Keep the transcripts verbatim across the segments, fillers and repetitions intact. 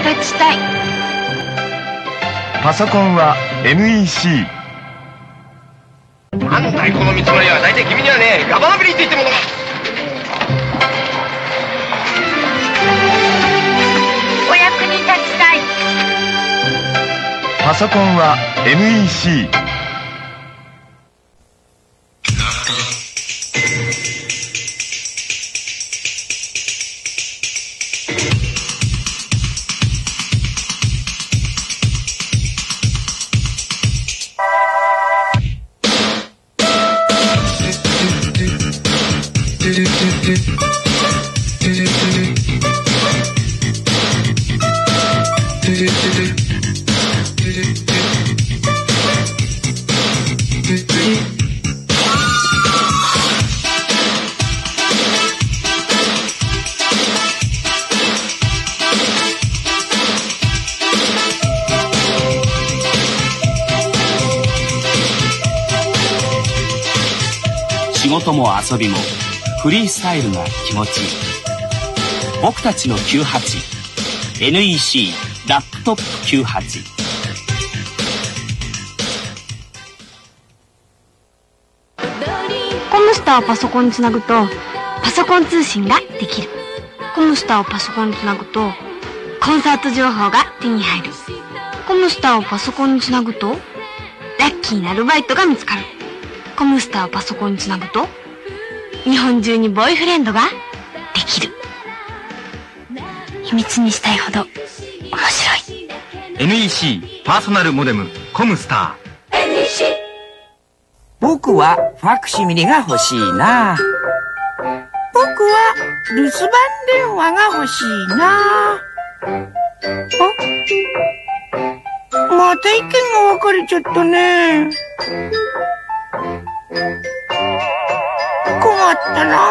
別したい。 パソコンは エヌイーシー。 なんだいこの見積もりは。大体君にはね、ガバナビリティってものが。 お役に立ちたい。 パソコンは エヌイーシー。 仕事も遊びもフリースタイルが気持ちいい。僕たちのきゅうはち エヌイーシー ラップトップきゅうはち。 コムスターをパソコンにつなぐとパソコン通信ができる。コムスターをパソコンにつなぐとコンサート情報が手に入る。コムスターをパソコンにつなぐとラッキーなアルバイトが見つかる。コムスターをパソコンにつなぐと日本中にボーイフレンドができる。秘密にしたいほど面白い。 エヌイーシー パーソナルモデムコムスター。 エヌイーシー。 僕はファクシミリが欲しいな。僕は留守番電話が欲しいな。あ、また意見が分かれちゃったね。困ったな。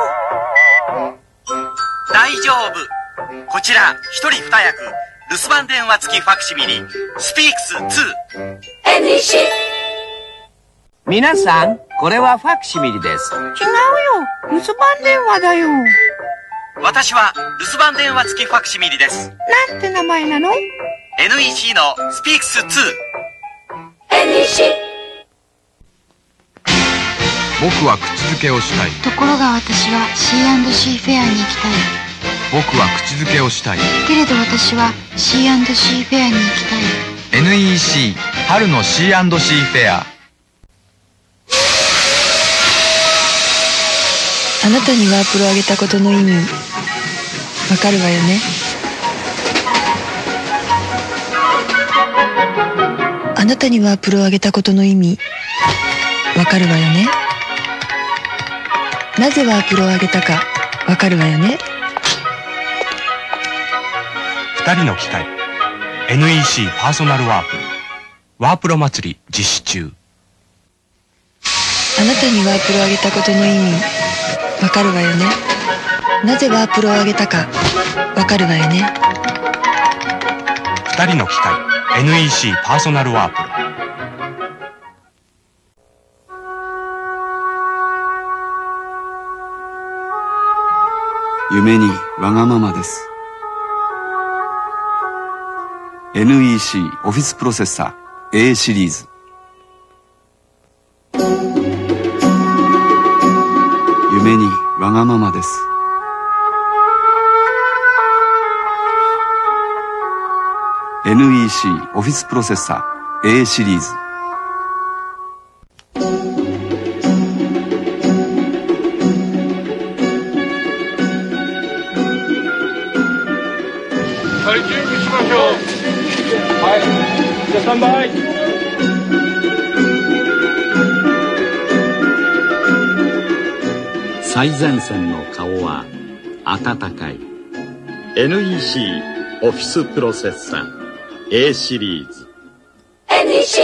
大丈夫。こちら一人二役留守番電話付きファクシミリスピークスツー。 エヌイーシー。 皆さん、これはファクシミリです。違うよ、留守番電話だよ。 私は留守番電話付きファクシミリです。 なんて名前なの？ エヌイーシー のスピークスツー。 エヌイーシー。 僕は口づけをしたい。 ところが私は シーアンドシー フェアに行きたい。 僕は口づけをしたい。 けれど私は シーアンドシー フェアに行きたい。 エヌイーシー 春の シーアンドシー フェア。 あなたにワープロをあげたことの意味わかるわよね。あなたにワープロをあげたことの意味わかるわよね。なぜワープロをあげたかわかるわよね。 二人の機械 エヌイーシー パーソナルワープロワープロ祭り実施中。 あなたにワープロをあげたことの意味わかるわよね。なぜワープロをあげたかわかるわよね。 二人の機械 エヌイーシー パーソナルワープロ。 夢にわがままです。 エヌイーシー オフィスプロセッサー A シリーズ。夢にわがままです。 エヌイーシー オフィスプロセッサー A シリーズ。 はい、準備しましょう。はい、じゃあスタンバイ。 最前線の顔は温かい エヌイーシー オフィスプロセッサー A シリーズ。 エヌイーシー。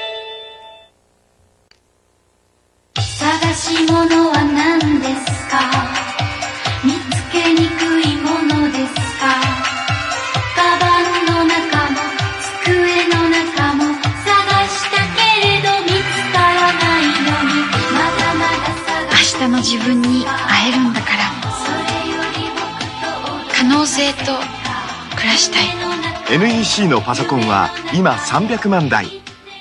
探し物は何ですか？見つけにくいものですか？カバンの中も机の中も探したけれど見つからないのに、まだまだ探し明日の自分に会えるんだから。可能性と暮らしたい。 エヌイーシー のパソコンは今さんびゃくまんだい。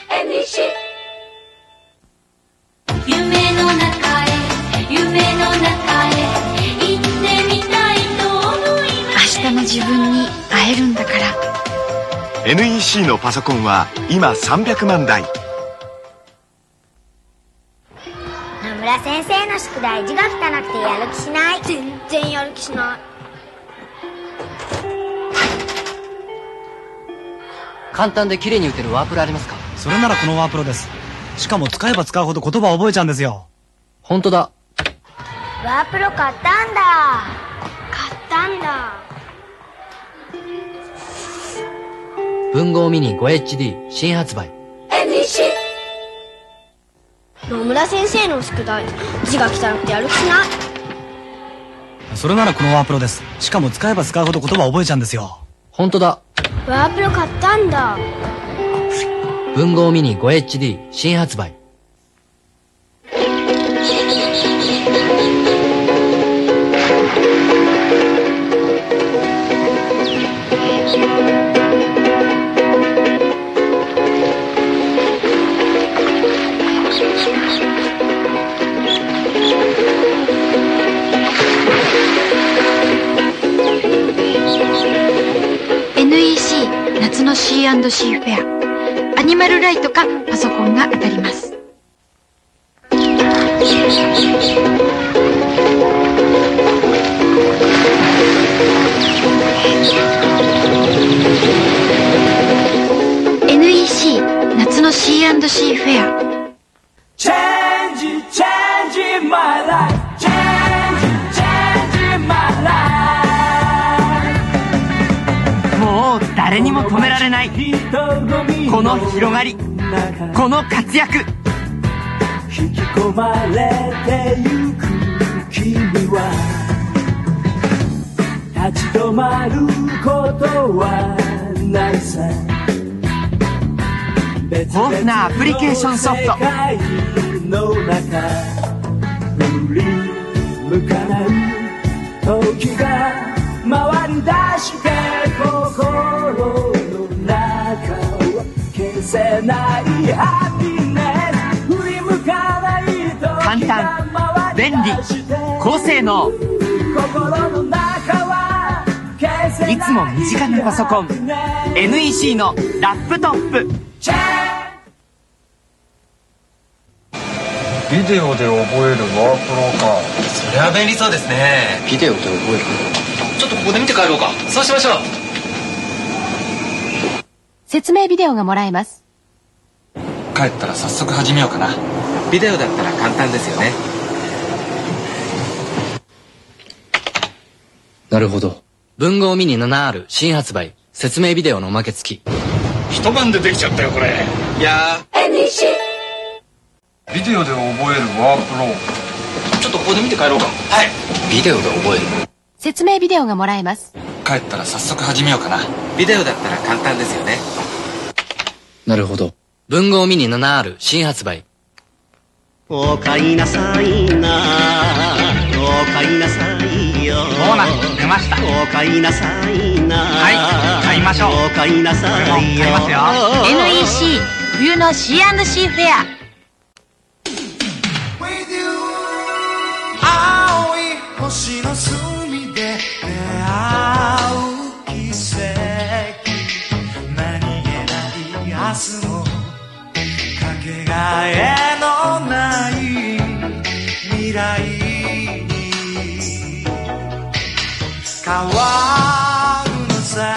夢の中へ夢の中へ行ってみたいと思います。 明日の自分に会えるんだから。 エヌイーシー のパソコンは今さんびゃくまんだい。 野村先生の宿題字が汚くてやる気しない。全然やる気しない。 簡単で綺麗に打てるワープロありますか？ それならこのワープロです。しかも使えば使うほど言葉を覚えちゃうんですよ。 本当だ。 ワープロ買ったんだ。買ったんだ。 文豪ミニ ファイエイチディー 新発売。 エヌイーシー。野村先生の宿題字が汚くてやる気しない。 それならこのワープロです。しかも使えば使うほど言葉を覚えちゃうんですよ。 本当だ。 ワープロ買ったんだ。 文豪ミニ ファイエイチディー 新発売。 エヌイーシー 夏の シーアンドシー フェア。アニマルライトかパソコンが当たります。エヌイーシー 夏の シーアンドシー フェア。 Change, change my life. Change, change my life. もう誰にも止められないこの広がり、この活躍。 引き込まれてゆく君は立ち止まることはないさ。 豊富なアプリケーションソフト、 の中振り向かない時が回り出して心の中は消せないハピネス。振り向かないと簡単、便利、高性能、 心の中はいつも身近なパソコン エヌイーシー のラップトップ。 ビデオで覚えるワープロか。 それは便利そうですね。 ビデオで覚える。 ちょっとここで見て帰ろうか。そうしましょう。 説明ビデオがもらえます。 帰ったら早速始めようかな。ビデオだったら簡単ですよね。 なるほど。文豪ミニ セブンアール 新発売。説明ビデオのおまけ付き。 一晩でできちゃったよこれ。いやーエヌイーシー。 ビデオで覚えるワープロ。 ちょっとここで見て帰ろうか。はい。 ビデオで覚える。 説明ビデオがもらえます。 帰ったら早速始めようかな。ビデオだったら簡単ですよね。 なるほど。文豪ミニ セブンアール 新発売。 お買いなさいな、お買いなさいよ。 ボーナス出ました。 お買いなさいな。 はい、買いましょう。 お買いなさいよ。 買いますよ。 エヌイーシー 冬の シーアンドシー フェア。 青い星の隅で出会う奇跡。何気ない明日もかけがえのない未来に変わるのさ。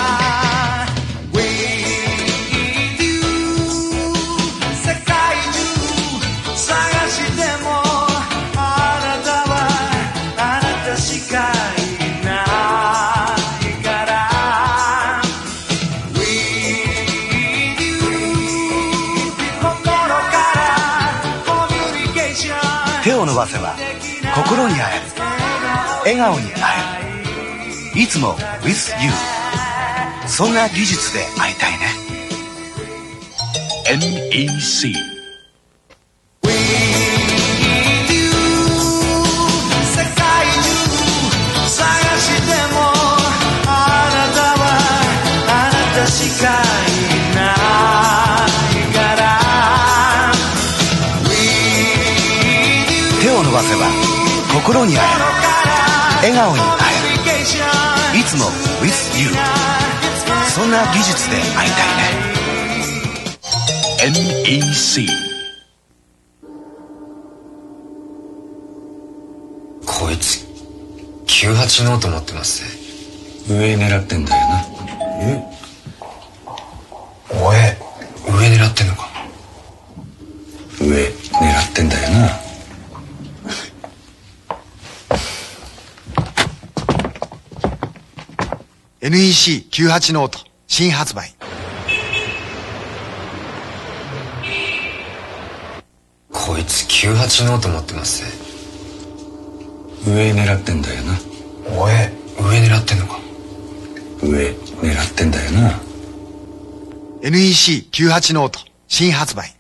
With you 世界中探してもあなたはあなたしかいないから。 With you 心からコミュニケーション。 手を伸ばせば心に会える、笑顔に会える。いつも with you。 そんな技術で会いたいね。 エヌイーシー。 世界中探してもあなたは飛ばせば心に会える、笑顔に会える、いつも with you。 そんな技術で会いたいね。 エヌイーシー。 こいつきゅうはちノート持ってますね。上狙ってんだよな。え、おい、上狙ってんのか。上狙ってんだよな。 エヌイーシーきゅうじゅうはち ノート新発売。 こいつきゅうはちノート持ってますね。上狙ってんだよな。おい、上狙ってんのか。上狙ってんだよな。 エヌイーシーきゅうじゅうはち ノート新発売。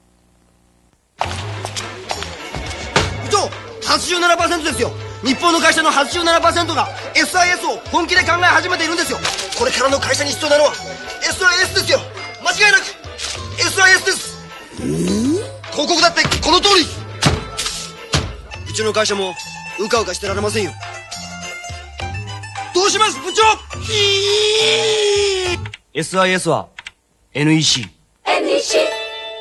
部長、はちじゅうななパーセント ですよ。日本の会社の はちじゅうななパーセント が エスアイエス を本気で考え始めているんですよ。これからの会社に必要なのは エスアイエス ですよ。間違いなく エスアイエス です。広告だってこの通り。うちの会社もうかうかしてられませんよ。どうします部長。 エスアイエス は エヌイーシー。 エヌイーシー。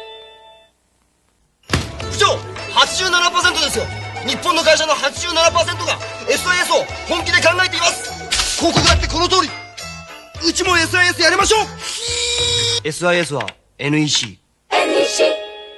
部長、 はちじゅうななパーセント ですよ。日本の会社の はちじゅうななパーセント が エスアイエス を本気で考えています。広告だってこの通り。うちも エスアイエス やりましょう。 エスアイエス は エヌイーシー。 エヌイーシー。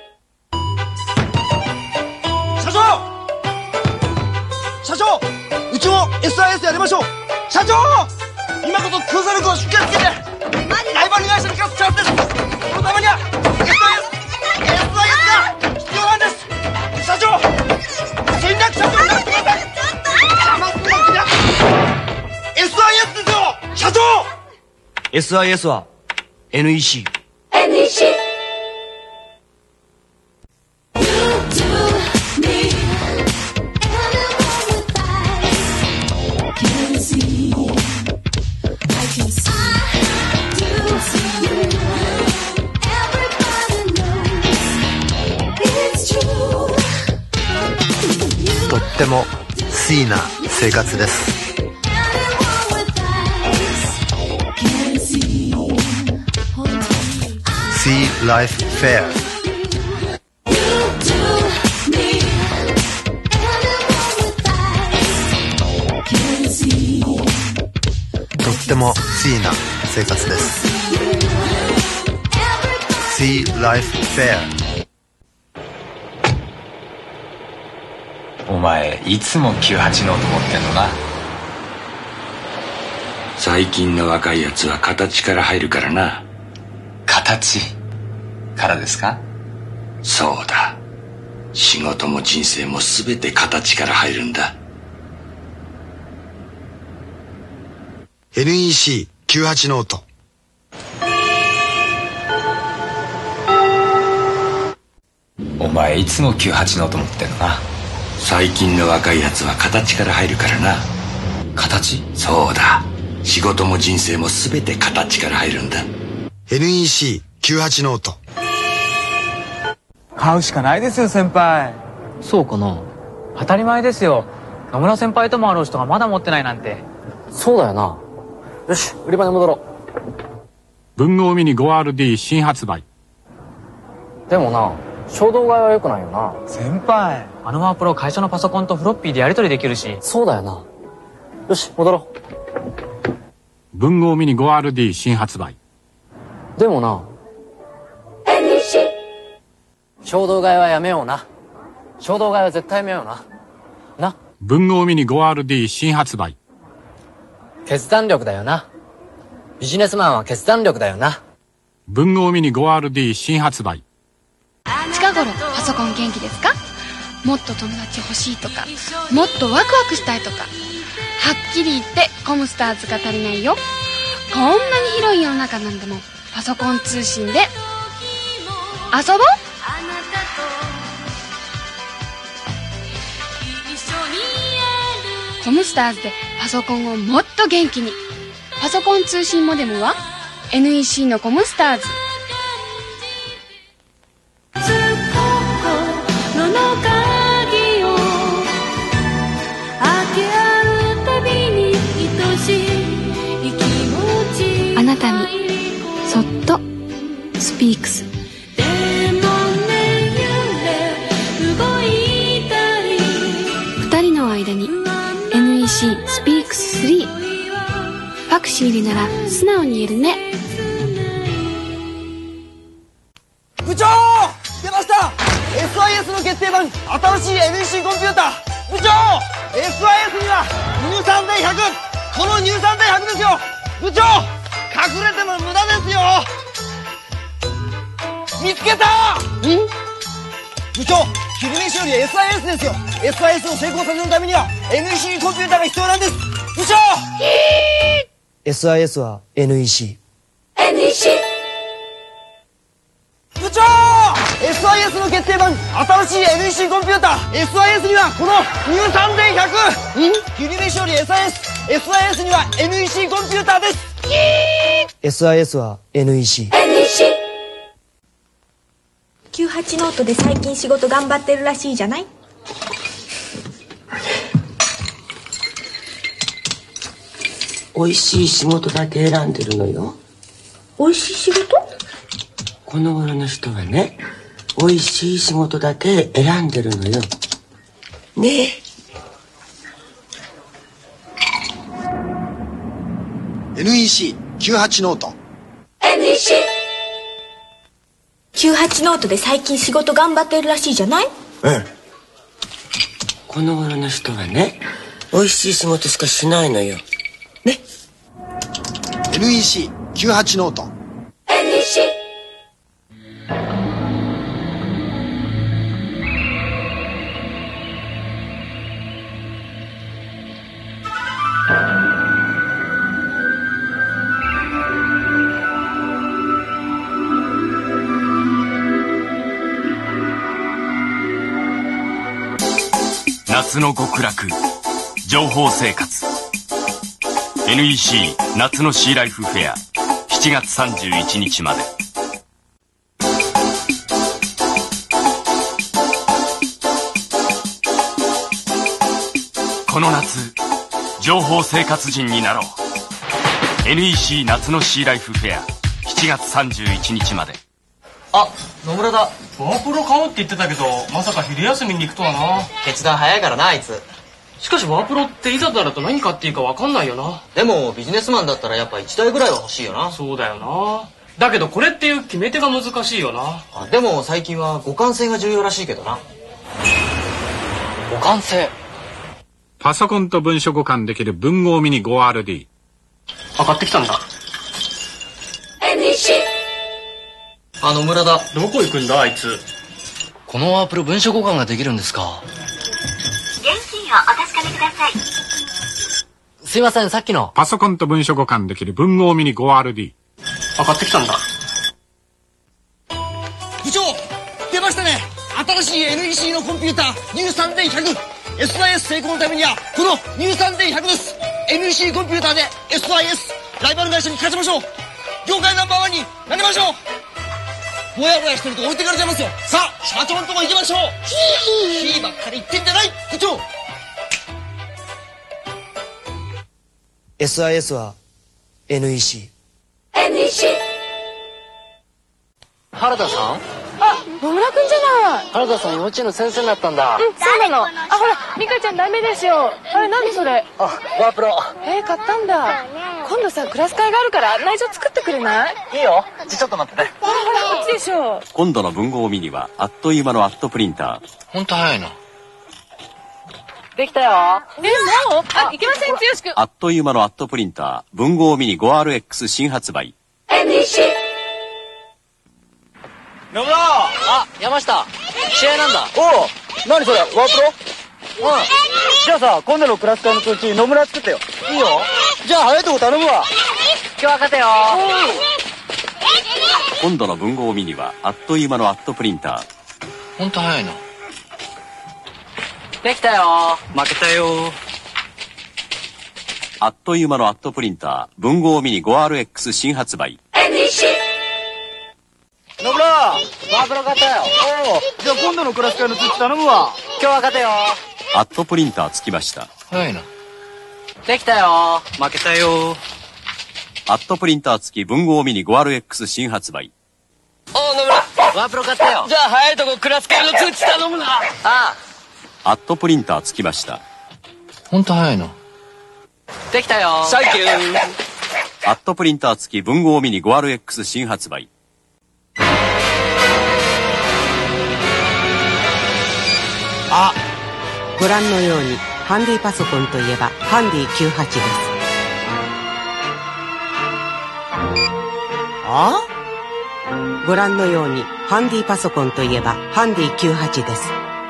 社長社長、うちも エスアイエス やりましょう。社長、今こそ競争力をしっかりつけてライバル会社に勝つチャンスです。そのためには エスアイエス エスアイエス が必要なんです。社長、戦略社長になってください。邪魔するな。 エスアイエス ですよ社長。 エスアイエス は エヌイーシー。 エヌイーシー。 とってもスイーな生活です。Sea Life Fair。 とってもスイーな生活です。Sea Life Fair。 お前いつもきゅうじゅうはちノート持ってんのな。 最近の若いやつは形から入るからな。 形からですか。 そうだ、仕事も人生も全て形から入るんだ。 エヌイーシーきゅうじゅうはち ノート。 お前いつもきゅうじゅうはちノート持ってんのな。 最近の若いやつは形から入るからな。 形。 そうだ、仕事も人生も全て形から入るんだ。 エヌイーシーきゅうじゅうはち ノート。 買うしかないですよ先輩。 そうかな。 当たり前ですよ。野村先輩ともあろう人がまだ持ってないなんて。 そうだよな。よし、売り場に戻ろう。文豪ミニ ごアールディー 新発売。 でもな、衝動買いは良くないよな。 先輩、あのワープロ会社のパソコンとフロッピーでやり取りできるし。 そうだよな。よし、戻ろう。文豪ミニ ごアールディー 新発売。 でもな、エヌイーシー。 衝動買いはやめような。衝動買いは絶対やめような。な。 文豪ミニ ごアールディー 新発売。 決断力だよな。ビジネスマンは決断力だよな。 文豪ミニ ごアールディー 新発売。 近頃パソコン元気ですか？もっと友達欲しいとか、もっとワクワクしたいとか、はっきり言ってコムスターズが足りないよ。こんなに広い世の中なんでもパソコン通信で遊ぼう。コムスターズでパソコンをもっと元気に。パソコン通信モデムは エヌイーシー のコムスターズ。 ピークス。二人の間に エヌイーシー スピークススリー。ファクシミリなら素直に言えるね。 部長出ました エスアイエス の決定版新しい エヌイーシー コンピューター。部長 エスアイエス には乳酸でひゃく、この乳酸でひゃくですよ。部長隠れても無駄ですよ。見つけた。ん部長昼飯より エスアイエス ですよ。 エスアイエス を成功させるためには エヌイーシー コンピューターが必要なんです。部長 エスアイエス は エヌイーシー。 エヌイーシー 部長 エスアイエス の決定版新しい エヌイーシー コンピューター。 エスアイエス にはこの乳酸でひゃく。ん昼飯より エスアイエス。 エスアイエス には エヌイーシー コンピューターです。 エスアイエス は エヌイーシー。 エヌイーシー。 きゅうじゅうはちノートで最近仕事頑張ってるらしいじゃない。 美味しい仕事だけ選んでるのよ。 美味しい仕事？ この頃の人はね、美味しい仕事だけ選んでるのよ。ねえ。 エヌイーシーきゅうじゅうはち ノート。 エヌイーシー。きゅうじゅうはちノートで最近仕事頑張ってるらしいじゃない。 ええ。 この頃の人はね、美味しい仕事しかしないのよ。ね。 エヌイーシーきゅうじゅうはち ノート。 エヌイーシー。 夏の極楽情報生活 エヌイーシー 夏のシーライフフェアしちがつさんじゅういちにちまで。この夏情報生活人になろう。 エヌイーシー 夏のシーライフフェアしちがつさんじゅういちにちまで。 あ、野村だ。ワープロ買おうって言ってたけど、まさか昼休みに行くとはな。決断早いからな、あいつ。しかしワープロっていざとなると何買っていいか分かんないよな。でもビジネスマンだったらやっぱいちだいぐらいは欲しいよな。そうだよな。だけどこれっていう決め手が難しいよな。あ、でも最近は互換性が重要らしいけどな。互換性。 パソコンと文書互換できる文豪ミニ ごアールディー。 あ、買ってきたんだ。 エヌイーシー。 あ、野村だ。どこ行くんだあいつ。このワープロ文書交換ができるんですか。 現金をお確かめください。 すいません、さっきの。 パソコンと文書互換できる文豪ミニ ごアールディー。 あ、買ってきたんだ。 部長出ましたね。新しい エヌイーシー のコンピューター乳酸でひゃく。 エスアイエス 成功のためにはこの乳酸でひゃくです。 エヌイーシー コンピューターで エスアイエス ライバル会社に勝ちましょう。業界ナンバーワンになりましょう。ぼやぼやしてると置いてかれちゃいますよ。さあ社長のとこ行きましょう。ヒーヒーばっかり言ってんじゃない部長。 エスアイエス は エヌイーシー。 エヌイーシー。 原田さん。 あ、野村くんじゃない。 原田さん幼稚園の先生になったんだ。 うん、そうなの。あ、ほら、ミカちゃんダメですよ。あれ、何それ。 あ、ワープロ。 えー、買ったんだ。今度さ、クラス会があるから内緒作ってくれない？ いいよ。じゃ、ちょっと待ってね。 ほらほら、こっちでしょ。 今度の文豪ミニはあっという間のアットプリンター。 ほんと早いな。できたよ。 え、もう？あ、いけません、剛くん。 あっという間のアットプリンター文豪ミニ ごアールエックス 新発売。 エヌイーシー。 野村。あ、山下。試合なんだ。おう。何それ、ワープロ？うん。じゃあさ、今度のクラス会の通知野村作ってよ。いいよ。じゃあ早いとこ頼むわ。今日は勝てよ。 今度の文豪ミニはあっという間のアットプリンター。 ほんと早いな。できたよ。負けたよ。 あっという間のアットプリンター文豪ミニ ごアールエックス 新発売。 エヌイーシー。 野村、ワープロ買ったよ。おお。じゃあ今度のクラス会の通知頼むわ。今日は勝てよ。 アットプリンターつきました。 早いな。できたよ。負けたよ。 アットプリンター付き文豪ミニ ごアールエックス 新発売。 おう野村、ワープロ買ったよ。じゃあ早いとこクラス会の通知頼むな。ああ。 アットプリンターつきました。 ほんと早いな。 できたよ。サンキュー。 アットプリンター付き文豪ミニ ごアールエックス 新発売。 あ、ご覧のようにハンディパソコンといえばハンディきゅうはちです。あ、ご覧のようにハンディパソコンといえばハンディきゅうはちです。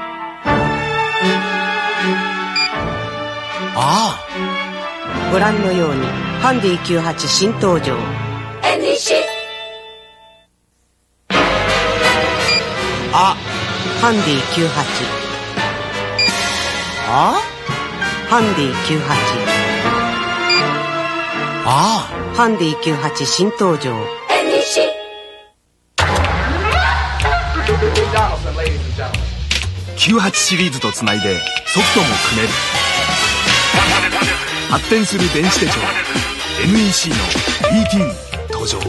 ああ、ご覧のようにハンディきゅうはち新登場。 エヌイーシー。 あ、ハンディきゅうはち。あ、ハンディきゅうはち。ああ、ハンディきゅうはち新登場。 エヌイーシー。 きゅうはちシリーズとつないでソフトも組める。発展する電子手帳 エヌイーシー の イーティー 登場。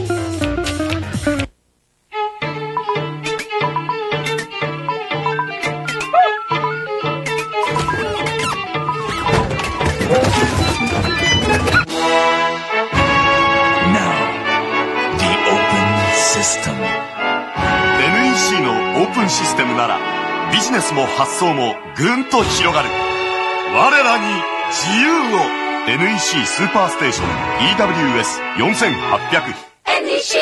エヌイーシー のオープンシステムならビジネスも発想もぐんと広がる。我らに自由を。 エヌイーシー スーパーステーション イーダブリューエスよんせんはっぴゃく。 エヌイーシー。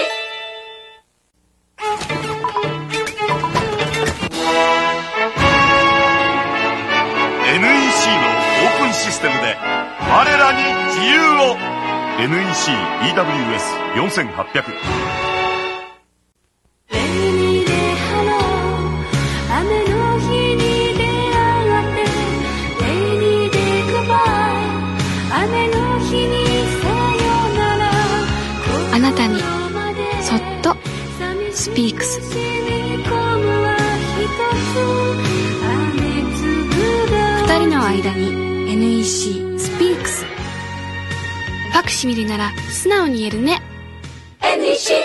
エヌイーシー のオープンシステムで我らに自由を。 エヌイーシー イーダブリューエスよんせんはっぴゃく。 あなたにそっとスピークス。二人の間に エヌイーシー スピークス。ファクシミリなら素直に言えるね。 エヌイーシー。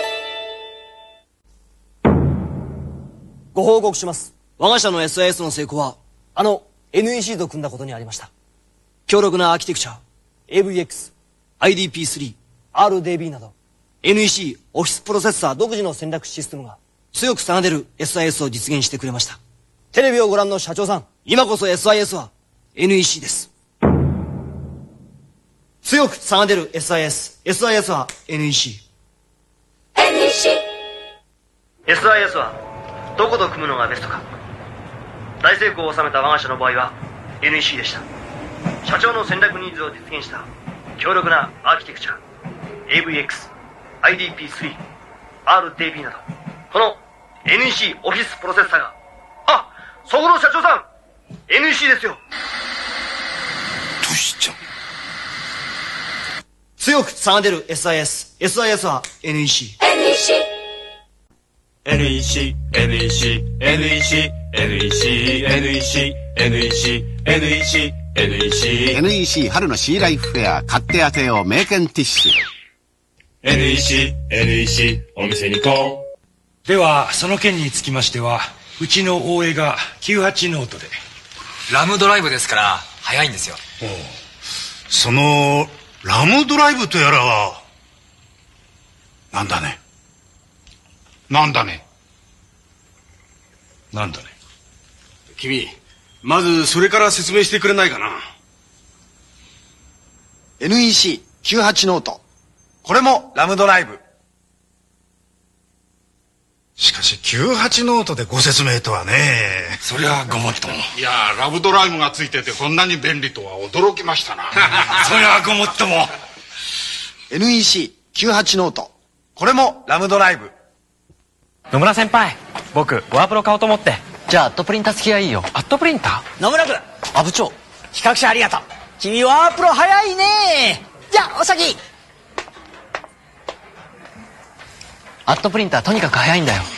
ご報告します。我が社の エスアイエス の成功はあの エヌイーシー と組んだことにありました。強力なアーキテクチャ エーブイエックス、アイディーピースリー、アールディービー など エヌイーシー オフィスプロセッサー独自の戦略システムが強く奏でる エスアイエス を実現してくれました。テレビをご覧の社長さん、今こそ エスアイエス は エヌイーシー です。強く奏でる エスアイエス、エスアイエス は エヌイーシー。 エヌイーシー。 エスアイエス はどこと組むのがベストか。大成功を収めた我が社の場合は エヌイーシー でした。社長の戦略ニーズを実現した強力なアーキテクチャ エーブイエックス、アイディーピースリー、アールディービー などこの エヌイーシー オフィスプロセッサーが、あ、そこの社長さん エヌイーシー ですよ。 どうしちゃう。 強く奏でる エスアイエス、エスアイエス は エヌイーシー。 エヌイーシー。 エヌイーシー、エヌイーシー、エヌイーシー、エヌイーシー、エヌイーシー、エヌイーシー、エヌイーシー、エヌイーシー、 エヌイーシー 春のシーライフフェア買って当てよう名犬ティッシュ。 エヌイーシー、エヌイーシー、お店に行こう。ではその件につきましてはうちの大江がきゅうはちノートで。 ラムドライブですから早いんですよ。 おう、そのラムドライブとやらはなんだね。なんだね。 なんだね。 君、まずそれから説明してくれないかな。 エヌイーシーきゅうはち ノート、これもラムドライブ。しかしきゅうはちノートでご説明とはね。 そりゃごもっとも。 いや、ラブドライブがついててこんなに便利とは驚きましたな。 そりゃごもっとも。 エヌイーシーきゅうはち ノート、これもラムドライブ。 野村先輩、僕ワープロ買おうと思って。じゃあアットプリンター付きがいいよ。アットプリンター。 野村君。 あ、部長。 企画者ありがとう。君ワープロ早いね。じゃあお先。 アットプリンターとにかく早いんだよ。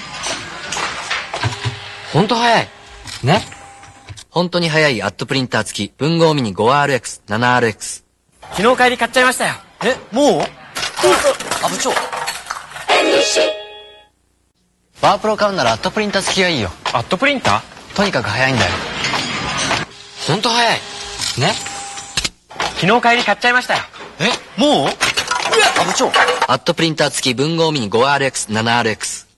ほんと早いね。本当に早いアットプリンター付き文豪ミニ ごアールエックス、ななアールエックス。昨日帰り買っちゃいましたよ。え、もう？あ、部長。 エヌイーシー。 ワープロ買うならアットプリンター付きがいいよ。 アットプリンターとにかく早いんだよ。 ほんと早いね。昨日帰り買っちゃいましたよ。 え、もう？あ、部長。アットプリンター付き文豪ミニ ごアールエックス、ななアールエックス。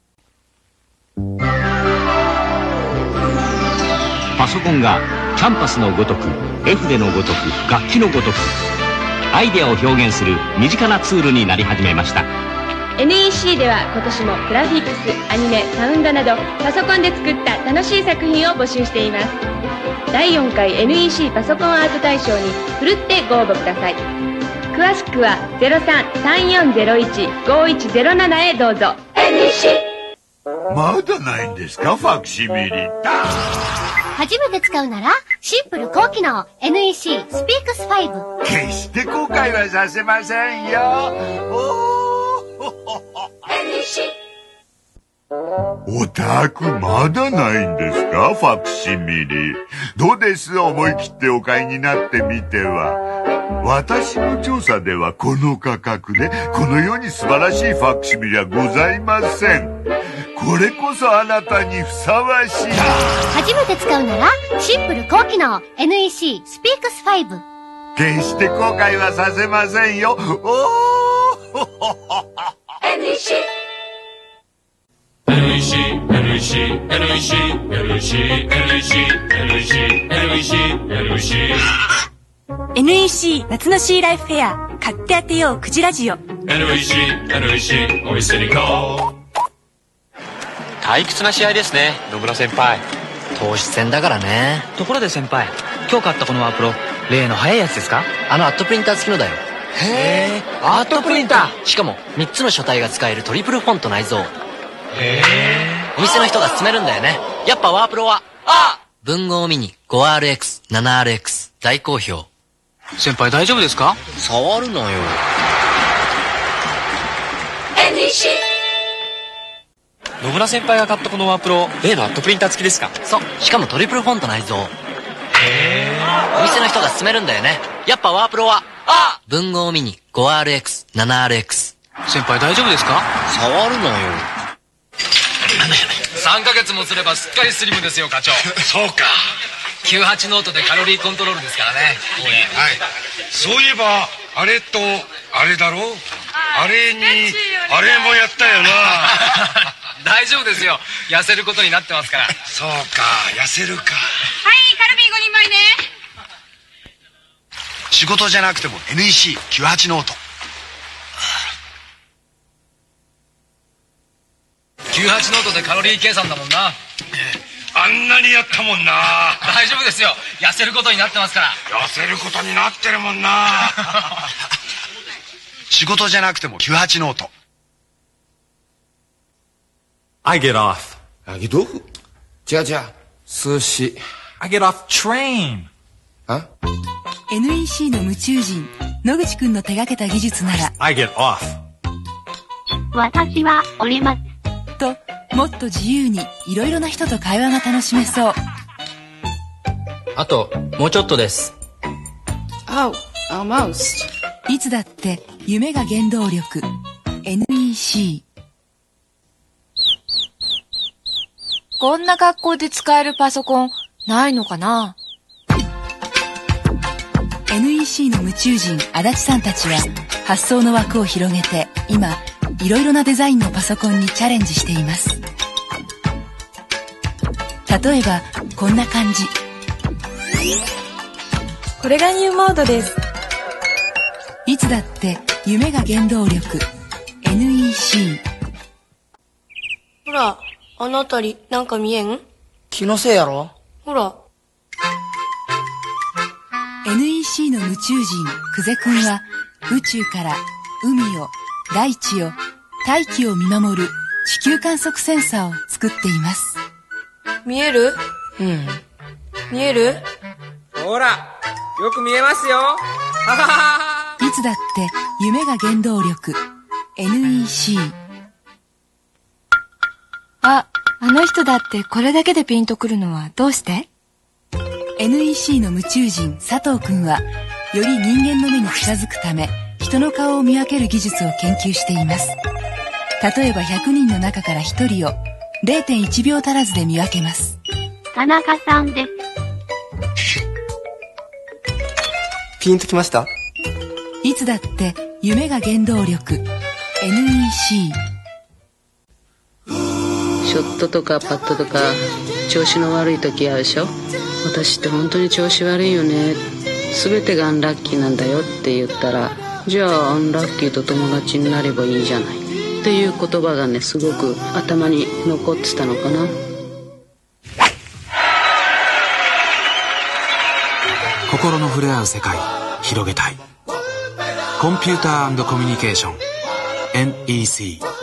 パソコンがキャンパスのごとく、絵筆のごとく、楽器のごとく、アイデアを表現する身近なツールになり始めました。 エヌイーシー では今年もグラフィックス、アニメ、サウンドなどパソコンで作った楽しい作品を募集しています。だいよんかい エヌイーシー パソコンアート大賞にふるってご応募ください。詳しくは ゼロさん さんよんゼロいち ごいちゼロなな へどうぞ。 エヌイーシーまだないんですか、ファクシミリ。 初めて使うならシンプル高機能 エヌイーシー スピークスファイブ。 決して後悔はさせませんよ。おーエヌイーシー。お宅まだないんですか、ファクシミリ。どうです、思い切ってお買いになってみては。私の調査ではこの価格でこのように素晴らしいファクシミリはございません。これこそあなたにふさわしい。 初めて使うならシンプル高機能 エヌイーシー スピークスファイブ。 決して後悔はさせませんよ。おーエヌイーシー。 エヌイーシー、エヌイーシー、エヌイーシー、エヌイーシー、エヌイーシー、エヌイーシー、エヌイーシー、エヌイーシー。 エヌイーシー 夏のシーライフフェア買って当てようくじラジオ。 エヌイーシー、エヌイーシー、お店に行こう。 退屈な試合ですね、野村先輩。 投資戦だからね。 ところで先輩、今日買ったこのワープロ、例の速いやつですか？ あのアットプリンター付きのだよ。 へー、アットプリンター。 しかもみっつの書体が使えるトリプルフォント内蔵。 へー、お店の人が勧めるんだよね。やっぱワープロはあ文豪ミニ ごアールエックス、ななアールエックス 大好評。 先輩大丈夫ですか？ 触るなよ。 エヌイーシー。 野村先輩が買ったこのワープロ、例のアットプリンター付きですか？ そう、しかもトリプルフォント内蔵。へー、お店の人が勧めるんだよね。やっぱワープロはあ文豪ミニ ごアールエックス、ななアールエックス。 先輩大丈夫ですか？ 触るなよ。 さんかげつもすればすっかりスリムですよ、課長。 そうか。 きゅうじゅうはちノートでカロリーコントロールですからね。 はい。そういえばあれとあれだろう。あれにあれもやったよな。 大丈夫ですよ、痩せることになってますから。 そうか、痩せるか。 はい、カルビーごにんまいね。 仕事じゃなくても エヌイーシーきゅうじゅうはち ノート。 きゅうじゅうはちノートでカロリー計算だもんな。 あんなにやったもんな。 大丈夫ですよ、痩せることになってますから。 痩せることになってるもんな。 仕事じゃなくてもきゅうじゅうはちノート。 I get off. I get off? 違う違う。寿司。 I get off train. あエヌイーシー の夢中人野口くんの手掛けた技術なら I get off. 私は降りますと、もっと自由にいろいろな人と会話が楽しめそう。 あともうちょっとです。 Oh, almost. いつだって夢が原動力 エヌイーシー。 こんな格好で使えるパソコンないのかな？ エヌイーシー の夢中人足立さんたちは発想の枠を広げて今いろいろなデザインのパソコンにチャレンジしています。例えばこんな感じ。 これがニューモードです。 いつだって夢が原動力 エヌイーシー。 ほら、あのあたりなんか見えん？ 気のせいやろ。 ほら。 エヌイーシー の夢中人久世くんは宇宙から海を大地を大気を見守る地球観測センサーを作っています。 見える？ うん。 見える？ ほら、よく見えますよ。はははは。 いつだって夢が原動力 エヌイーシー。 あ、あの人だってこれだけでピンとくるのはどうして？ エヌイーシー の夢中人佐藤くんはより人間の目に近づくため人の顔を見分ける技術を研究しています。例えばひゃくにんの中からひとりをれいてんいちびょう足らずで見分けます。 田中さんです。 ピンときました？ いつだって夢が原動力。 エヌイーシー。 ショットとかパットとか調子の悪い時あるでしょ。私って本当に調子悪いよね、全てがアンラッキーなんだよって言ったら、じゃあアンラッキーと友達になればいいじゃないっていう言葉がね、すごく頭に残ってたのかな。 心の触れ合う世界広げたい。コンピューター&コミュニケーション エヌイーシー。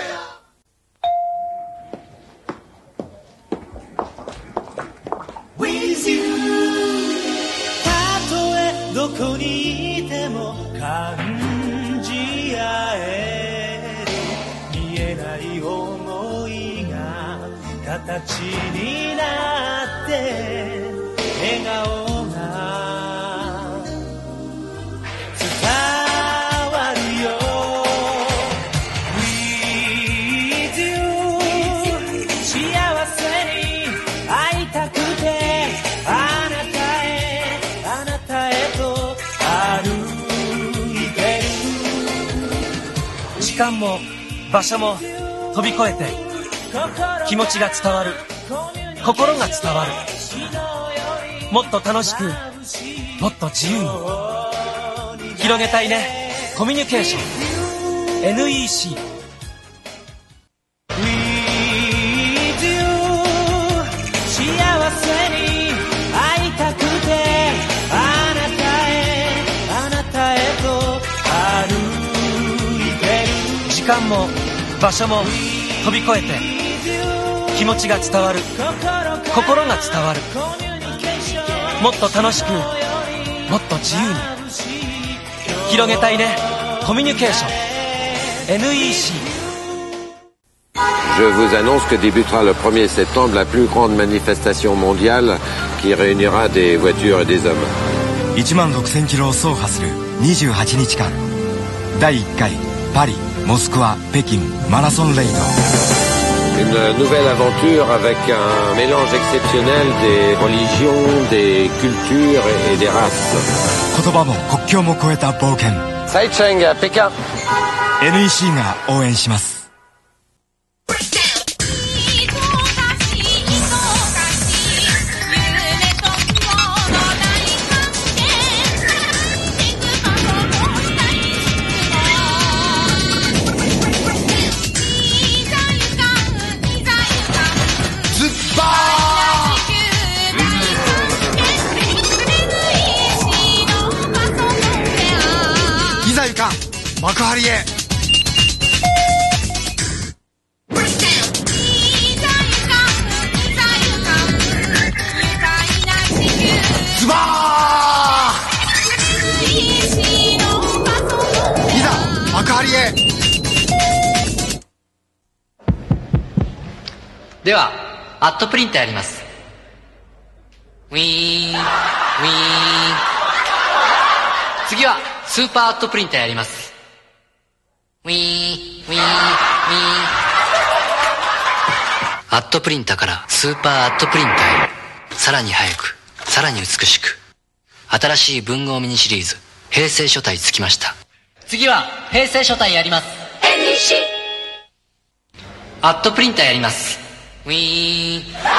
どこにいても感じ合える、見えない想いが形になって笑顔が伝わるよ。 With you 幸せに会いたくて、あなたへあなたへと歩いてる。時間も場所も飛び越えて気持ちが伝わる、心が伝わる。もっと楽しく、もっと自由に広げたいね、コミュニケーション エヌイーシー。 With you 幸せに会いたくて、あなたへあなたへと歩いてる。時間も場所も飛び越えて気持ちが伝わる、心が伝わる。もっと楽しく、もっと自由に広げたいね、コミュニケーション エヌイーシー。 Je vous annonce que débutera le premier septembre la plus grande manifestation mondiale qui réunira des voitures et des hommes. いちまんろくせんキロを走破するにじゅうはちにちかん、だいいっかいパリ、モスクワ、北京マラソンレイド。 Une nouvelle aventure avec un mélange exceptionnel des religions, des cultures et des races. 言葉も国境も越えた冒険。 サイチェンが北京。 エヌイーシー が応援します。幕張へ。ズバー、いざ幕張へ。 ではアットプリンターやります。ウィーンウィーン。次はスーパーアットプリンターやります。ウィーンウィーンウィーン。アットプリンターからスーパーアットプリンターへ、さらに早く、さらに美しく。新しい文豪ミニシリーズ平成書体つきました。次は平成書体やります。エヌイーシー。アットプリンターやります。ウィーン。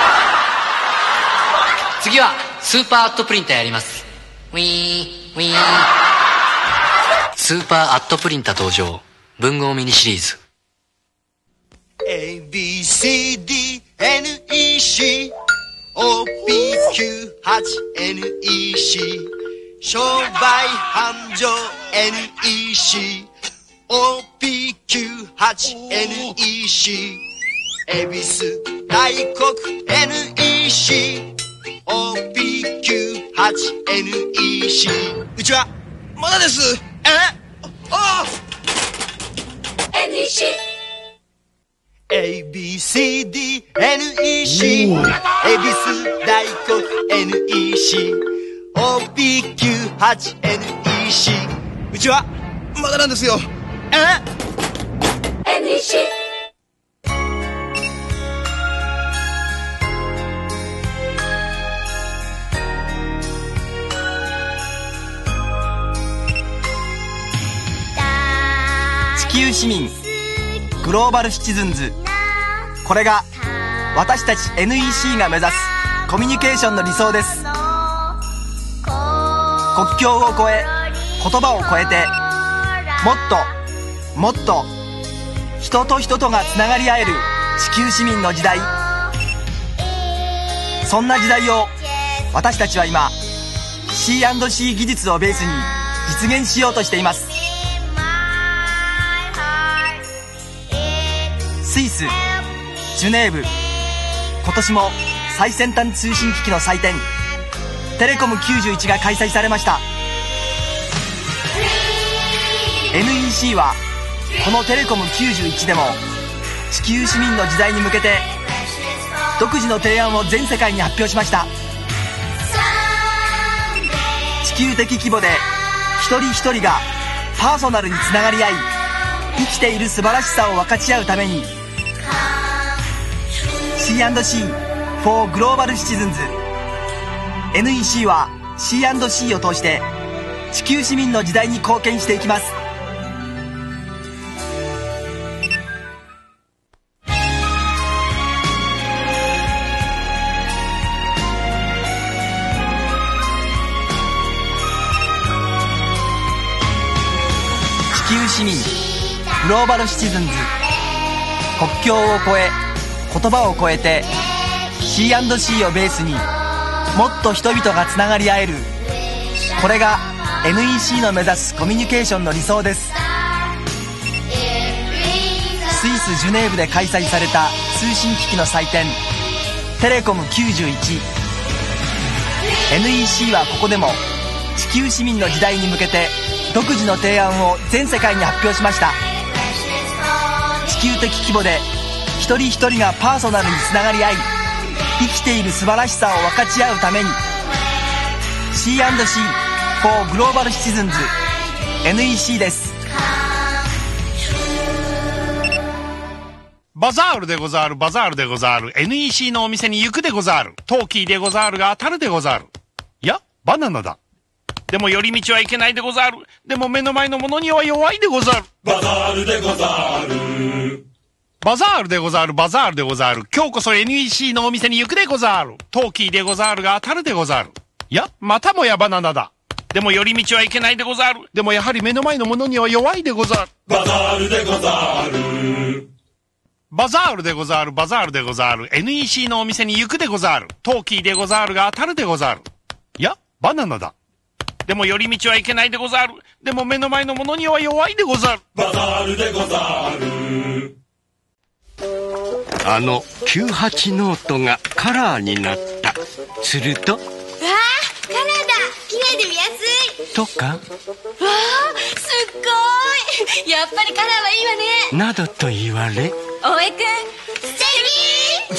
次はスーパーアットプリンターやります。ウィーンウィーン。スーパーアットプリンター登場、文豪ミニシリーズ。 エービーシーディーエヌイーシーオーピーキューはちエヌイーシー 商売繁盛 エヌイーシー オーピーキューはちエヌイーシー 恵比寿大黒 エヌイーシー オーピーキューはちエヌイーシー うちはまだです。えああ エヌイーシーエービーシーディーエヌイーシー 恵比寿大黒 エヌイーシー オーピーキューはちエヌイーシー うちはまだなんですよ。え エヌイーシー球市民グローバルシチズンズ、これが私たち エヌイーシー が目指すコミュニケーションの理想です。国境を越え、言葉を超えて、もっともっと人と人とがつながり合える地球市民の時代、そんな時代を私たちは今 シーアンドシー 技術をベースに実現しようとしています。スイスジュネーブ、今年も最先端通信機器の祭典テレコムきゅうじゅういちが開催されました。 エヌイーシー はこのテレコムきゅうじゅういちでも地球市民の時代に向けて独自の提案を全世界に発表しました。地球的規模で一人一人がパーソナルにつながり合い、生きている素晴らしさを分かち合うために シーアンドシー for Global Citizens、 エヌイーシー は シーアンドシー を通して地球市民の時代に貢献していきます。地球市民グローバルシチズンズ、国境を越え言葉を超えて シーアンドシー をベースにもっと人々がつながり合える、これが エヌイーシー の目指すコミュニケーションの理想です。スイス・ジュネーブで開催された通信機器の祭典テレコムきゅうじゅういち、 エヌイーシー はここでも地球市民の時代に向けて独自の提案を全世界に発表しました。地球的規模で一人一人がパーソナルにつながり合い、生きている素晴らしさを分かち合うために シーアンドシー for Global Citizens エヌイーシー です。 バザールでござる、バザールでござる、 エヌイーシー のお店に行くでござる、トーキーでござるが当たるでござる。いやバナナだ。でも寄り道はいけないでござる。でも目の前のものには弱いでござる。 バザールでござる。 バザールでござる、バザールでござる、今日こそ エヌイーシー のお店に行くでござる、トーキーでござるが当たるでござる。いやまたもやバナナだ。でも寄り道はいけないでござる。でもやはり目の前のものには弱いでござる。 バザールでござる。 バザールでござる、バザールでござる、 エヌイーシー のお店に行くでござる、トーキーでござるが当たるでござる。いやバナナだ。でも寄り道はいけないでござる。でも目の前のものには弱いでござる。 バザールでござる。 あのきゅうじゅうはちノートがカラーになった。すると、わあ、カラーだ。 綺麗で見やすい。 とか、わあ、 すっごい。やっぱりカラーはいいわね。 などと言われ、 大江くん、素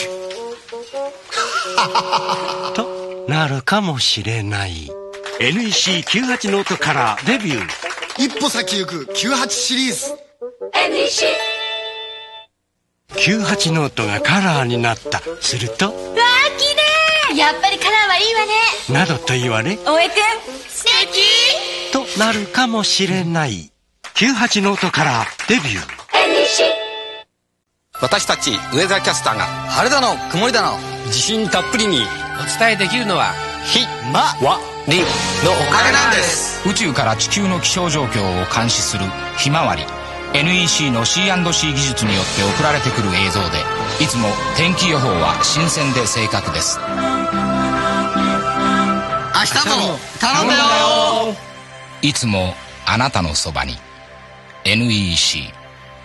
敵となるかもしれない。エヌイーシーきゅうじゅうはち ノートカラーデビュー。 一歩先行くきゅうじゅうはちシリーズ。 エヌイーシーきゅうじゅうはちノートがカラーになった。すると、わあ、 綺麗。やっぱりカラーはいいわね。 などと言われ、 大江くん、素敵となるかもしれない。きゅうじゅうはちノートカラーデビュー。 エヌイーシー。 私たちウェザーキャスターが晴れだの曇りだの自信たっぷりにお伝えできるのはひまわりのおかげなんです。 宇宙から地球の気象状況を監視するひまわり、 エヌイーシー の シーアンドシー 技術によって送られてくる映像で、いつも天気予報は新鮮で正確です。 明日も頼んだよ。 いつもあなたのそばに エヌイーシー。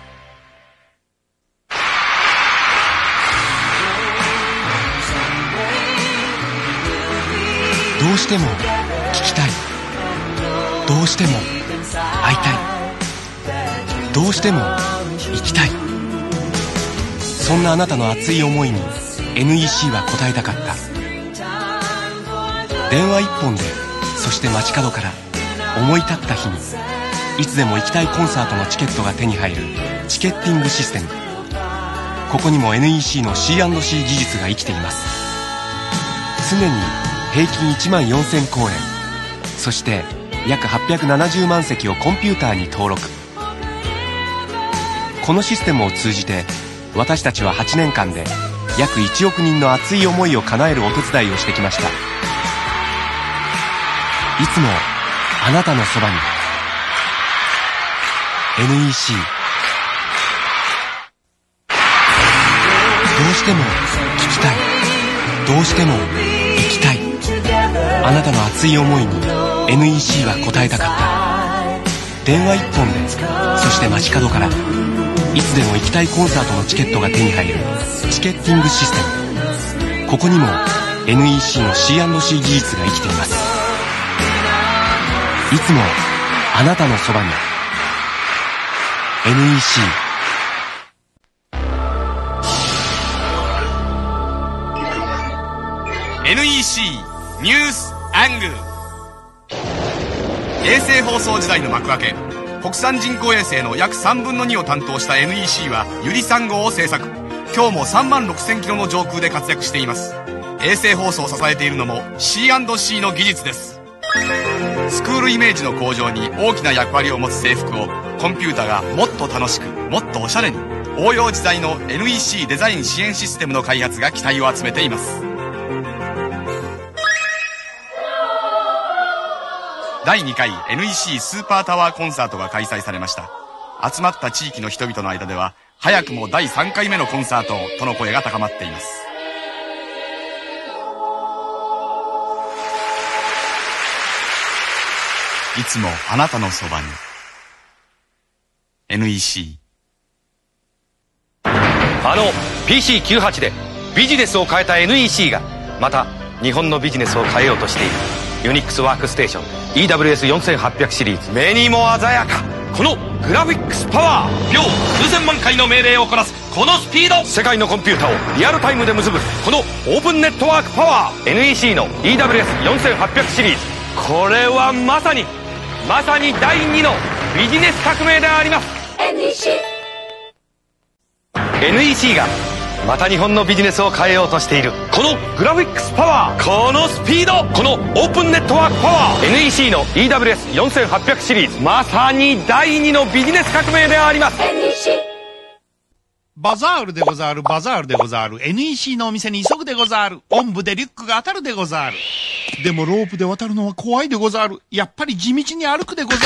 どうしても聞きたい、どうしても会いたい、どうしても行きたい。そんなあなたの熱い思いに エヌイーシー は応えたかった。電話一本で、そして街角から思い立った日にいつでも行きたいコンサートのチケットが手に入るチケッティングシステム。ここにも エヌイーシー の シーアンドシー 技術が生きています。常に平均いちまんよんせんこうえん、そして約はっぴゃくななじゅうまんせきをコンピューターに登録。 このシステムを通じて私たちははちねんかんで約いちおくにんの熱い思いを叶えるお手伝いをしてきました。いつもあなたのそばに エヌイーシー。 どうしても聞きたい、どうしても行きたい、あなたの熱い思いに エヌイーシー は応えたかった。電話一本で、そして街角からいつでも行きたいコンサートのチケットが手に入るチケッティングシステム。ここにも エヌイーシー の シーアンドシー 技術が生きています。いつもあなたのそばに エヌイーシー。 エヌイーシー ニュースアングル。衛星放送時代の幕開け、国産人工衛星の約さんぶんのにを担当した エヌイーシー はゆりさん号を製作。今日もさんまんろくせんキロの上空で活躍しています。衛星放送を支えているのも シーアンドシー の技術です。スクールイメージの向上に大きな役割を持つ制服をコンピュータがもっと楽しく、もっとおしゃれに、応用自在の エヌイーシー デザイン支援システムの開発が期待を集めています。だいにかい エヌイーシー スーパータワーコンサートが開催されました。集まった地域の人々の間では早くもだいさんかいめのコンサートとの声が高まっています。いつもあなたのそばに エヌイーシー。 あの ピーシーきゅうじゅうはち でビジネスを変えた エヌイーシー がまた日本のビジネスを変えようとしている。ユニックスワークステーション イーダブリューエスよんせんはっぴゃく シリーズ、目にも鮮やか。このグラフィックスパワー、秒数千万回の命令をこなすこのスピード、世界のコンピュータをリアルタイムで結ぶこのオープンネットワークパワー、 エヌイーシー の イーダブリューエスよんせんはっぴゃく シリーズ。これはまさにまさにだいにのビジネス革命であります。 エヌイーシー エヌイーシー がまた日本のビジネスを変えようとしているこのグラフィックスパワー、このスピード、このオープンネットワークパワー、 エヌイーシー の イーダブリューエスよんせんはっぴゃく シリーズ、まさにだいにのビジネス革命であります。 エヌイーシー。 バザールでござる、バザールでござる。 エヌイーシー のお店に急ぐでござる。おんぶでリュックが当たるでござる。でもロープで渡るのは怖いでござる。やっぱり地道に歩くでござる。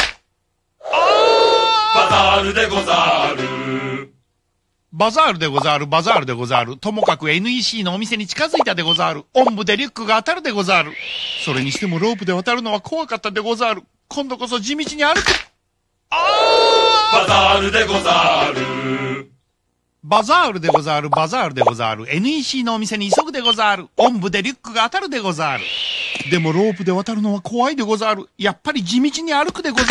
バザールでござる。 バザールでござる、バザールでござる。ともかく エヌイーシー のお店に近づいたでござる。おんぶでリュックが当たるでござる。それにしてもロープで渡るのは怖かったでござる。今度こそ地道に歩く。 バザールでござる。 バザールでござる、バザールでござる。エヌイーシー のお店に急ぐでござる。おんぶでリュックが当たるでござる。でもロープで渡るのは怖いでござる。やっぱり地道に歩くでござる。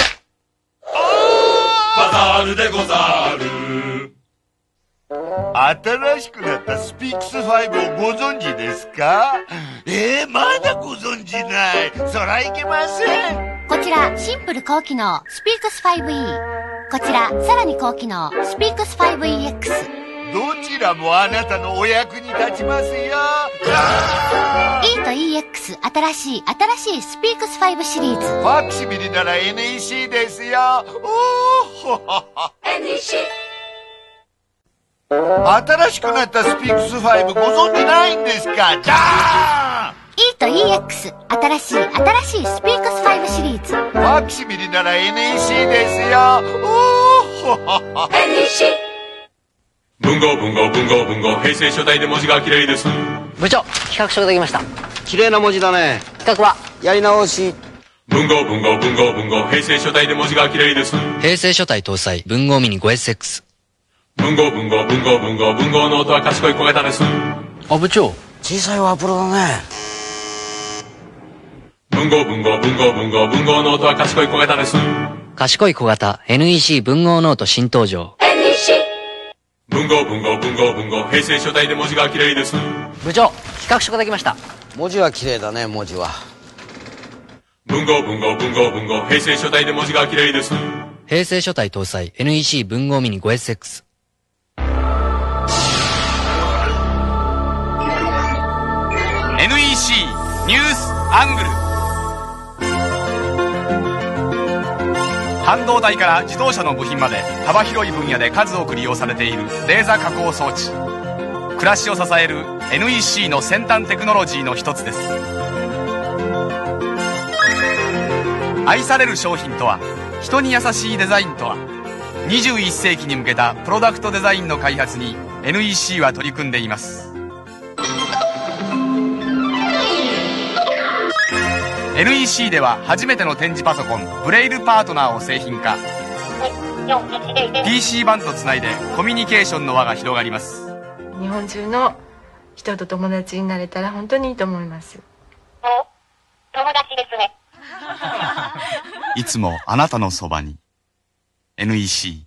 バザールでござる。 新しくなったスピックスファイブをご存知ですか？えー、まだご存知ない。そらいけません。 こちらシンプル高機能スピークス ファイブイー。 こちらさらに高機能スピークス ファイブイーエックス。 どちらもあなたのお役に立ちますよ。 E と イーエックス、 新しい新しいスピークスファイブシリーズ。 ファクシミリなら エヌイーシー ですよ。おーほほほ。 エヌイーシー。新しくなったスピークスファイブご存知ないんですか？じゃーん！ E と イーエックス、 新しい新しいスピークスファイブシリーズ。 ファクシミリなら エヌイーシー ですよ。おーほほほ。 エヌイーシー。 文豪文豪文豪文豪、平成初代で文字が綺麗です。 部長、企画書ができました。 綺麗な文字だね。 企画はやり直し。 文豪文豪文豪文豪、平成初代で文字が綺麗です。 平成初代搭載文豪ミニ ファイブエスエックス。 文豪文豪文豪文豪文豪の音は賢い小型です。 あ、部長、 小さいワープロだね。 文豪文豪文豪文豪文豪の音は賢い小型です。 賢い小型 エヌイーシー 文豪ノート新登場。 エヌイーシー。 文豪文豪文豪文豪、平成初代で文字が綺麗です。 部長、企画書ができました。 文字は綺麗だね。文字は文豪文豪文豪文豪、平成初代で文字が綺麗です。 平成初代搭載 エヌイーシー 文豪ミニ ファイブエスエックス。 エヌイーシー ニュースアングル。 半導体から自動車の部品まで幅広い分野で数多く利用されているレーザ加工装置。暮らしを支える エヌイーシー の先端テクノロジーの一つです。愛される商品とは、人に優しいデザインとは。にじゅういっ世紀に向けたプロダクトデザインの開発に エヌイーシー は取り組んでいます。エヌイーシー では初めての点字パソコンブレイルパートナーを製品化。 ピーシー 版とつないでコミュニケーションの輪が広がります。 日本中の人と友達になれたら本当にいいと思います。 友達ですね。 いつもあなたのそばに エヌイーシ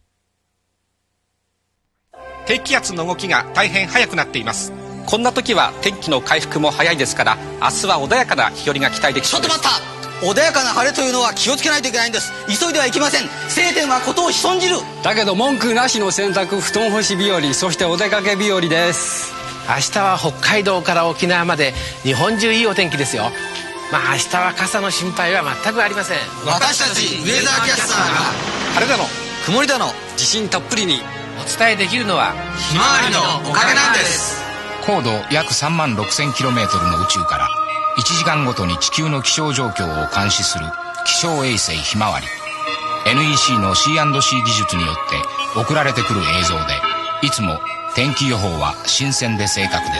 ー。低気圧の動きが大変速くなっています。こんな時は天気の回復も早いですから、明日は穏やかな日和が期待できそうです。 ちょっと待った。穏やかな晴れというのは気をつけないといけないんです。急いではいけません。晴天はことを潜んじる。 だけど文句なしの洗濯、布団干し日和、そしてお出かけ日和です。 明日は北海道から沖縄まで日本中いいお天気ですよ。まあ明日は傘の心配は全くありません。 私たちウェザーキャスターが晴れだの曇りだの自信たっぷりにお伝えできるのはひまわりのおかげなんです。 高度約さんまんろくせんキロメートルの宇宙からいちじかんごとに地球の気象状況を監視する気象衛星ひまわり。 エヌイーシー の シーアンドシー 技術によって送られてくる映像で、いつも天気予報は新鮮で正確です。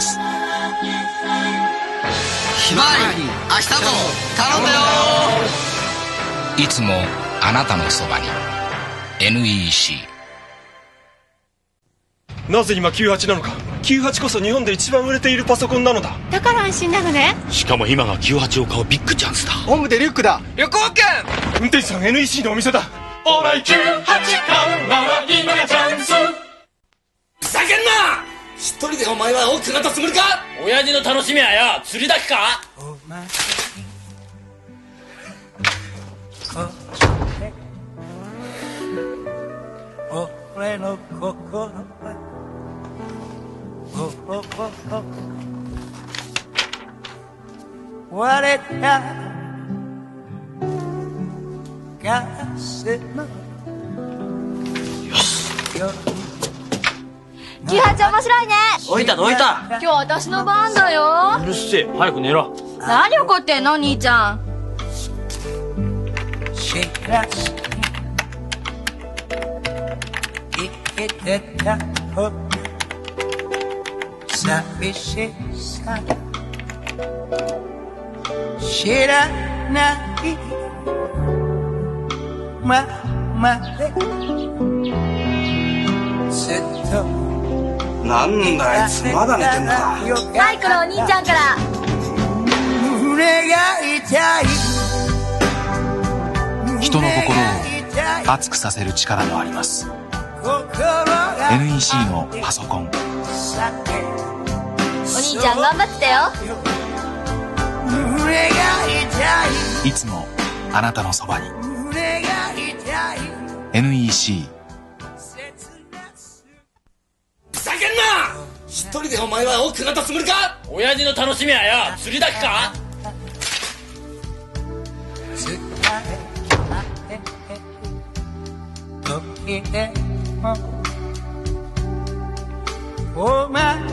ひまわり、明日も頼んだよ。 いつもあなたのそばに エヌイーシー。なぜ今きゅうじゅうはちなのか。きゅうじゅうはちこそ日本で一番売れているパソコンなのだ。 だから安心なのね。 しかも今がきゅうじゅうはちを買うビッグチャンスだ。 本部でリュックだ。 旅行券。運転手さん エヌイーシー のお店だ。 オーライきゅうじゅうはち買うなら今がチャンス。 ふざけんな。一人でお前は大きくなったつもりか。親父の楽しみはよ釣りだけか。 俺の心割れたガラスのきゅうじゅうはち面白いね。 どいたどいた。 今日私の番だよ。 うるせえ、早く寝ろ。 何怒ってんの兄ちゃん。 生きてたほ寂しさ知らないままでずっと。 なんだあいつまだ寝てんのか。 はいこれお兄ちゃんから。 胸が痛い。 人の心を熱くさせる力もあります。 エヌイーシー のパソコン。 お兄ちゃん頑張ってたよ。 いつもあなたのそばに エヌイーシー。 ふざけんな。一人でお前は大きくなったつもりか。親父の楽しみはよ釣りだけか。 お前の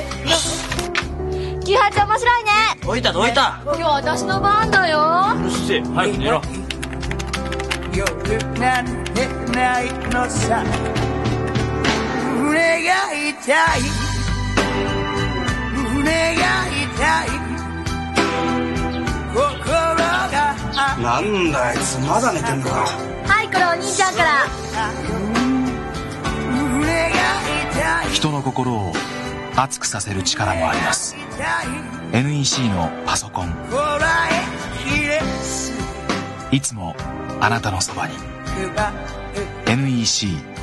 きゅうじゅうはち面白いね。 どいたどいた。 今日私の番だよ。 うるせえ、早く寝ろ。 夜なんてないのさ。胸が痛い胸が痛い心が。 なんだあいつまだ寝てんのか。 はいこれお兄ちゃんから。 人の心を熱くさせる力もあります。 エヌイーシー のパソコン。いつもあなたのそばに エヌイーシー。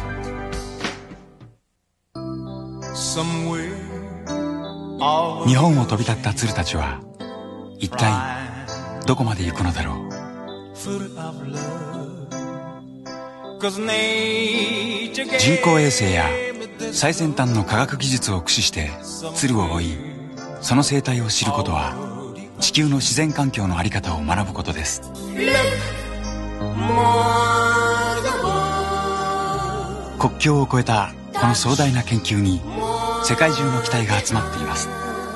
日本を飛び立った鶴たちは一体どこまで行くのだろう。人工衛星や最先端の科学技術を駆使して鶴を追い、その生態を知ることは地球の自然環境の在り方を学ぶことです。 More 国境を越えたこの壮大な研究に世界中の期待が集まっています。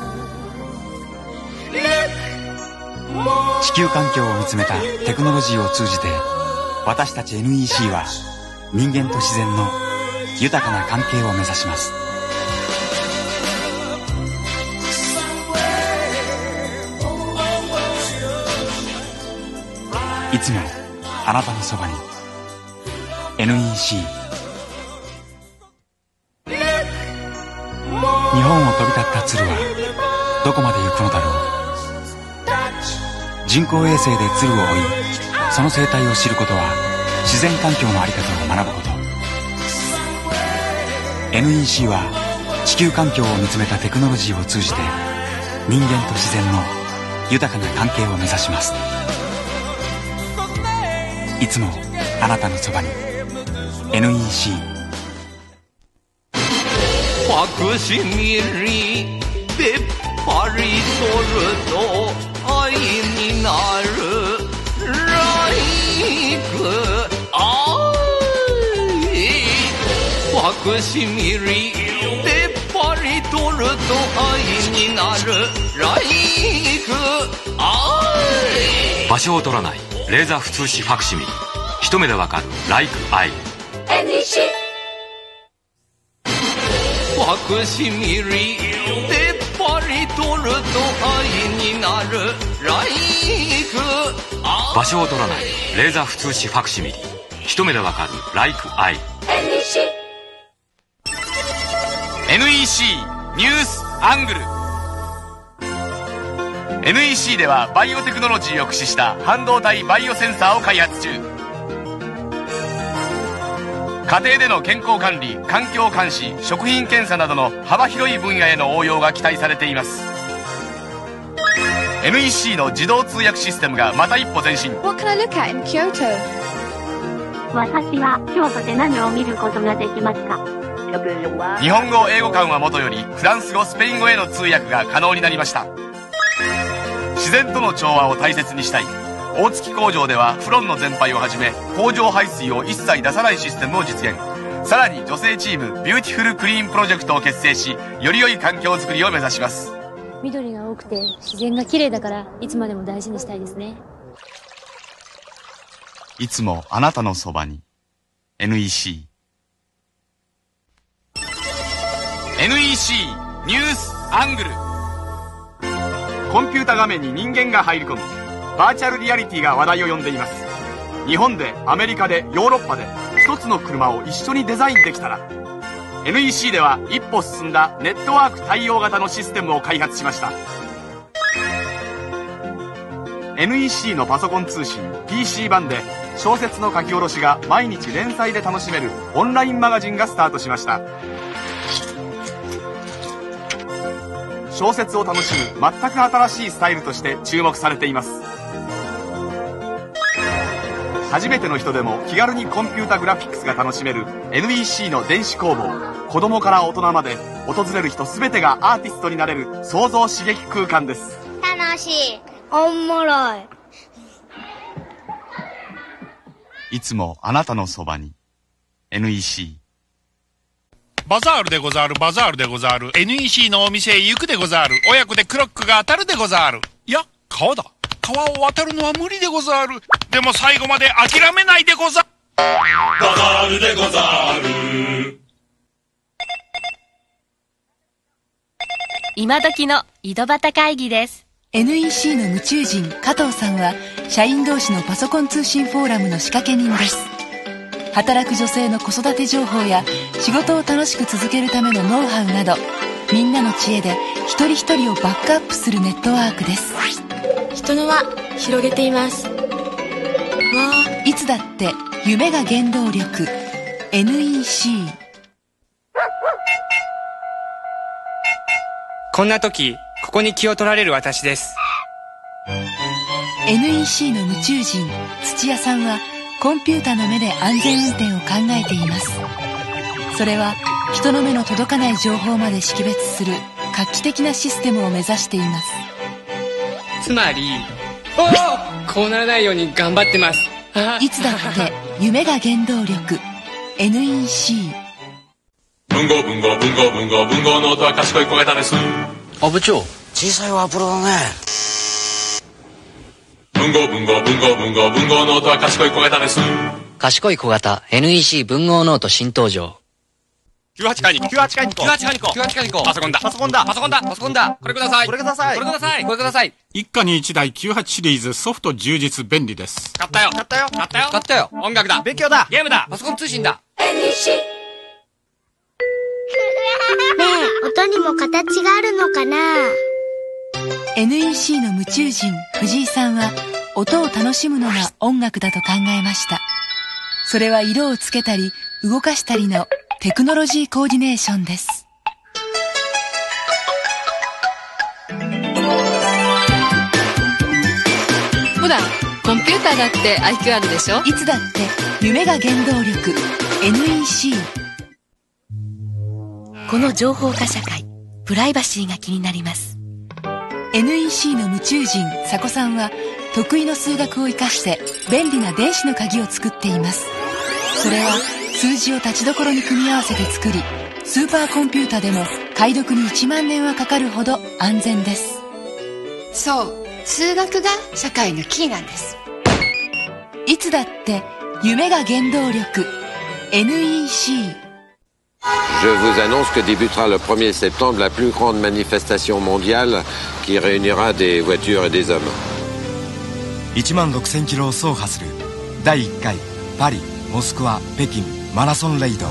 地球環境を見つめたテクノロジーを通じて、私たち エヌイーシー は人間と自然の豊かな関係を目指します。いつもあなたのそばに エヌイーシー。 日本を飛び立った鶴はどこまで行くのだろう。人工衛星で鶴を追い、その生態を知ることは自然環境の在り方を学ぶこと。 エヌイーシー は地球環境を見つめたテクノロジーを通じて人間と自然の豊かな関係を目指します。いつもあなたのそばに エヌイーシー。 ファクシミリでパリ取ると愛になるライク愛。ファクシミリでパリ取ると愛になるライク愛。 場所を取らないレーザー普通紙ファクシミリ、一目でわかるライクアイ。 エヌイーシー。ファクシミリでパリ取ると愛になるライク愛。 場所を取らないレーザー普通紙ファクシミリ、一目でわかるライクアイ。 エヌイーシー。 エヌイーシー ニュースアングル。 エヌイーシー ではバイオテクノロジーを駆使した半導体バイオセンサーを開発中。家庭での健康管理、環境監視、食品検査などの幅広い分野への応用が期待されています。 エヌイーシー の自動通訳システムがまた一歩前進。 What can I look at in Kyoto? 私は京都で何を見ることができますか？ 日本語英語間はもとよりフランス語スペイン語への通訳が可能になりました。自然との調和を大切にしたい。大月工場ではフロンの全廃をはじめ工場排水を一切出さないシステムを実現。さらに女性チームビューティフルクリーンプロジェクトを結成し、より良い環境づくりを目指します。 緑が多くて自然が綺麗だからいつまでも大事にしたいですね。 いつもあなたのそばに エヌイーシー。 エヌイーシー ニュースアングル。コンピュータ画面に人間が入り込むバーチャルリアリティが話題を呼んでいます。日本でアメリカでヨーロッパで一つの車を一緒にデザインできたら、 エヌイーシー では一歩進んだネットワーク対応型のシステムを開発しました。 エヌイーシー のパソコン通信 ピーシー 版で小説の書き下ろしが毎日連載で楽しめるオンラインマガジンがスタートしました。小説を楽しむ全く新しいスタイルとして注目されています。初めての人でも気軽にコンピュータグラフィックスが楽しめる エヌイーシー の電子工房。子供から大人まで訪れる人全てがアーティストになれる創造刺激空間です。 楽しい。おもろい。 いつもあなたのそばに エヌイーシー。 バザールでござる、バザールでござる。エヌイーシー のお店へ行くでござる。親子でクロックが当たるでござる。いや、川だ。川を渡るのは無理でござる。でも最後まで諦めないでござる。 バザールでござる。 今時の井戸端会議です。 エヌイーシー の夢中人加藤さんは社員同士のパソコン通信フォーラムの仕掛け人です。働く女性の子育て情報や仕事を楽しく続けるためのノウハウなど、みんなの知恵で一人一人をバックアップするネットワークです。 人の輪広げています。わー、いつだって夢が原動力 エヌイーシー。 こんな時ここに気を取られる私です。 エヌイーシー の夢中人土屋さんはコンピュータの目で安全運転を考えています。それは人の目の届かない情報まで識別する画期的なシステムを目指しています。 つまり、おお、こうならないように頑張ってます。 いつだって夢が原動力エヌイーシー。 文豪文豪文豪文豪文豪の音は賢い小型です。 あ、部長、小さいワープロだね。 文豪文豪文豪文豪文豪の音は賢い小型です。 賢い小型 エヌイーシー 文豪ノート新登場。 きゅうはちかいにこ。きゅうはちかいにこ。きゅうはちかいにこ。きゅうはちかいにこ。パソコンだ。パソコンだ。パソコンだ。パソコンだ。これください。これください。これください。これください。 一家に一台きゅうはちシリーズソフト充実便利です。 買ったよ。買ったよ。買ったよ。買ったよ。音楽だ。 勉強だ。 ゲームだ。パソコン通信だ。 エヌイーシー。ねえ、音にも形があるのかな？ エヌイーシー の夢中人藤井さんは音を楽しむのが音楽だと考えました。それは色をつけたり動かしたりのテクノロジーコーディネーションです。 ほら、コンピューターだって アイキュー あるでしょ。 いつだって夢が原動力 エヌイーシー。 この情報化社会、プライバシーが気になります。 エヌイーシー の夢中人佐古さんは得意の数学を生かして便利な電子の鍵を作っています。それは数字を立ちどころに組み合わせて作り、スーパーコンピュータでも解読にいちまんねんはかかるほど安全です。 そう、数学が社会のキーなんです。 いつだって夢が原動力 エヌイーシー。 Je vous annonce que débutera le premier septembre la plus grande manifestation mondiale qui réunira des voitures et des hommes. いちまんろくせんキロを走破するだいいっかいパリ、モスクワ、北京マラソンレイド。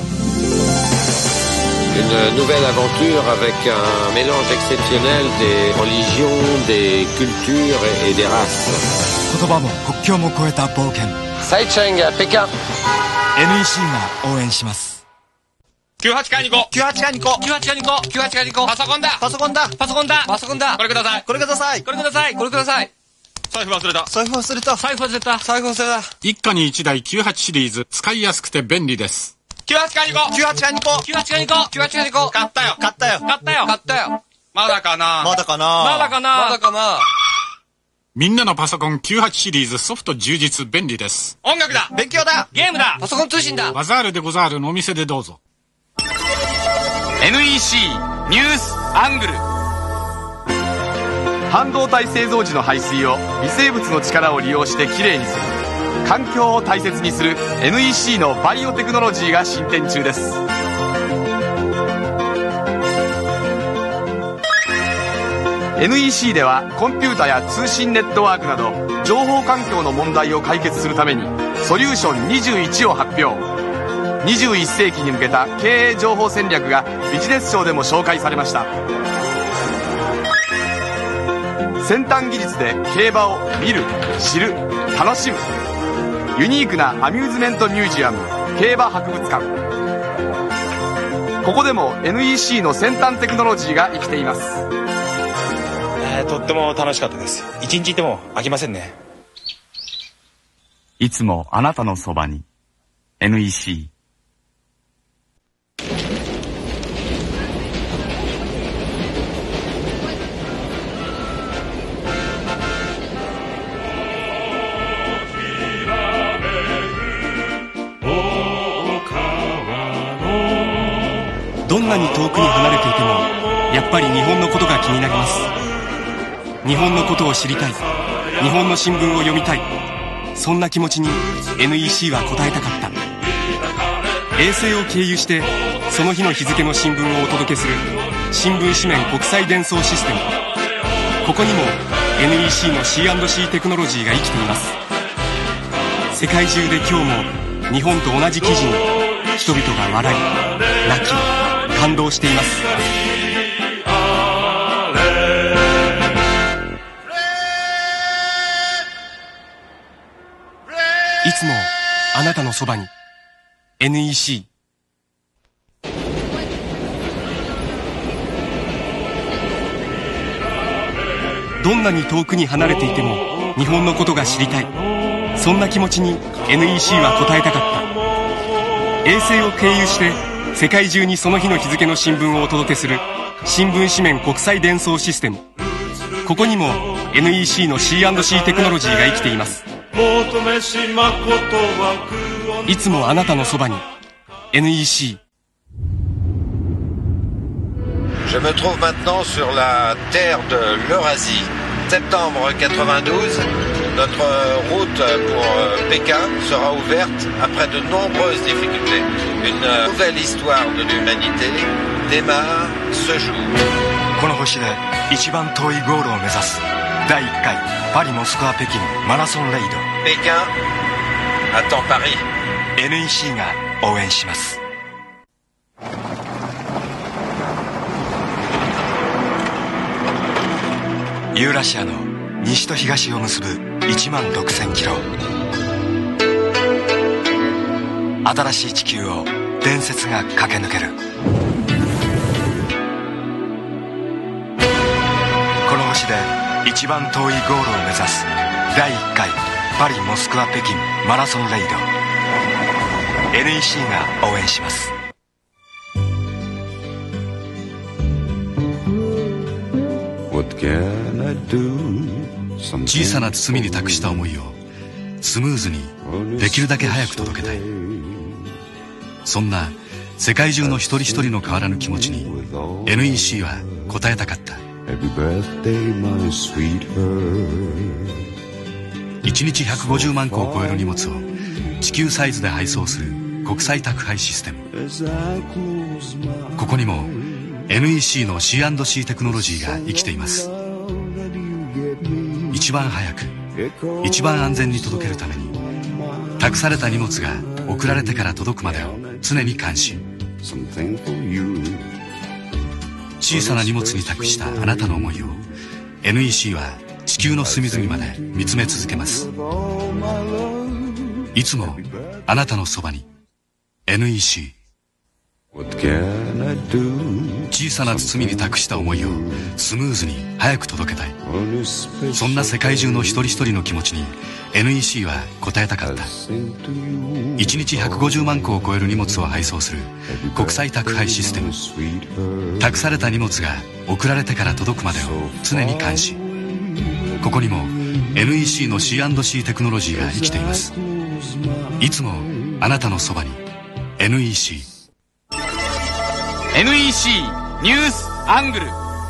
Une nouvelle aventure avec un mélange exceptionnel des religions, des cultures et des races. 言葉も国境も越えた冒険。 サイチェンが北京。 エヌイーシー が応援します。 きゅうはちかいにこ。きゅうはちかいにこ。きゅうはちかいにこ。きゅうはちかいにこ。パソコンだ。パソコンだ。パソコンだ。パソコンだ。これください。これください。これください。これください。財布忘れた。財布忘れた。財布忘れた。財布忘れた。 一家に一台きゅうはちシリーズ使いやすくて便利です。 きゅうはちかいにこ。きゅうはちかいにこ。きゅうはちかいにこ。きゅうはちかいにこ。買ったよ。買ったよ。買ったよ。買ったよ。まだかな。まだかな。まだかな。まだかな。 みんなのパソコンきゅうはちシリーズソフト充実便利です。 音楽だ。勉強だ。ゲームだ。パソコン通信だ。 バザールでござるのお店でどうぞ。 エヌイーシー ニュースアングル。 半導体製造時の排水を微生物の力を利用してきれいにする、環境を大切にする エヌイーシー のバイオテクノロジーが進展中です。 エヌイーシー ではコンピュータや通信ネットワークなど情報環境の問題を解決するためにソリューションにじゅういちを発表。にじゅういっせいきに向けた経営情報戦略がビジネス書でも紹介されました。先端技術で競馬を見る、知る、楽しむ、ユニークなアミューズメントミュージアム競馬博物館。ここでも エヌイーシー の先端テクノロジーが生きています。 えー、とっても楽しかったです。一日いても飽きませんね。 いつもあなたのそばに エヌイーシー。 どんなに遠くに離れていてもやっぱり日本のことが気になります。日本のことを知りたい、日本の新聞を読みたい、そんな気持ちに エヌイーシー は応えたかった。衛星を経由してその日の日付の新聞をお届けする新聞紙面国際伝送システム。ここにも エヌイーシー の シーアンドシー テクノロジーが生きています。世界中で今日も日本と同じ記事に人々が笑い、泣き、感動しています。いつもあなたのそばに エヌイーシー。 どんなに遠くに離れていても日本のことが知りたい、そんな気持ちに エヌイーシー は応えたかった。衛星を経由して世界中にその日の日付の新聞をお届けする新聞紙面国際伝送システム。ここにも エヌイーシー の シーアンドシー テクノロジーが生きています。いつもあなたのそばにエヌイーシー。 Je me trouve maintenant sur la terre de l'Eurasie. Septembre quatre-vingt-douze, notre route pour Pékin sera ouverte après de nombreuses difficultés. Une nouvelle histoire de l'humanité démarre ce jour. この星で一番遠いゴールを目指すだいいっかいパリモスクワ北京マラソンレイド。 Pékin attend Paris. エヌイーシー が応援します。ユーラシアの西と東を結ぶいちまんろくせんキロ。新しい地球を伝説が駆け抜ける。この星で一番遠いゴールを目指すだいいっかいパリモスクワ北京マラソンレイド。 エヌイーシー が応援します。 小さな包みに託した思いをスムーズにできるだけ早く届けたい。そんな世界中の一人一人の変わらぬ気持ちに エヌイーシー は応えたかった。いちにちひゃくごじゅうまんこを超える荷物を地球サイズで配送する国際宅配システム。ここにも エヌイーシー の シーアンドシー テクノロジーが生きています。一番早く一番安全に届けるために託された荷物が送られてから届くまでを常に監視。小さな荷物に託したあなたの思いを エヌイーシー は地球の隅々まで見つめ続けます。いつもあなたのそばに エヌイーシー。 小さな包みに託した思いをスムーズに早く届けたい。そんな世界中の一人一人の気持ちに エヌイーシー は応えたかった。いちにちひゃくごじゅうまんこを超える荷物を配送する国際宅配システム。託された荷物が送られてから届くまでを常に監視。ここにも エヌイーシー の シーアンドシー テクノロジーが生きています。いつもあなたのそばに エヌイーシー。 エヌイーシー ニュースアングル。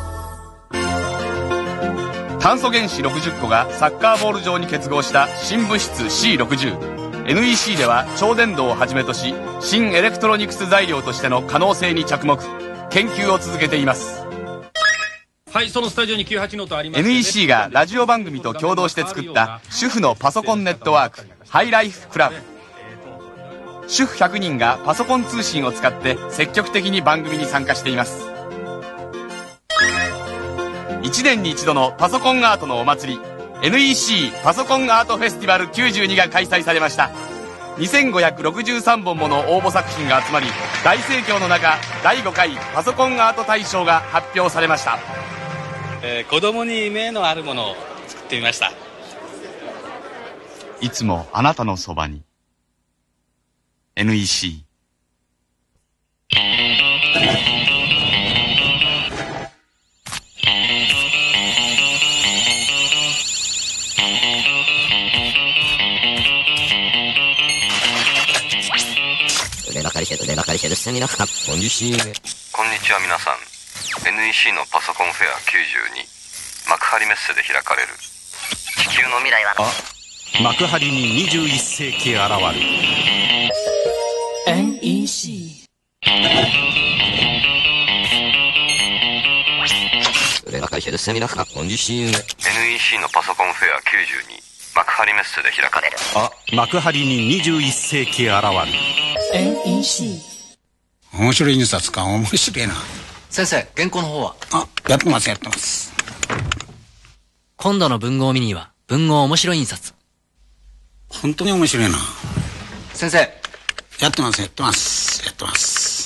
炭素原子ろくじゅっこがサッカーボール状に結合した新物質 シーろくじゅう。 エヌイーシー では超電導をはじめとし新エレクトロニクス材料としての可能性に着目、研究を続けています。 はい、そのスタジオにきゅうはちノートあります、 エヌイーシー がラジオ番組と共同して作った主婦のパソコンネットワークハイライフクラブ。主婦ひゃくにんがパソコン通信を使って積極的に番組に参加しています。いちねんに一度のパソコンアートのお祭り エヌイーシー パソコンアートフェスティバルきゅうじゅうにが開催されました。にせんごひゃくろくじゅうさんぼんもの応募作品が集まり大盛況の中だいごかいパソコンアート大賞が発表されました。 えー、子供に夢のあるものを作ってみました。 いつもあなたのそばに エヌイーシー。 腕ばかりして腕ばかりしてるセミナーかこんにちは皆さん。 エヌイーシー のパソコンフェアきゅうじゅうに幕張メッセで開かれる。地球の未来はあ幕張ににじゅういっせいき現る エヌイーシー。 腕ばかりしてるセミナーかこんにちは。 エヌイーシー のパソコンフェアきゅうじゅうに幕張メッセで開かれる。 あ幕張ににじゅういっせいき現る エヌイーシー。 面白い印刷か面白いな。 先生、原稿の方は？ あ、やってますやってます。 今度の文豪ミニは文豪面白い印刷。 本当に面白いな。 先生、 やってますやってますやってます。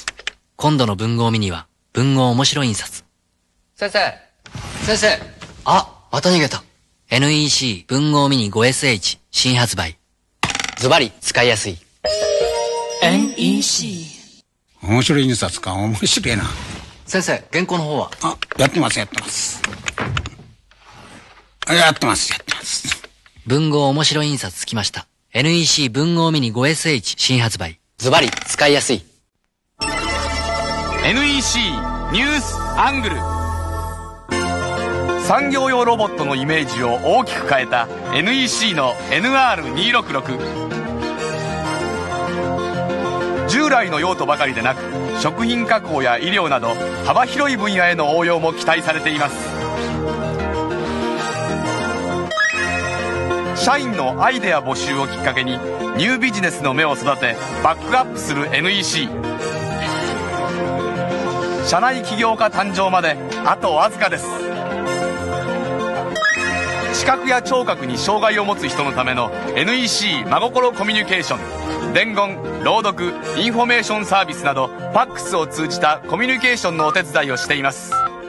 今度の文豪ミニは文豪面白い印刷。先生先生、あ、また逃げた。 エヌイーシー 文豪ミニ ファイブエスエイチ 新発売。ズバリ使いやすい。 エヌイーシー。 面白い印刷か面白いな。 先生、原稿の方は？ あ、やってますやってます。やってますやってます。 文豪面白い印刷つきました。 エヌイーシー 文豪ミニ ファイブエスエイチ 新発売。ズバリ使いやすい。 エヌイーシー ニュースアングル。産業用ロボットのイメージを大きく変えた エヌイーシー の エヌアールにひゃくろくろく。従来の用途ばかりでなく、食品加工や医療など幅広い分野への応用も期待されています。社員のアイデア募集をきっかけにニュービジネスの芽を育てバックアップする エヌイーシー。 社内起業家誕生まであとわずかです。視覚や聴覚に障害を持つ人のための エヌイーシー 真心コミュニケーション、伝言、朗読、インフォメーションサービスなどファックスを通じたコミュニケーションのお手伝いをしています。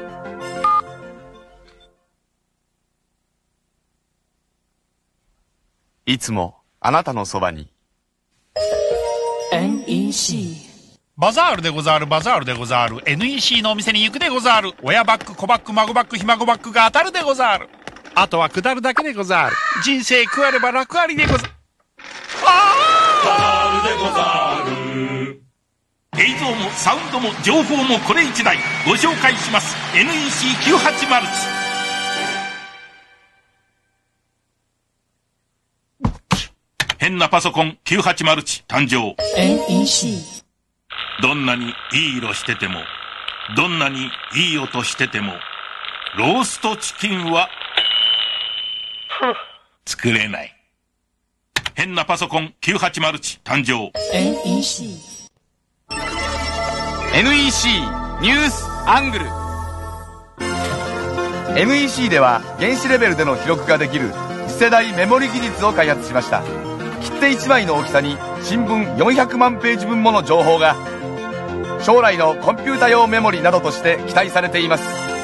いつもあなたのそばにエヌイーシー。 バザールでござる、バザールでござる。 エヌイーシー のお店に行くでござる。親バッグ、子バッグ、孫バッグ、ひ孫バッグが当たるでござる。あとは下るだけでござる。人生食われば楽ありでござる。 バザールでござる。映像もサウンドも情報もこれ一台。ご紹介します エヌイーシーきゅうはちまる 変なパソコンきゅうはちまる誕生。 エヌイーシー。 どんなにいい色してても、どんなにいい音してても、ローストチキンは作れない。変なパソコンきゅうはちまる誕生。 エヌイーシー。 エヌイーシー ニュースアングル。 エヌイーシー では原子レベルでの記録ができる次世代メモリ技術を開発しました。切手いちまいの大きさに新聞よんひゃくまんページ分もの情報が、将来のコンピュータ用メモリなどとして期待されています。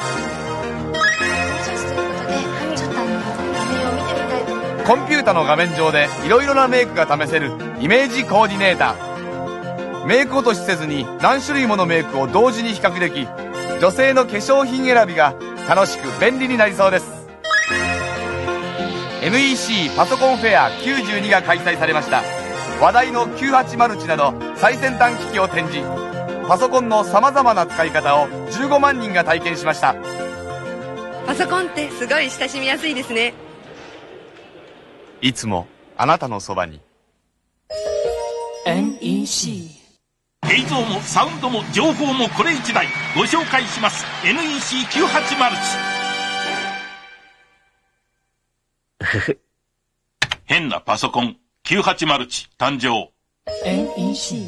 コンピュータの画面上でいろいろなメイクが試せるイメージコーディネーター。メイク落としせずに何種類ものメイクを同時に比較でき、女性の化粧品選びが楽しく便利になりそうです。 エヌイーシー パソコンフェアきゅうじゅうにが開催されました。話題のきゅうはちまるなど最先端機器を展示。パソコンのさまざまな使い方をじゅうごまんにんが体験しました。 パソコンってすごい親しみやすいですね。 いつもあなたのそばにエヌイーシー。 映像もサウンドも情報もこれ一台。ご紹介します エヌイーシーきゅうはちまる。変なパソコンきゅうはちまる誕生。 エヌイーシー。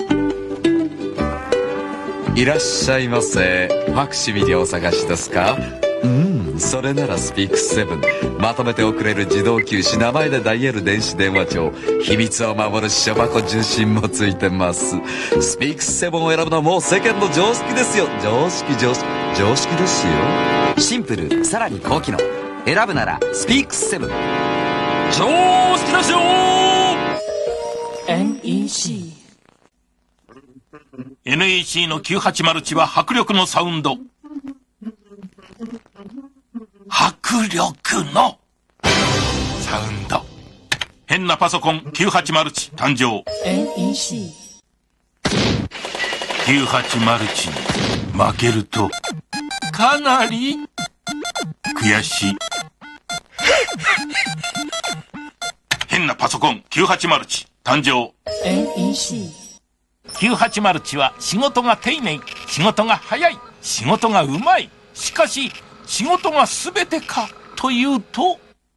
いらっしゃいませ。ファクシミリお探しですか？うん、それならスピークセブン。まとめて送れる自動球種、名前でダイヤル電子電話帳、秘密を守る書箱受信もついてます。スピークセブンを選ぶのはもう世間の常識ですよ。常識常識常識ですよ。 シンプル、さらに高機能。選ぶならスピークセブン。 常識ですよ。 エヌイーシー。 エヌイーシー のきゅうはちまるは迫力のサウンド。迫力のサウンド。変なパソコンきゅうはちまる誕生。 エヌイーシー。 きゅうはちまるに負けるとかなり悔しい。変なパソコンきゅうはちまる誕生。 エヌイーシー。 きゅうはちまるは仕事が丁寧、仕事が早い、仕事がうまい。しかし仕事が全てかというと、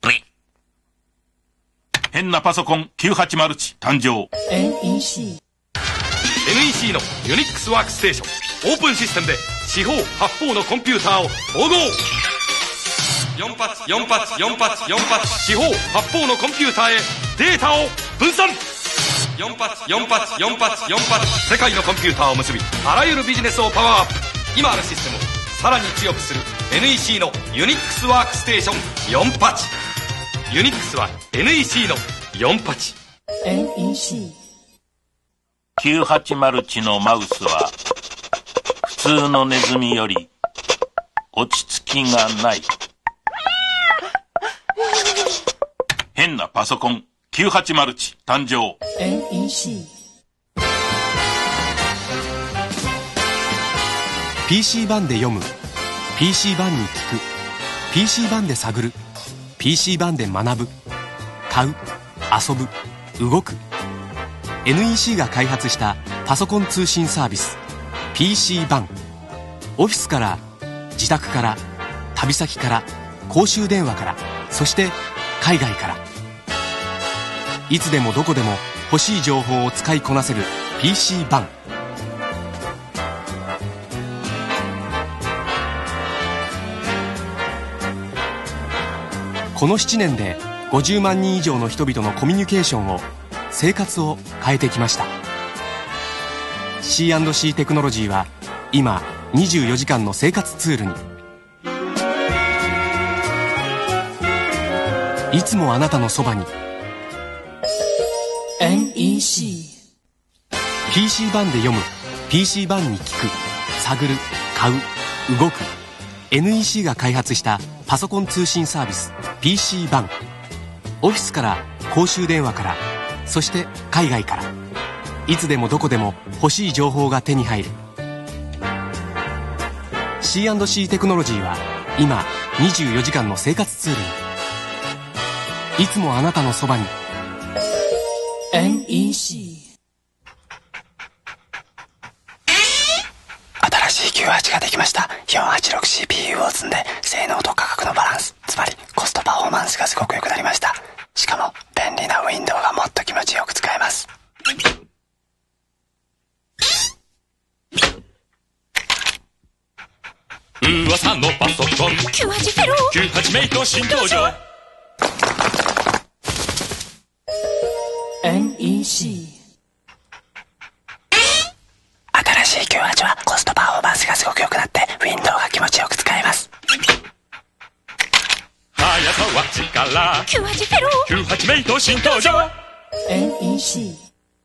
変なパソコンきゅうはちまる誕生。 エヌイーシー。 エヌイーシー のユニックスワークステーション、オープンシステムで四方八方のコンピューターを統合。よん発よん発よん発よん発、四方八方のコンピューターへデータを分散。よん発よん発よん発よん発、世界のコンピューターを結び、あらゆるビジネスをパワーアップ。今あるシステムをさらに強くする エヌイーシー のユニックスワークステーションよん発。ユニックスは エヌイーシー のよん発。 エヌイーシー。 きゅうはちまるのマウスは普通のネズミより落ち着きがない。変なパソコンきゅうはちまる誕生。 エヌイーシー。 ピーシー 版で読む、 ピーシー 版に聞く、 ピーシー 版で探る、 ピーシー 版で学ぶ、買う、遊ぶ、動く。 エヌイーシー が開発したパソコン通信サービス ピーシー 版。オフィスから、自宅から、旅先から、公衆電話から、そして海外から、いつでもどこでも欲しい情報を使いこなせる ピーシー 版。このななねんでごじゅうまんにん以上の人々のコミュニケーションを、生活を変えてきました。 シーアンドシー テクノロジーは今にじゅうよじかんの生活ツールに。いつもあなたのそばに エヌイーシー。 ピーシー 版で読む、 ピーシー 版に聞く、探る、買う、動く。 エヌイーシー が開発したパソコン通信サービス ピーシー 版。オフィスから、公衆電話から、そして海外から、いつでもどこでも欲しい情報が手に入る。 シーアンドシー テクノロジーは今にじゅうよじかんの生活ツールに。いつもあなたのそばに エヌイーシー。 新しい キューはち ができました。 よんはちろくシーピーユー を積んで、性能と価格のバランス、つまりコストパフォーマンスがすごく良くなりました。しかも便利なウィンドウがもっと気持ちよく使えます。 噂のパソコンきゅうはちフェロー、 きゅうはちメイト新登場。 エヌイーシー。 新しいきゅうはちはコストパフォーマンスがすごく良くなって、ウィンドウが気持ちよく使えます。 速さは力、 きゅうはちフェロー、 きゅうはちメイト新登場。 エヌイーシ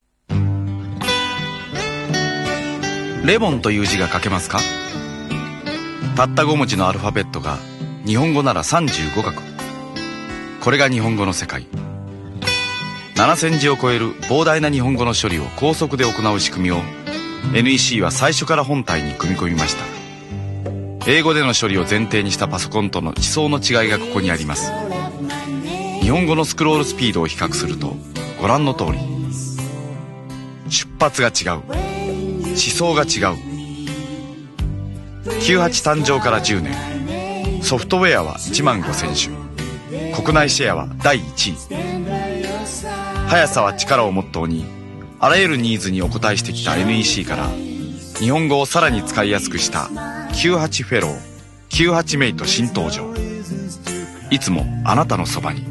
ー。レモンという字が書けますか？たったごもじのアルファベットが日本語ならさんじゅうご画。これが日本語の世界。ななせんじを超える膨大な日本語の処理を高速で行う仕組みを エヌイーシー は最初から本体に組み込みました。英語での処理を前提にしたパソコンとの地層の違いがここにあります。日本語のスクロールスピードを比較するとご覧の通り、出発が違う、思想が違う。きゅうはち誕生からじゅうねん、ソフトウェアはいちまんごせんしゅ、国内シェアはだいいちい。速さは力をモットーに、あらゆるニーズにお応えしてきた エヌイーシー から日本語をさらに使いやすくしたきゅうはちフェロー、きゅうはちメイト新登場。いつもあなたのそばに。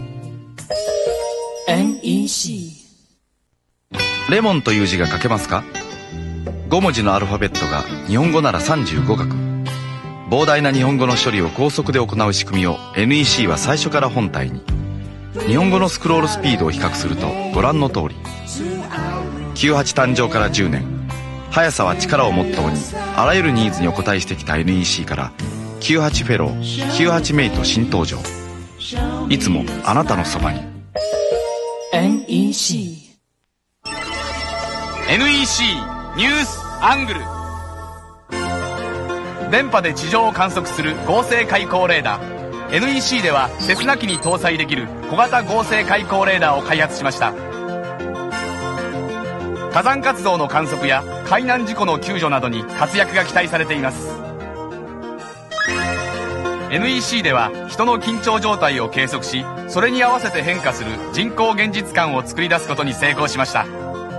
エヌイーシー。レモンという字が書けますか？ごもじのアルファベットが日本語ならさんじゅうご画。膨大な日本語の処理を高速で行う仕組みを エヌイーシー は最初から本体に。日本語のスクロールスピードを比較するとご覧の通り、きゅうはち誕生からじゅうねん、速さは力をモットーにあらゆるニーズにお応えしてきた エヌイーシー からきゅうはちフェロー、きゅうはちメイト新登場。いつもあなたのそばに。 エヌイーシー。 エヌイーシー ニュースアングル。 電波で地上を観測する合成開口レーダー。 エヌイーシー ではセスナ機に搭載できる小型合成開口レーダーを開発しました。火山活動の観測や海難事故の救助などに活躍が期待されています。 エヌイーシー では人の緊張状態を計測し、それに合わせて変化する人工現実感を作り出すことに成功しました。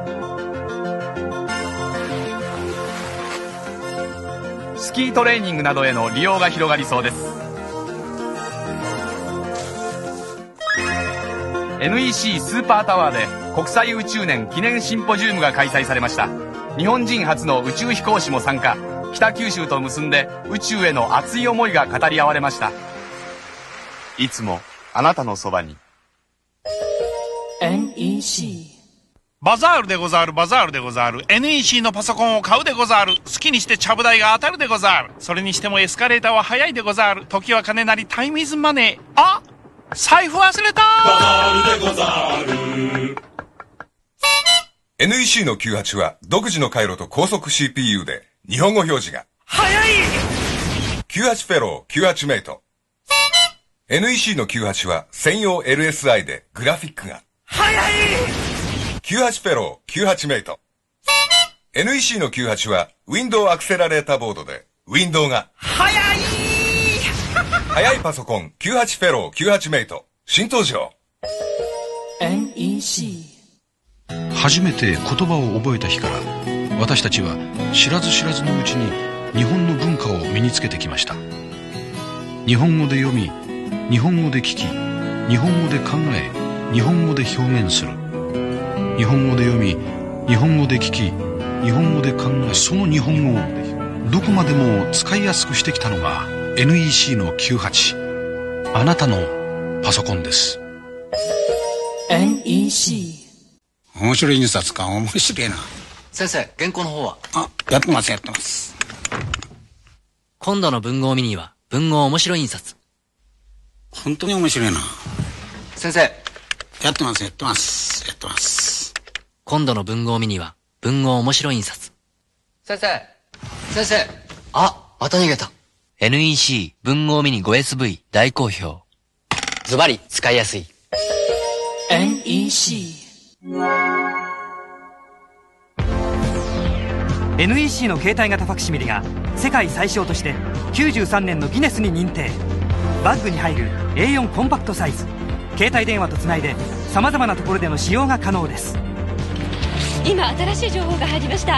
スキートレーニングなどへの利用が広がりそうです。 エヌイーシー スーパータワーで国際宇宙年記念シンポジウムが開催されました。日本人初の宇宙飛行士も参加。北九州と結んで宇宙への熱い思いが語り合われました。いつもあなたのそばに。 ー。エヌイーシー。 バザールでござる、バザールでござる。 エヌイーシー のパソコンを買うでござる。好きにしてちゃぶ台が当たるでござる。それにしてもエスカレーターは速いでござる。時は金なりタイムイズマネー。あ、財布忘れた。 バザールでござる。 エヌイーシー のきゅうはちは独自の回路と高速 シーピーユー で日本語表示が早い。 キューエイチ フェロー、キューエイチ メイト。エヌイーシー の キューエイチ は専用 エルエスアイ でグラフィックが。 早い。 キューエイチ フェロー、キューエイチ メイト。エヌイーシー の キューエイチ はウィンドウアクセラレータボードでウィンドウが。 早い。 早いパソコン キューエイチ フェロー、キューエイチ メイト。新登場。 エヌイーシー。初めて言葉を覚えた日から私たちは知らず知らずのうちに日本の文化を身につけてきました。日本語で読み、日本語で聞き、日本語で考え、日本語で表現する。日本語で読み、日本語で聞き、日本語で考え、その日本語をどこまでも使いやすくしてきたのが エヌイーシー のきゅうじゅうはち。あなたのパソコンです。 エヌイーシー。面白い印刷か。面白いな。 先生、原稿の方は？ あ、やってますやってます。 今度の文豪ミニは文豪面白い印刷。 本当に面白いな。 先生、 やってますやってますやってます。 今度の文豪ミニは文豪面白い印刷。先生先生、あ、また逃げた。 エヌイーシー 文豪ミニ ごエスブイ 大好評。ズバリ使いやすい。 エヌイーシー。 エヌイーシー の携帯型ファクシミリが世界最小としてきゅうじゅうさんねんのギネスに認定。バッグに入る エーよん コンパクトサイズ。携帯電話とつないでさまざまなところでの使用が可能です。 今新しい情報が入りました。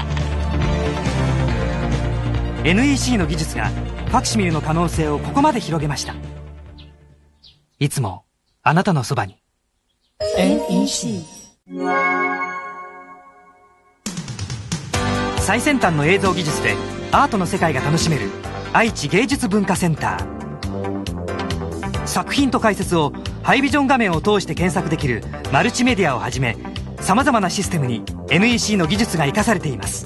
エヌイーシー の技術がファクシミリの可能性をここまで広げました。いつもあなたのそばにエヌイーシー。 最先端の映像技術でアートの世界が楽しめる愛知芸術文化センター。作品と解説をハイビジョン画面を通して検索できるマルチメディアをはじめ、さまざまなシステムに エヌイーシー の技術が生かされています。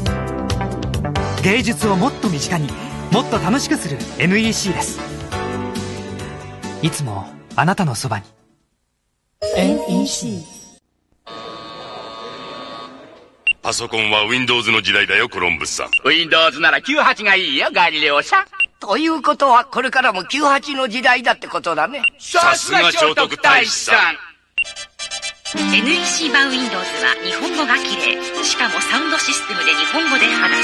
芸術をもっと身近に、もっと楽しくする エヌイーシー です。いつもあなたのそばにエヌイーシー。 パソコンは Windows の時代だよ、コロンブスさん。 Windows ならきゅうじゅうはちがいいよ、ガリレオさん。ということは、これからもきゅうじゅうはちの時代だってことだね。 さすが聖徳太子さん。 エヌイーシー 版 Windows は日本語が綺麗。しかもサウンドシステムで日本語で話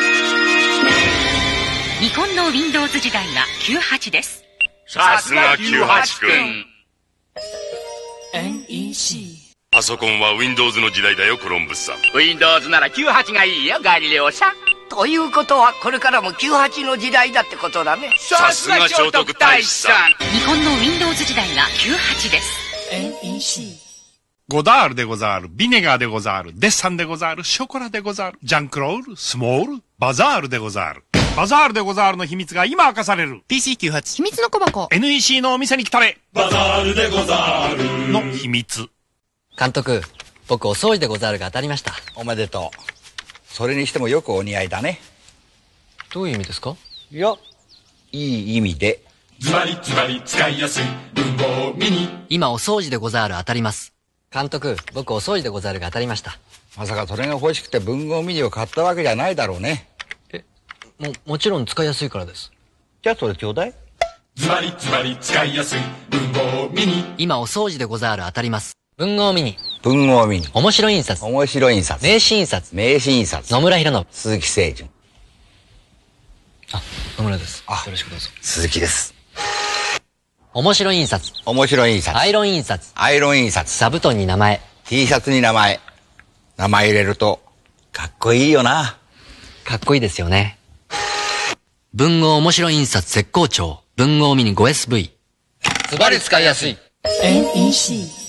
す。日本の Windows 時代がきゅうじゅうはちです。 さすがきゅうじゅうはちくん。 エヌイーシー。 パソコンは Windows の時代だよ、コロンブスさん。 Windows ならきゅうじゅうはちがいいよ、ガリレオさん。ということは、これからもきゅうじゅうはちの時代だってことだね。 さすが聖徳太子さん。 日本の Windows 時代がきゅうじゅうはちです。 エヌイーシー。 ゴダールでござる、ビネガーでござる、デッサンでござる、ショコラでござる、ジャンクロール、スモール、バザールでござる。バザールでござるの秘密が今明かされる。ピーシーきゅうじゅうはち。 秘密の小箱。 エヌイーシー のお店に来たれ。バザールでござる。の秘密。 監督、僕お掃除でござるが当たりました。 おめでとう。それにしてもよくお似合いだね。 どういう意味ですか？ いや、いい意味で。 ズバリズバリ使いやすい文房ミニ。 今お掃除でござる当たります。監督、僕お掃除でござるが当たりました。 まさかそれが欲しくて文豪ミニを買ったわけじゃないだろうね。 え、も、もちろん使いやすいからです。 じゃあそれちょうだい。 ズバリズバリ使いやすい文豪ミニ。 今お掃除でござる当たります。文豪ミニ。 文豪ミニ。 面白印刷。 面白印刷。 名刺印刷。 名刺印刷。 野村弘信。 鈴木清純。 あ、野村です。よろしくどうぞ。 鈴木です。 面白印刷。 面白印刷。 アイロン印刷。 アイロン印刷。 座布団に名前。 T シャツに名前。名前入れると、かっこいいよな。 かっこいいですよね。文豪面白印刷絶好調。文豪ミニ ごエスブイ。ズバリ使いやすい。 エヌイーシー。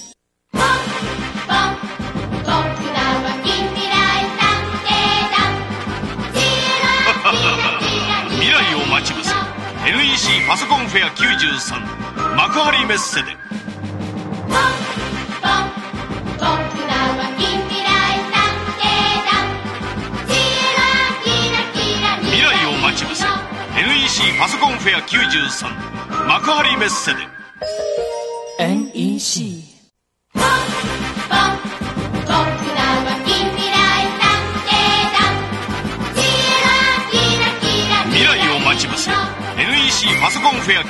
未来を待ち伏せ エヌイーシー パソコンフェアきゅうじゅうさん幕張メッセで。未来を待ち伏せ エヌイーシー パソコンフェアきゅうじゅうさん幕張メッセで。 エヌイーシー。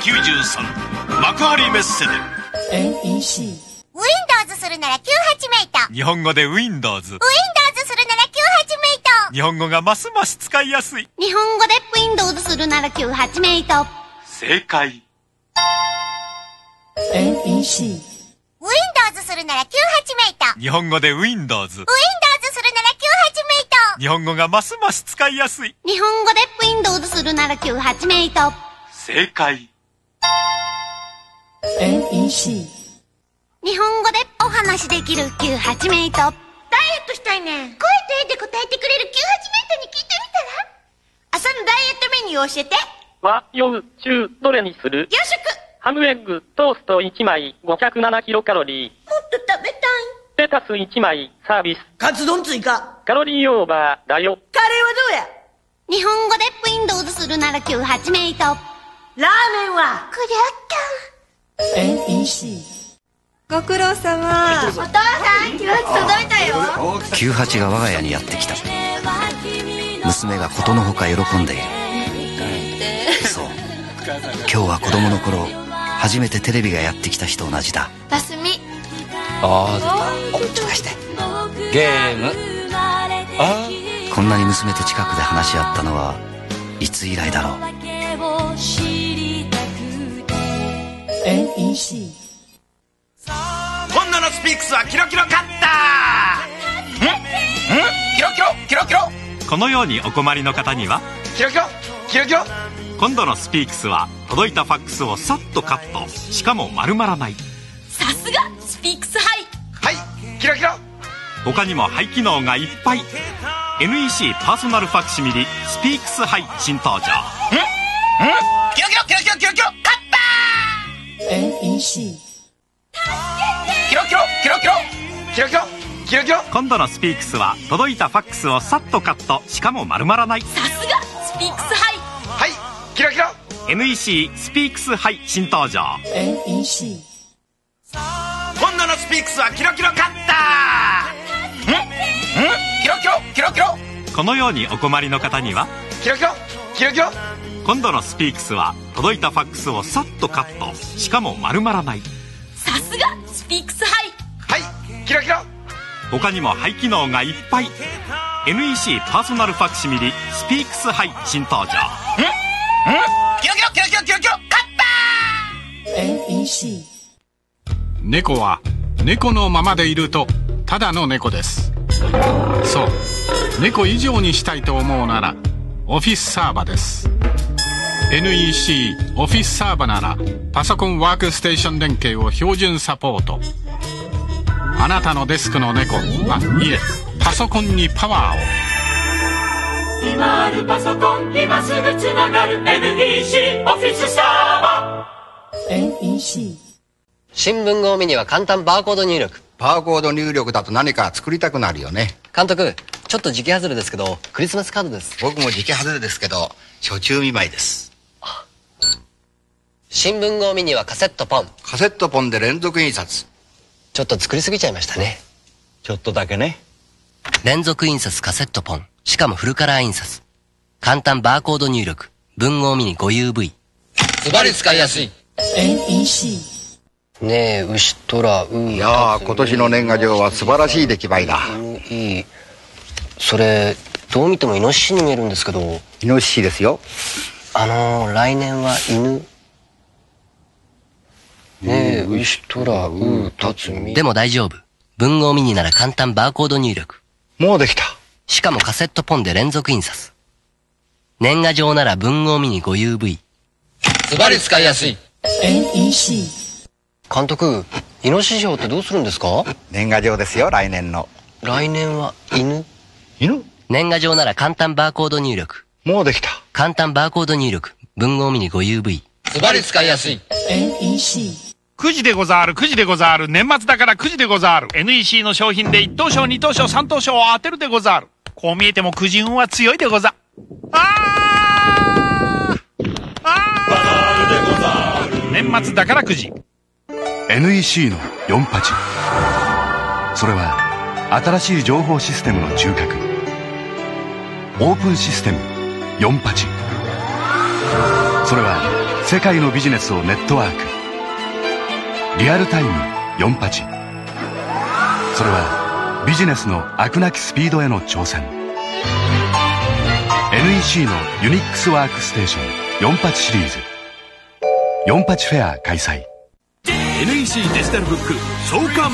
きゅうじゅうさん幕張メッセでエヌイーシー Windows するならきゅうじゅうはちメイト。 日本語で Windows Windows するならきゅうじゅうはちメイト。 日本語がますます使いやすい。 日本語で Windows するならきゅうじゅうはちメイト。 正解。 エヌイーシー Windows するならきゅうじゅうはちメイト。 日本語で Windows Windows するならきゅうじゅうはちメイト。 日本語がますます使いやすい。 日本語で Windows するならきゅうじゅうはちメイト。 正解。 エヌイーシー日本語でお話できるきゅうじゅうはちメイト。ダイエットしたいねん。声と絵で答えてくれるきゅうじゅうはちメイトに聞いてみたら。朝のダイエットメニューを教えて。 和、洋、中、どれにする？ 洋食。 ハムエッグ、トーストいちまい、ごひゃくななキロカロリー。 もっと食べたい。 レタスいちまい、サービス。 カツ丼追加。 カロリーオーバーだよ。 カレーはどうや？日本語で Windows するならきゅうじゅうはちメイト。ラーメンはこりゃった。 エヌイーシーご苦労様。 お父さん、きゅうじゅうはち届いたよ。 きゅうじゅうはちが我が家にやってきた。娘がことのほか喜んでいる。そう、今日は子供の頃初めてテレビがやってきた日と同じだ。 バスミ。 あー、お、ちょっと貸して。ゲーム。あー、こんなに娘と近くで話し合ったのはいつ以来だろう。 エヌイーシー今度のスピークスはキロキロカッター。んんキロキロキロキロ。 このようにお困りの方にはキロキロキロキロ。 今度のスピークスは届いたファックスをさっとカット、しかも丸まらない。 さすがスピークスハイ。 はい、キロキロ。 他にもハイ機能がいっぱい。 エヌイーシー パーソナルファクシミリスピークスハイ新登場。んんキロキロキロキロキロキロカッター。 エヌイーシーキロキロキロキロキロキロキロキロ。 今度のスピークスは届いたファックスをさっとカット、しかも丸まらない。 さすがスピークスハイ。 はい、キロキロ。 エヌイーシー スピークスハイ新登場。 エヌイーシー今度のスピークスはキロキロカッター。んんキロキロキロキロ。 このようにお困りの方にはキロキロキロキロ。 今度のスピークスは届いたファックスをさっとカット、しかも丸まらない。 さすがスピークスハイ。 はい、キロキロ。 他にもハイ機能がいっぱい。 エヌイーシー パーソナルファクシミリスピークスハイ新登場。んんキロキロキロキロキロキロカッター。 エヌイーシー猫は猫のままでいるとただの猫です。そう、猫以上にしたいと思うならオフィスサーバです。 エヌイーシー オフィスサーバならパソコンワークステーション連携を標準サポート。あなたのデスクの猫、あ、いえパソコンにパワーを。 今あるパソコン今すぐつながる エヌイーシー オフィスサーバー。 エヌイーシー新聞号ミニは簡単バーコード入力。 バーコード入力だと何か作りたくなるよね。 監督、ちょっと時期外れですけどクリスマスカードです。 僕も時期外れですけど初中見舞いです。 新聞号ミニはカセットポン。 カセットポンで連続印刷。 ちょっと作りすぎちゃいましたね。 ちょっとだけね。 連続印刷カセットポン、しかもフルカラー印刷。簡単バーコード入力。文豪ミニ ごユーブイ。 ズバリ使いやすい。 エヌイーシーねえ、牛とらう。 いやあ、今年の年賀状は素晴らしい出来栄えだ。 いい。それどう見てもイノシシに見えるんですけど。 イノシシですよ。 あのー、来年は犬。ねえ、牛とらうたつみ。でも大丈夫。文豪ミニなら簡単バーコード入力。 もうできた。 しかもカセットポンで連続印刷。年賀状なら文豪ミニ ごユーブイ。 ズバリ使いやすい。 エヌイーシー監督、イノシシってどうするんですか？ 年賀状ですよ、来年の。 来年は犬。 犬？ 年賀状なら簡単バーコード入力。 もうできた。 簡単バーコード入力。文豪ミニ ごユーブイ。 ズバリ使いやすい。 エヌイーシーくじでござる、くじでござる。年末だからくじでござる。エヌイーシー の商品でいち等賞、に等賞、さん等賞を当てるでござる。こう見えてもくじ運は強いでござ。あーあー年末だからくじ。 エヌイーシー のよんパチ。それは新しい情報システムの中核。オープンシステムよんパチ。 それは世界のビジネスをネットワーク。リアルタイムよんじゅうはち。それはビジネスの飽くなきスピードへの挑戦。 エヌイーシー のユニックスワークステーションよんじゅうはちシリーズよんじゅうはちフェア開催。 エヌイーシー デジタルブック創刊。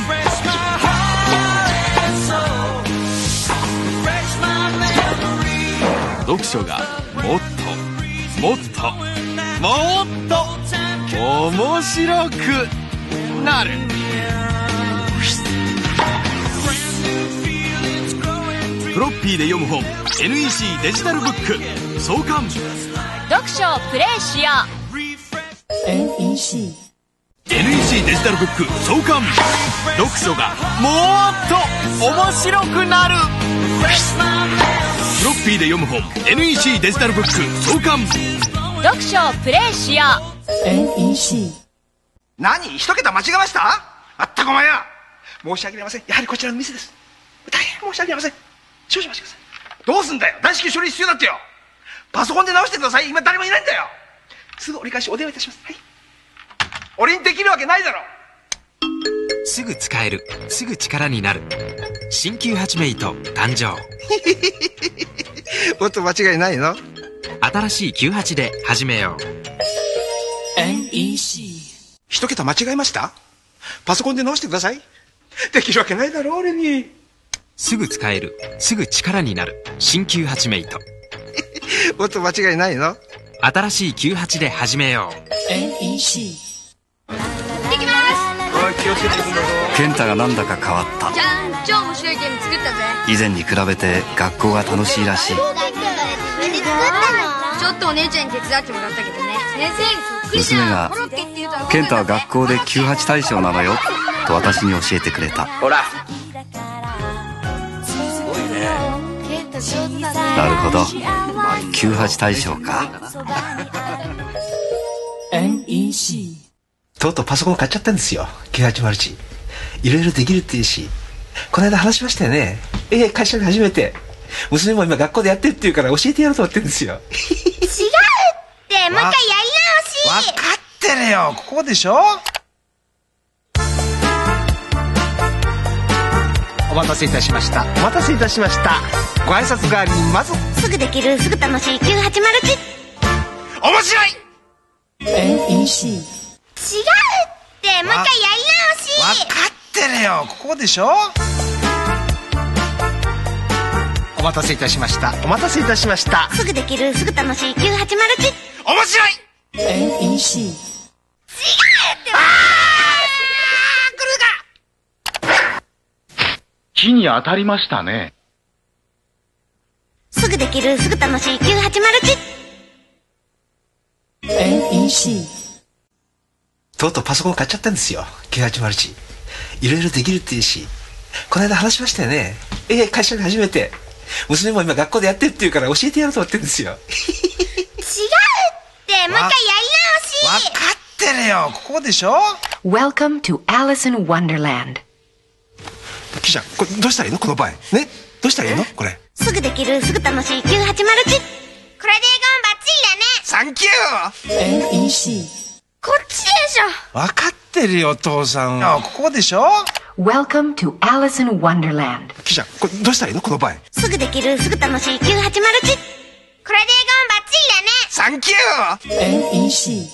読書がもっともっともっと面白くなる。フロッピーで読む本 エヌイーシー デジタルブック創刊。 読書をプレイしよう。 エヌイーシーエヌイーシー デジタルブック創刊。読書がもっと面白くなる。フロッピーで読む本 エヌイーシー デジタルブック創刊。 読書をプレイしよう。 エヌイーシー何一桁間違えました？あったこまや。申し訳ありません。やはりこちらの店です。大変申し訳ありません。少々お待ちください。どうすんだよ。大至急処理必要だってよ。パソコンで直してください。今誰もいないんだよ。すぐ折り返しお電話いたします。はい。折りにできるわけないだろ。 すぐ使える、すぐ力になる新きゅうじゅうはちメイト誕生。 もっと間違いないの？ 新しいきゅうじゅうはちで始めよう。 エヌイーシー一桁間違えました？パソコンで直してください。できるわけないだろ俺に。 すぐ使える、すぐ力になる新きゅうじゅうはちメイト。 もっと間違いないの？ 新しいきゅうじゅうはちで始めよう。 エヌイーシーできます。 気をつけていくんだぞ。 健太がなんだか変わった。 じゃん、超面白いゲーム作ったぜ。 以前に比べて学校が楽しいらしい。 自分で作ったの？ちょっとお姉ちゃんに手伝ってもらったけどね。先生にそっくりじゃん。 娘がコロッケって言うと健太は学校できゅうじゅうはち大賞なのよと私に教えてくれた。 ほら。 なるほど、きゅうじゅうはち大賞か。 エヌイーシーとうとうパソコン買っちゃったんですよ。きゅうじゅうはちマルチ。いろいろできるっていうし、この間話しましたよね。ええ、会社で初めて。娘も今学校でやってるって言うから教えてやろうと思ってるんですよ。違うって、 もう一回やり直し。 分かってるよ。ここでしょ。お待たせいたしました。お待たせいたしました。ご挨拶代わりにまずすぐできる、すぐ楽しいきゅうじゅうはちマルチ。 面白い。 エヌイーシー違うって、もう一回やり直し。 分かってるよ。ここでしょ。お待たせいたしました。お待たせいたしました。 すぐできる、すぐ楽しいきゅうじゅうはちマルチ。 面白い。 エヌイーシー違うってば。 木に当たりましたね。 すぐできる、すぐ楽しいきゅうじゅうはちマルチ。 エヌイーシーとうとうパソコン買っちゃったんですよ。きゅうじゅうはちマルチ。いろいろできるっていうし、この間話しましたよね。ええ、会社で初めて。娘も今学校でやってるって言うから教えてやろうと思ってるんですよ。違うって、もう一回やり直し。分かってるよ。ここでしょ。 Welcome to Alice in Wonderland。 キちゃん、これどうしたらいいのこの場合。ね、どうしたらいいのこれ。 すぐできる、すぐ楽しいきゅうじゅうはちマルチ。これでゴンバッチリだね。 サンキュー。 エヌイーシーこっちでしょ。 分かってるよ、父さん。あ、ここでしょ。 Welcome to Alice in Wonderland。 キちゃん、これどうしたらいいのこの場合。 すぐできる、すぐ楽しいきゅうじゅうはちマルチ。これでゴンバッチリだね。 サンキュー。 エヌイーシ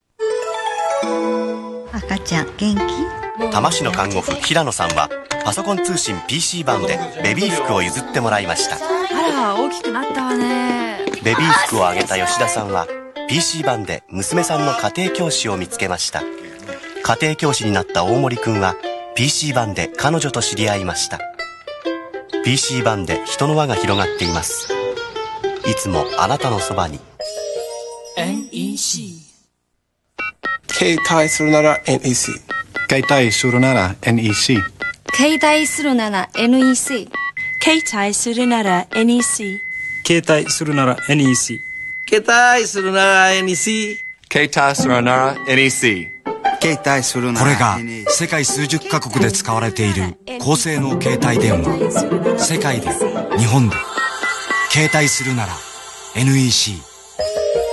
ー。赤ちゃん元気？ 多摩市の看護婦平野さんはパソコン通信 ピーシー 版でベビー服を譲ってもらいました。 あら、大きくなったわね。 ベビー服をあげた吉田さんは ピーシー 版で娘さんの家庭教師を見つけました。家庭教師になった大森くんは ピーシー 版で彼女と知り合いました。 ピーシー 版で人の輪が広がっています。いつもあなたのそばに。 エヌイーシー携帯するなら エヌイーシー。 携帯するなら エヌイーシー。 携帯するなら エヌイーシー。 携帯するなら エヌイーシー。 携帯するなら エヌイーシー。 携帯するなら エヌイーシー。 携帯するなら エヌイーシー。 携帯するなら。 これが世界数十カ国で使われている高性能携帯電話。世界で、日本で。携帯するなら エヌイーシー。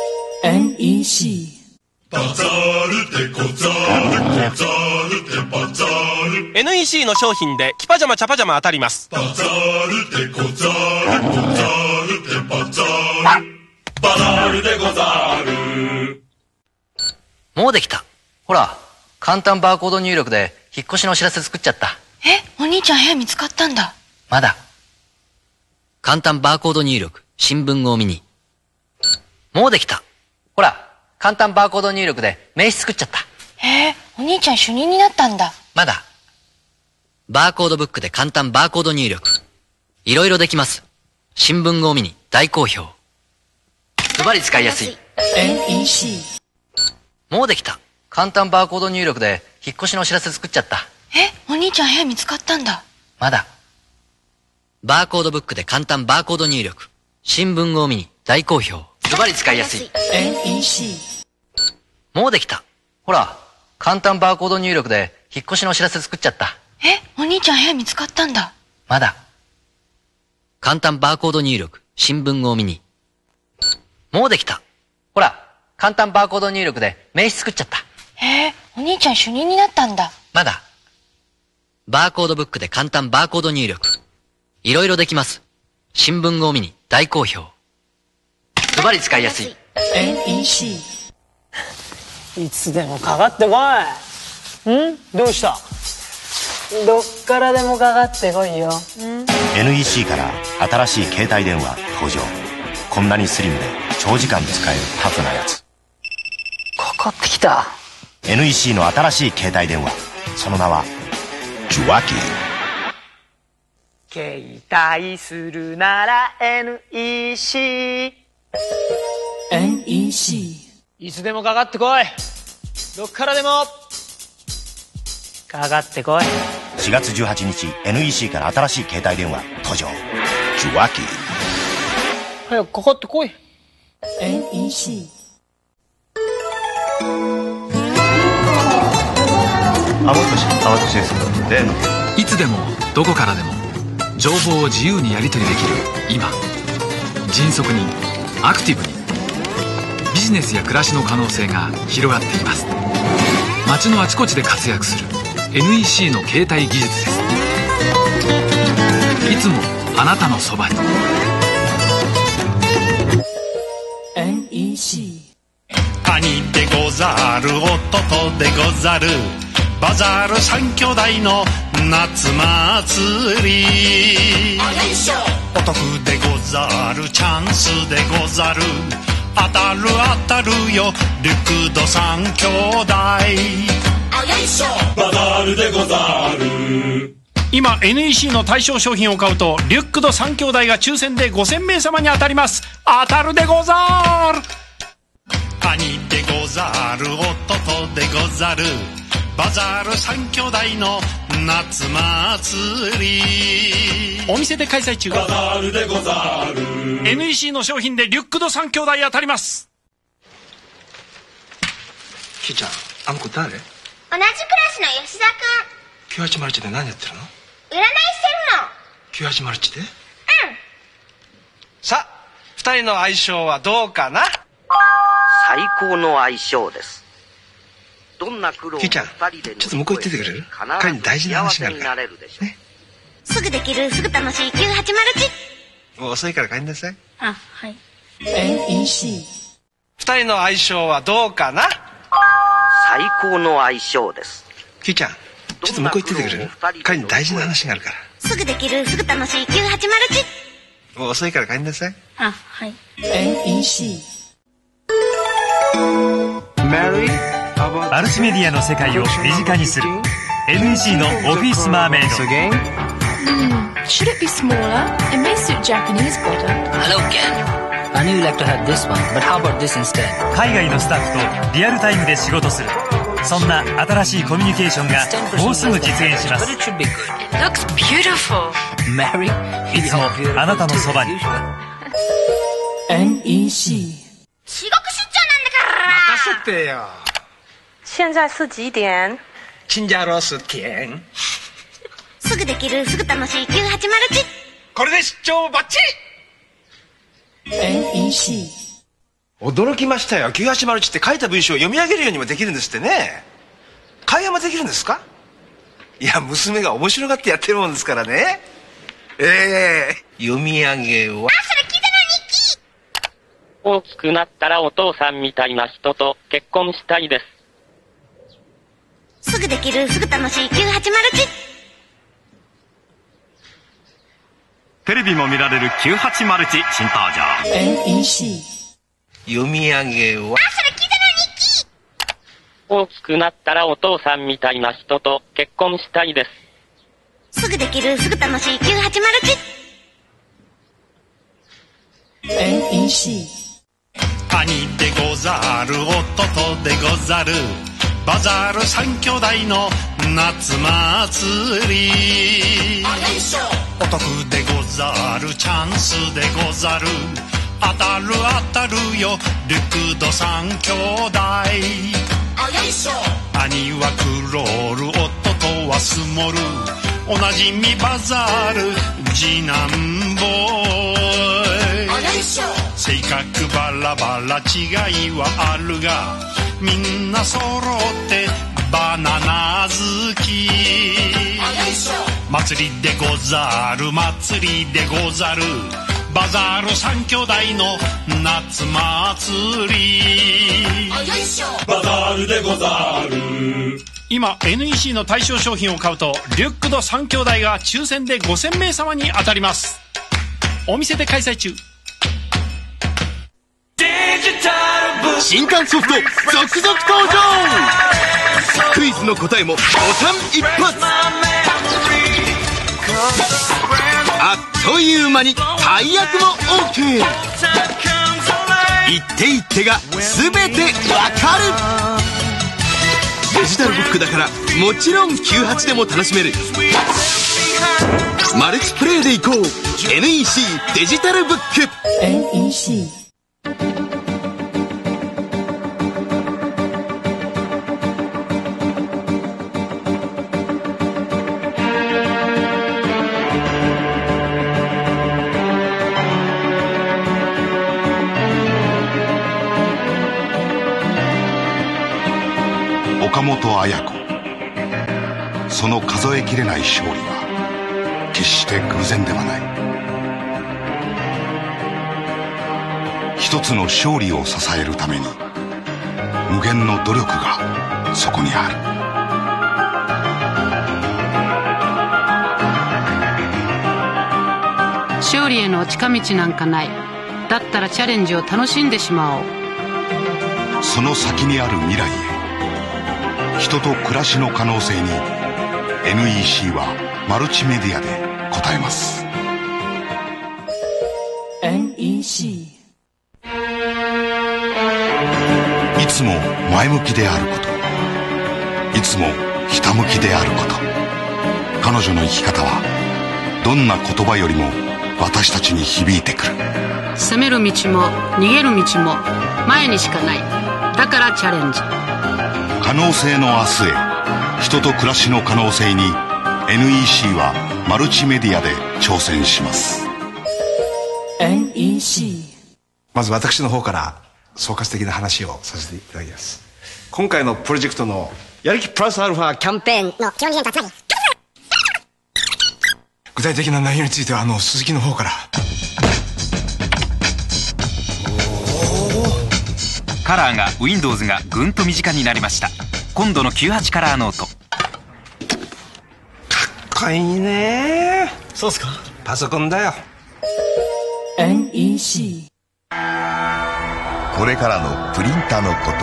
エヌイーシーバザールでござるバザールでバザールエヌイーシー の商品でキパジャマチャパジャマ当たります。 バザールでござるバザールでバザールバザールでござる。 もうできた。ほら、簡単バーコード入力で引っ越しのお知らせ作っちゃった。 え、お兄ちゃん部屋見つかったんだ。 まだ。簡単バーコード入力、新聞号ミニ。もうできた。ほら、簡単バーコード入力で名刺作っちゃった。 へえ、お兄ちゃん主任になったんだ。 まだ。バーコードブックで簡単バーコード入力。いろいろできます。新聞号ミニ、大好評。ズバリ使いやすい。 エヌイーシー。 もうできた。簡単バーコード入力で引っ越しのお知らせ作っちゃった。 え、お兄ちゃん部屋見つかったんだ。 まだ。バーコードブックで簡単バーコード入力。新聞号ミニ、大好評。ズバリ使いやすい。 エヌイーシー。 もうできた。ほら、簡単バーコード入力で引っ越しのお知らせ作っちゃった。 え、お兄ちゃん部屋見つかったんだ。 まだ。簡単バーコード入力、新聞号ミニ。もうできた。ほら、簡単バーコード入力で名刺作っちゃった。 へえ、お兄ちゃん主任になったんだ。 まだ。バーコードブックで簡単バーコード入力。いろいろできます。新聞号ミニ、大好評。ズバリ使いやすい。 エヌイーシー。 いつでもかかってこい。ん？どうした？どっからでもかかってこいよ。 エヌイーシー から新しい携帯電話登場。こんなにスリムで長時間使えるタフなやつ。 かかってきた。 エヌイーシー の新しい携帯電話、その名はジュワキー。 携帯するなら エヌイーシー。 エヌイーシー。 いつでもかかってこい。どっからでもかかってこい。 しがつじゅうはちにち エヌイーシー から新しい携帯電話登場。ジュワキー。 早くかかってこい。 エヌイーシー。 あ、もしもし、あ、私です。例のいつでもどこからでも情報を自由にやり取りできる今、迅速にアクティブにビジネスや暮らしの可能性が広がっています。街のあちこちで活躍する エヌイーシー の携帯技術です。いつもあなたのそばに。 エヌイーシー。兄でござる、弟でござる、バザール三兄弟の夏祭り。お得でござる、チャンスでござる、当たる当たるよ、リュクド三兄弟。 バザールでござる。 今 エヌイーシー の対象商品を買うとリュックド三兄弟が抽選でごせんめいさまに当たります。当たるでござる。兄でござる、弟でござる、バザール三兄弟の夏祭り。お店で開催中。 バザールでござる。 エヌイーシー の商品でリュックド三兄弟当たります。 ひーちゃん、あの子誰？ 同じクラスの吉田くん。 きゅうはちまるいちで何やってるの？ 占いしてるの。 きゅうはちまるいちで？うん。 さあ、二人の相性はどうかな？ 最高の相性です。どんな苦労もひーちゃん、ちょっと向こう行っててくれる？彼に大事な話があるから。ね、 すぐできる、すぐ楽しいきゅうはちまるいち。 もう遅いから帰りなさい。 あ、はい。 エヌイーシー。 二人の相性はどうかな？ 最高の相性です。 ひーちゃん、ちょっと向こう行っててくれる？彼に大事な話があるから。 すぐできる、すぐ楽しいきゅうはちまるいち。 もう遅いから帰りなさい。 あ、はい。 エヌイーシー。 アルチメディアの世界を身近にする エヌイーシー のオフィスマーメイド。 Should it be smaller? It may suit Japanese better. Hello, Ken. I knew you'd like to have this one, but how about this instead? 海外のスタッフとリアルタイムで仕事する、そんな新しいコミュニケーションがもうすぐ実現します。 It looks beautiful. Mary, いつもあなたのそばに。 エヌイーシー。 四国出張なんだから。 任せてよ。 現在是几点？ チンジャロステン。 すぐできる、すぐ楽しいきゅうはちまるいち。 これで出張バッチリ。 エヌイーシー。 驚きましたよ。きゅうはちまるいちって書いた文章を読み上げるようにもできるんですってね。会話もできるんですか？いや、娘が面白がってやってるもんですからね。ええー、読み上げは。あ、それ聞いたの日記。 大きくなったらお父さんみたいな人と結婚したいです。 すぐできる、すぐ楽しいきゅうはちまるいち。 テレビも見られるきゅうはちまるいち新登場。 エヌイーシー。 読み上げは。 あ、それ聞いたの日記。 大きくなったらお父さんみたいな人と結婚したいです。 すぐできる、すぐ楽しいきゅうはちまるいち。 エヌイーシー。 兄でござる、弟でござる、バザール三兄弟の夏祭り。お得でござる、チャンスでござる、当たる当たるよ、リクド三兄弟。兄はクロール、弟はスモール、おなじみバザール、次男坊。性格バラバラ違いはあるが、みんな揃ってバナナ好き。祭りでござる、祭りでござる、バザール三兄弟の夏祭り。 バザールでござる。 今 エヌイーシー の対象商品を買うとリュックド三兄弟が抽選でごせんめい様に当たります。お店で開催中。 新刊ソフト続々登場。クイズの答えもボタン一発。あっという間に大役も オーケー。 一手一手が全てわかる。デジタルブックだからもちろんきゅうはちでも楽しめる。マルチプレイでいこう。 エヌイーシー デジタルブック。 エヌイーシー。 岡本綾子。その数えきれない勝利は決して偶然ではない。一つの勝利を支えるために無限の努力がそこにある。勝利への近道なんかない。だったらチャレンジを楽しんでしまおう。 その先にある未来へ、人と暮らしの可能性に エヌイーシー はマルチメディアで応えます。 エヌイーシー。 いつも前向きであること、いつもひたむきであること。彼女の生き方はどんな言葉よりも私たちに響いてくる。 攻める道も逃げる道も前にしかない。だからチャレンジ。 可能性の明日へ、人と暮らしの可能性に エヌイーシー はマルチメディアで挑戦します。 エヌイーシー。 まず私の方から総括的な話をさせていただきます。今回のプロジェクトのやる気プラスアルファキャンペーンの基本理念とつまり、具体的な内容についてはあの鈴木の方から。 カラーが Windows がぐんと身近になりました。今度のきゅうはちカラーノート。 かっこいいね。そうっすか。パソコンだよ。 エヌイーシー。 これからのプリンターのこと。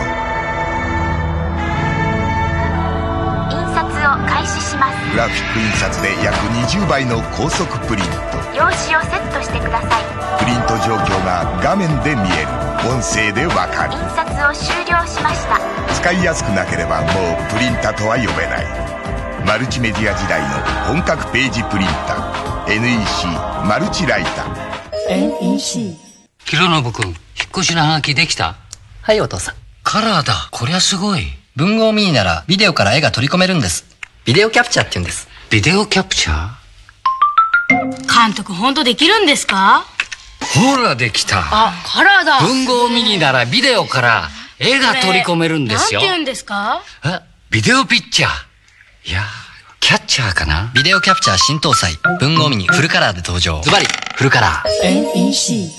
印刷を開始します。 グラフィック印刷で約にじゅうばいの高速プリント。 用紙をセットしてください。 プリント状況が画面で見える。音声でわかる。 印刷を終了しました。 使いやすくなければもうプリンタとは呼べない。マルチメディア時代の本格ページプリンター エヌイーシー マルチライター。 エヌイーシー。 広信君、引っ越しのハガキできた？はい、お父さん。カラーだ。こりゃすごい。文豪ミニならビデオから絵が取り込めるんです。ビデオキャプチャーって言うんです。ビデオキャプチャー？ 監督、本当できるんですか？ ほらできた。 あ、カラーだ。 文豪ミニならビデオから絵が取り込めるんですよ。 なんて言うんですか？ え、ビデオピッチャー。いや、キャッチャーかな。 ビデオキャプチャー新搭載文豪ミニフルカラーで登場。ズバリフルカラー。 エヌイーシー。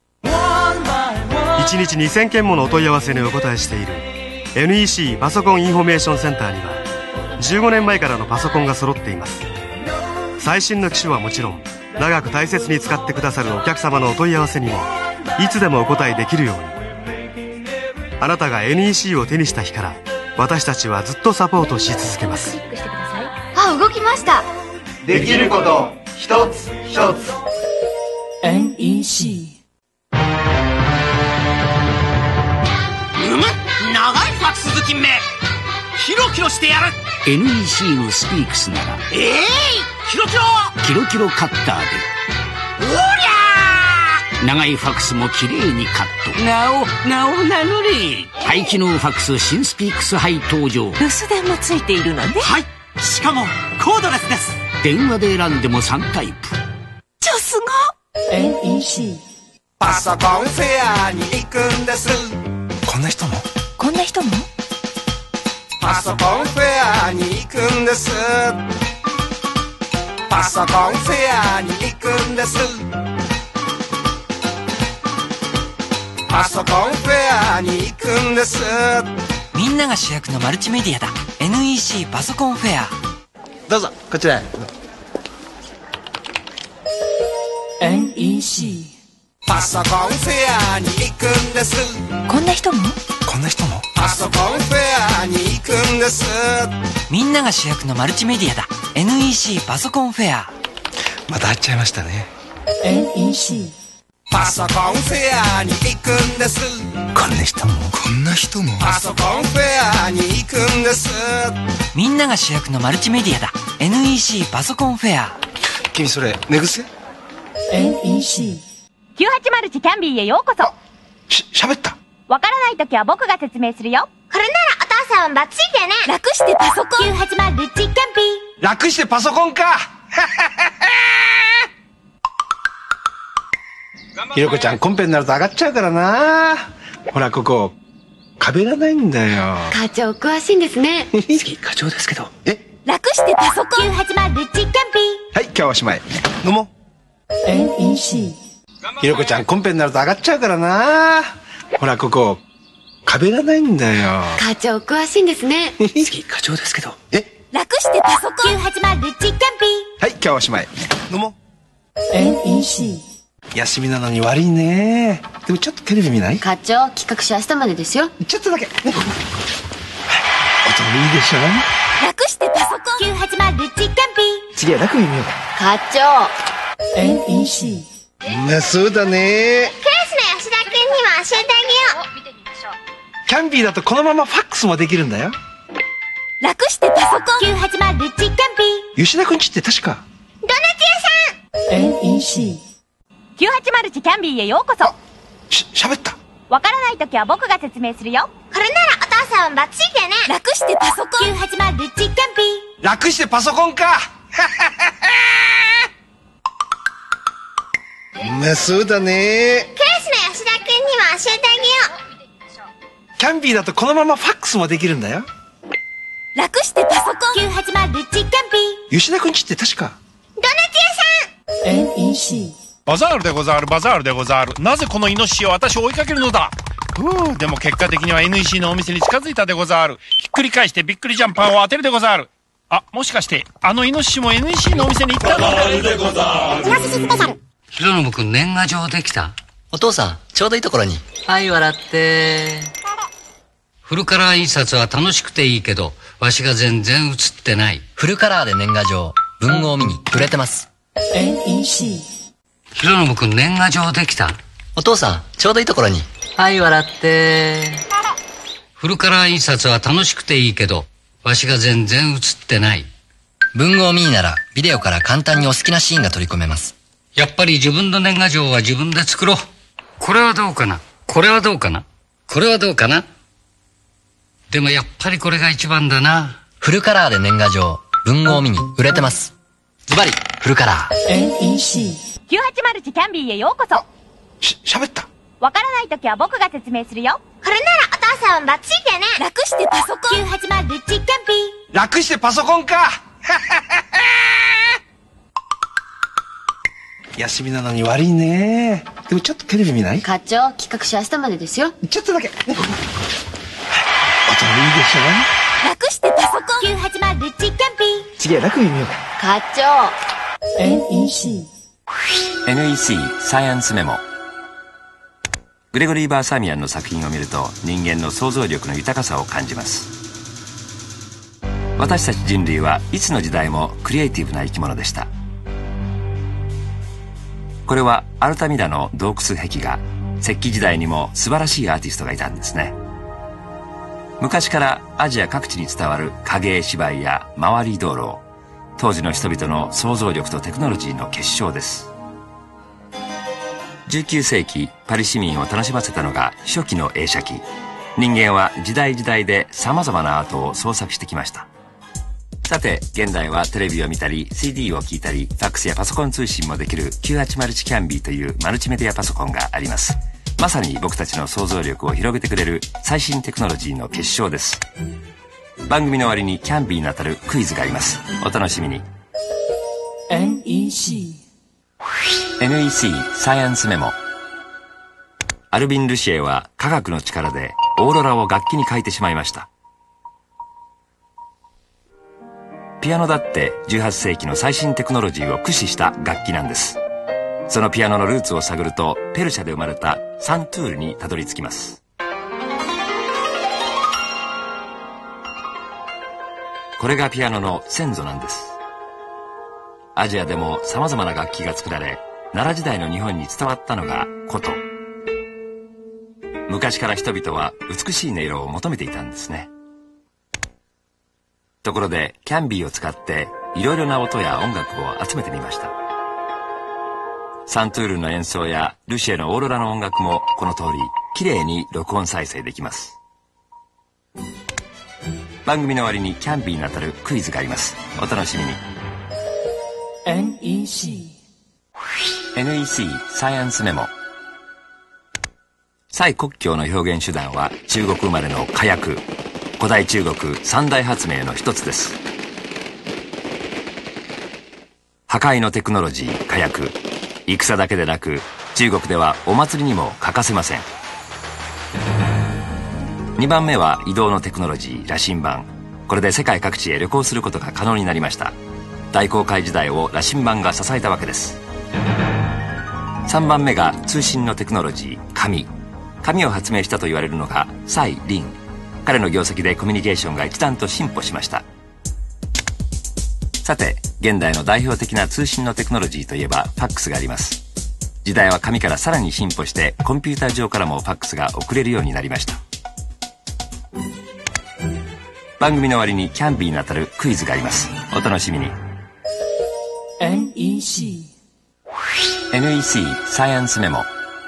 いちにちにせんけんものお問い合わせにお答えしている エヌイーシー パソコンインフォメーションセンターにはじゅうごねんまえからのパソコンが揃っています。最新の機種はもちろん、長く大切に使ってくださるお客様のお問い合わせにもいつでもお答えできるように。あなたが エヌイーシー を手にした日から私たちはずっとサポートし続けます。 あ、動きました。 できること一つ一つ。 エヌイーシー。 うむ、長いファクス好きめ、キロキロしてやる。 エヌイーシー のスピークスならええー、キロキロキロキロカッターでおりゃー、長いファクスもきれいにカット。なおなおなのり、ハイ機能ファクス新スピークスハイ登場。 留守電もついているのね。 はい、しかもコードレスです。 電話で選んでもさんタイプ。 ちょすご。 エヌイーシー。 パソコンフェアに行くんです。こんな人もこんな人もパソコンフェアに行くんです。パソコンフェアに行くんです。パソコンフェアに行くんです。 みんなが主役のマルチメディアだ。 エヌイーシー パソコンフェア。 どうぞこちらへ。 エヌイーシー。 パソコンフェアに行くんです。 こんな人もこんな人もパソコンフェアに行くんです。 みんなが主役のマルチメディアだ。 エヌイーシー パソコンフェア。 また会っちゃいましたね。 エヌイーシー。 パソコンフェアに行くんです。こんな人もこんな人もパソコンフェアに行くんです。 みんなが主役のマルチメディアだ。 エヌイーシー パソコンフェア。 君それ寝癖？ エヌイーシー。 きゅうはちまる地キャンビーへようこそ。 し、喋った。 わからないときは僕が説明するよ。これならお父さんはバッチリだよね。楽してパソコン。きゅうはちまる地キャンビー。 楽してパソコンか。ひろこちゃんコンペになると上がっちゃうからな。ほらここ壁がないんだよ。 課長詳しいんですね。 次課長ですけど。え、 楽してパソコン。きゅうはちまる地キャンビー。 はい、今日はおしまい。飲もう。 エヌイーシー。 ひろこちゃんコンペになると上がっちゃうからな。ほらここ壁がないんだよ。 課長詳しいんですね。 次課長ですけど。え、 楽してパソコン。きゅうはちまる地キャンビー。 はい、今日はおしまい。飲もう。 エヌイーシー。 休みなのに悪いね。でもちょっとテレビ見ない？ 課長企画書明日までですよ。 ちょっとだけ、ね、音もいいでしょ。 楽してパソコン。きゅうはちまる地キャンビー。 次は楽に見よう課長。 エヌイーシー。 まあそうだね。 クラスの吉田君にも教えてあげよう。見てみましょう。 キャンビーだとこのままファックスもできるんだよ。 楽してパソコン。きゅうはちまる地キャンビー。 吉田くんちって確かドーナツ屋さん。 エヌイーシー。 きゅうはちまる地キャンビーへようこそ。 し、喋った。 わからないときは僕が説明するよ。これならお父さんはバッチリだよね。楽してパソコン。きゅうはちまる地キャンビー。 楽してパソコンか。まあそうだね。 クラスの吉田君にも教えてあげよう。 キャンビーだとこのままファックスもできるんだよ。 楽してパソコン。きゅうはちまる地キャンビー。 吉田くんちって確かドーナツ屋さん。 エヌイーシー。 バザールでござるバザールでござる。なぜこのイノシシを私を追いかけるのだ。ふう、でも結果的には エヌイーシー のお店に近づいたでござる。ひっくり返してびっくりジャンパーを当てるでござる。あ、もしかしてあのイノシシも エヌイーシー のお店に行ったのバザールでござる。 イノシシスペシャル。 ひろのぶくん年賀状できた？ お父さんちょうどいいところに。 はい笑って。フルカラー印刷は楽しくていいけどわしが全然写ってない。 フルカラーで年賀状文豪ミニ売れてます。 エヌイーシー。 ひろのぶくん年賀状できた？ お父さんちょうどいいところに。 はい笑って。フルカラー印刷は楽しくていいけどわしが全然写ってない。 文豪ミニならビデオから簡単にお好きなシーンが取り込めます。 やっぱり自分の年賀状は自分で作ろう。これはどうかな、これはどうかな、これはどうかな。でもやっぱりこれが一番だな。 フルカラーで年賀状文豪ミニ売れてます。ズバリフルカラー。 エヌイーシー。 きゅうはちまる地キャンビーへようこそ。 し、喋った。 わからないときは僕が説明するよ。これならお父さんバッチリだよね。楽してパソコン。きゅうはちまるルッチキャンピー。 楽してパソコンか。休みなのに悪いね。でもちょっとテレビ見ない？ 課長、企画書明日までですよ。 ちょっとだけ。音もいいでしょう。 楽してパソコン。きゅうはちまるルッチキャンピー。 次は楽に見ようか。 課長。 エヌイーシーエヌイーシー サイエンスメモ。グレゴリー・バーサミアンの作品を見ると人間の想像力の豊かさを感じます。私たち人類はいつの時代もクリエイティブな生き物でした。これはアルタミラの洞窟壁画。石器時代にも素晴らしいアーティストがいたんですね。昔からアジア各地に伝わる影絵芝居や回り道路、当時の人々の想像力とテクノロジーの結晶です。じゅうきゅうせいきパリ市民を楽しませたのが初期の映写機。人間は時代時代で様々なアートを創作してきました。さて現代はテレビを見たり シーディー を聴いたりファックスやパソコン通信もできるきゅうはちまるチキャンビーというマルチメディアパソコンがあります。まさに僕たちの想像力を広げてくれる最新テクノロジーの結晶です。番組の終わりにキャンビーにあたるクイズがあります。お楽しみに。 エヌイーシーエヌイーシー サイエンスメモ。アルビン・ルシエは科学の力でオーロラを楽器に変えてしまいました。ピアノだってじゅうはっせいきの最新テクノロジーを駆使した楽器なんです。そのピアノのルーツを探るとペルシャで生まれたサントゥールにたどり着きます。これがピアノの先祖なんです。アジアでも様々な楽器が作られ、奈良時代の日本に伝わったのが琴。昔から人々は美しい音色を求めていたんですね。ところでキャンビーを使っていろいろな音や音楽を集めてみました。サントゥールの演奏やルシエのオーロラの音楽もこの通りきれいに録音再生できます。番組の終わりにキャンビーにあたるクイズがあります。お楽しみに。 エヌイーシーエヌイーシー サイエンスメモ。蔡国強の表現手段は中国生まれの火薬。古代中国三大発明の一つです。破壊のテクノロジー火薬。戦だけでなく中国ではお祭りにも欠かせません。にばんめは移動のテクノロジー羅針盤。これで世界各地へ旅行することが可能になりました。大航海時代を羅針盤が支えたわけです。さんばんめが通信のテクノロジー紙。紙を発明したと言われるのが蔡林。彼の業績でコミュニケーションが一段と進歩しました。さて現代の代表的な通信のテクノロジーといえばファックスがあります。時代は紙からさらに進歩してコンピューター上からもファックスが送れるようになりました。番組の終わりにキャンビーにあたるクイズがあります。お楽しみに。 エヌイーシーエヌイーシー サイエンスメモ。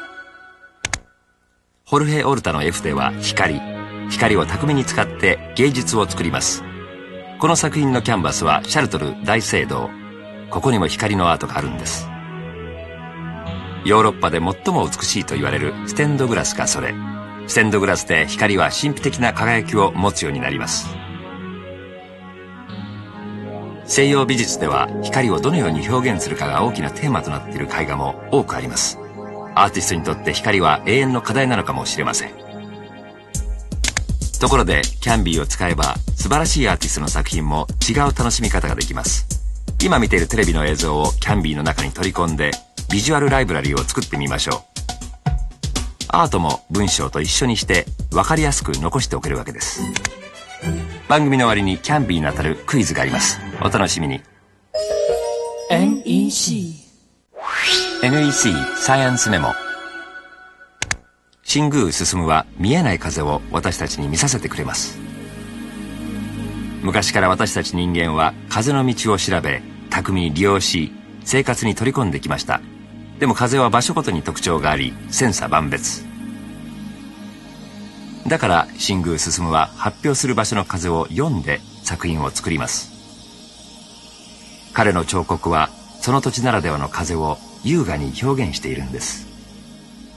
ホルヘ・オルタの絵筆は光。光を巧みに使って芸術を作ります。この作品のキャンバスはシャルトル大聖堂。ここにも光のアートがあるんです。ヨーロッパで最も美しいと言われるステンドグラスがそれ。ステンドグラスで光は神秘的な輝きを持つようになります。西洋美術では光をどのように表現するかが大きなテーマとなっている絵画も多くあります。アーティストにとって光は永遠の課題なのかもしれません。ところでキャンビーを使えば素晴らしいアーティストの作品も違う楽しみ方ができます。今見ているテレビの映像をキャンビーの中に取り込んでビジュアルライブラリーを作ってみましょう。アートも文章と一緒にして分かりやすく残しておけるわけです。番組の終わりにキャンビーにあたるクイズがあります。お楽しみに。 エヌイーシーエヌイーシー サイエンスメモ。新宮進は見えない風を私たちに見させてくれます。昔から私たち人間は風の道を調べ巧みに利用し生活に取り込んできました。でも風は場所ごとに特徴があり千差万別。だから新宮進は発表する場所の風を読んで作品を作ります。彼の彫刻はその土地ならではの風を優雅に表現しているんです。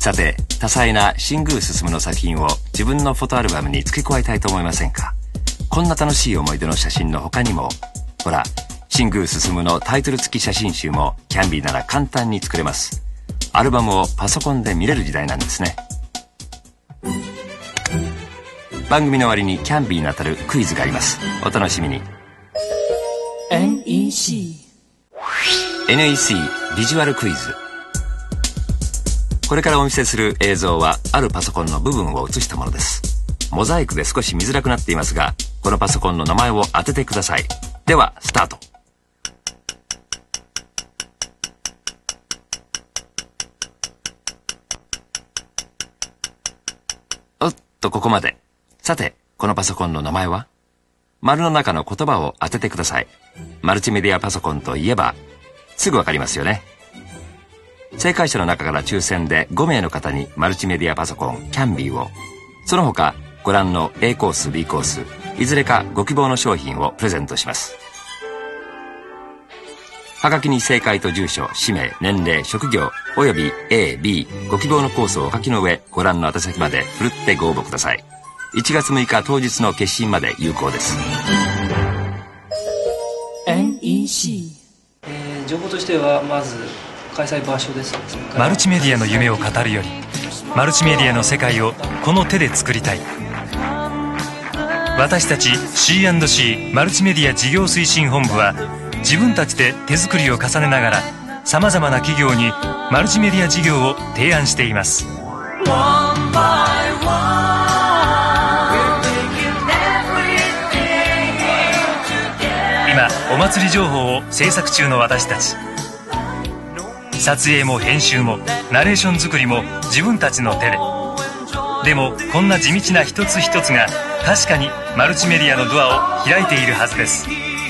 さて、多彩な新宮進の作品を自分のフォトアルバムに付け加えたいと思いませんか？こんな楽しい思い出の写真の他にも、ほら、新宮進のタイトル付き写真集もキャンビーなら簡単に作れます。アルバムをパソコンで見れる時代なんですね。番組の終わりにキャンビーに当たるクイズがあります。お楽しみに。 エヌイーシーエヌイーシー ビジュアルクイズ。これからお見せする映像はあるパソコンの部分を映したものです。モザイクで少し見づらくなっていますが、このパソコンの名前を当ててください。ではスタート。おっと、ここまで。さて、このパソコンの名前は？丸の中の言葉を当ててください。マルチメディアパソコンといえばすぐわかりますよね。正解者の中から抽選でごめいの方にマルチメディアパソコンキャンビーを、その他ご覧の A コース B コースいずれかご希望の商品をプレゼントします。はがきに正解と住所、氏名、年齢、職業および A、B ご希望のコースをお書きの上、ご覧の宛先までふるってご応募ください。いちがつむいか当日の決心まで有効です。 エヌイーシー、 えー、情報としてはまず開催場所です。 マルチメディアの夢を語るより、マルチメディアの世界をこの手で作りたい。私たち シーアンドシー マルチメディア事業推進本部は、自分たちで手作りを重ねながらさまざまな企業にマルチメディア事業を提案しています。今お祭り情報を制作中の私たち。撮影も編集もナレーション作りも自分たちの手で。でもこんな地道な一つ一つが確かにマルチメディアのドアを開いているはずです。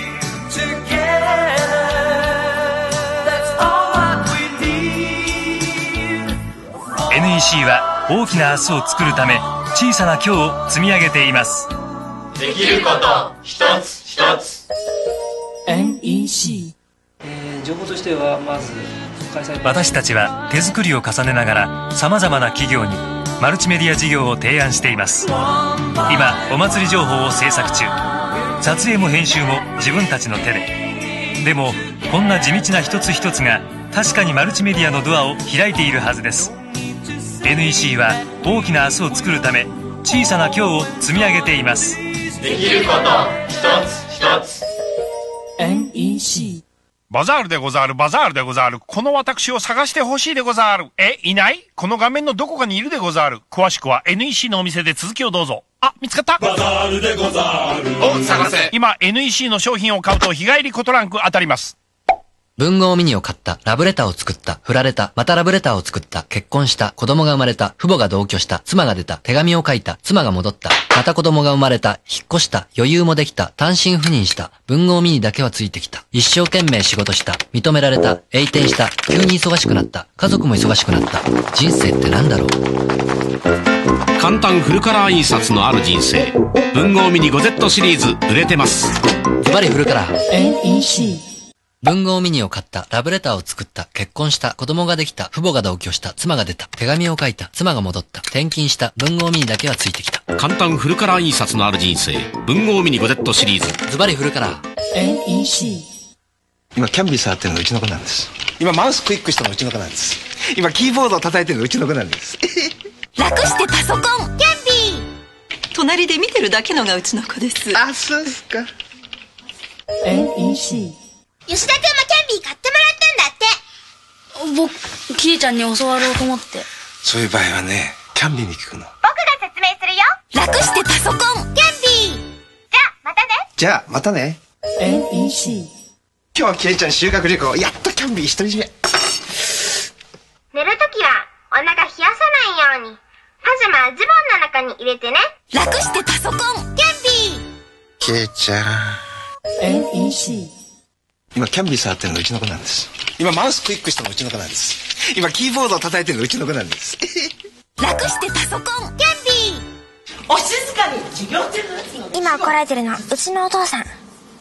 エヌイーシー は大きな明日を作るため小さな今日を積み上げています。 できること一つ一つ。 エヌイーシー、えー、情報としてはまず開催。 私たちは手作りを重ねながらさまざまな企業にマルチメディア事業を提案しています。今お祭り情報を制作中。撮影も編集も自分たちの手で。でもこんな地道な一つ一つが確かにマルチメディアのドアを開いているはずです。 エヌイーシー は大きな明日を作るため小さな今日を積み上げています。 できること一つ一つ。 エヌイーシー、 バザールでござる、バザールでござる。この私を探してほしいでござる。え、いない？この画面のどこかにいるでござる。詳しくは エヌイーシー のお店で続きをどうぞ。あ、見つかった。 バザールでござる。 お、探せ。今 エヌイーシー の商品を買うと日帰りコトランク当たります。 文豪ミニを買った、ラブレターを作った、振られた、またラブレターを作った、結婚した、子供が生まれた、父母が同居した、妻が出た、手紙を書いた、妻が戻った、また子供が生まれた、引っ越した、余裕もできた、単身赴任した、文豪ミニだけはついてきた、一生懸命仕事した、認められた、栄転した、急に忙しくなった、家族も忙しくなった。人生ってなんだろう。 簡単フルカラー印刷のある人生。文豪ミニ ごゼット シリーズ売れてます。 ズバリフルカラー。 エヌイーシー、 文豪ミニを買った、ラブレターを作った、結婚した、子供ができた、父母が同居した、妻が出た、手紙を書いた、妻が戻った、転勤した、文豪ミニだけはついてきた。 簡単フルカラー印刷のある人生。文豪ミニ ごゼット シリーズ。 ズバリフルカラー。 エヌイーシー、 今キャンビー触ってるのがうちの子なんです。今マウスクイックしたのがうちの子なんです。今キーボードを叩いてるのがうちの子なんです。 楽してパソコンキャンビー。 隣で見てるだけのがうちの子です。 あ、そうですか。 エヌイーシー、 吉田君もキャンビー買ってもらったんだって。 僕、キエちゃんに教わろうと思って。 そういう場合はね、キャンビーに聞くの。 僕が説明するよ。楽してパソコンキャンビー。じゃあまたね。 じゃあまたね。 エヌイーシー、 今日はキエちゃん修学旅行、やっとキャンビー独り占め。 寝るときはお腹冷やさないようにパジャマはズボンの中に入れてね。楽してパソコンキャンビー。 キエちゃん。 エヌイーシー、 今キャンビー触ってるのがうちの子なんです。今マウスクイックしたのがうちの子なんです。今キーボードを叩いてるのがうちの子なんです。 楽してパソコンキャンビー。 お静かに授業中の。 今怒られてるのはうちのお父さん。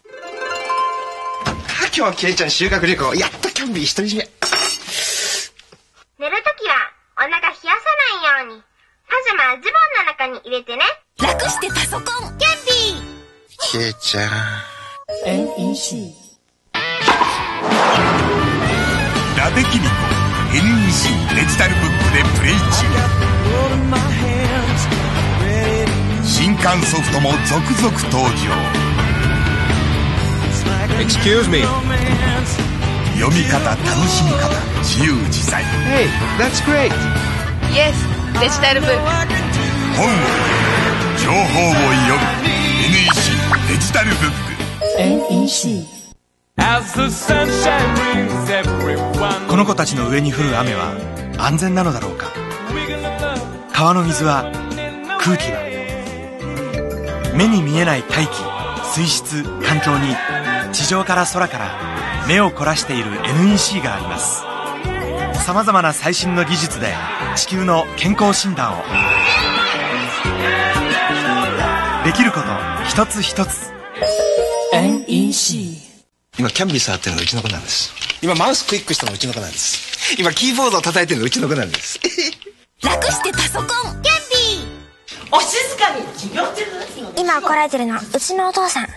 今日はキエちゃん修学旅行、やっとキャンビー独り占め。 寝るときはお腹冷やさに入れてね。 楽してパソコン。 キャンビー。 ケイちゃん。 エヌイーシー。 ラテキミコ エヌイーシー デジタルブックでプレイ中。新刊ソフトも続々登場。 Excuse me. 読み方、楽しみ方、自由自在。 Hey, that's great. Yes, デジタルブック。 本を情報を読む エヌイーシー デジタルブック。 エヌイーシー。 この子たちの上に降る雨は安全なのだろうか。川の水は、空気は、目に見えない大気、水質、環境に地上から空から目を凝らしている エヌイーシー があります。さまざまな最新の技術で地球の健康診断を。できること一つ一つ。 エヌイーシー。 今キャンビー触ってるのうちの子なんです。今マウスクリックしたのうちの子なんです。今キーボードを叩いてるのうちの子なんです。 楽してパソコン。キャンビー。 お静かに授業中。今怒られてるのうちのお父さん。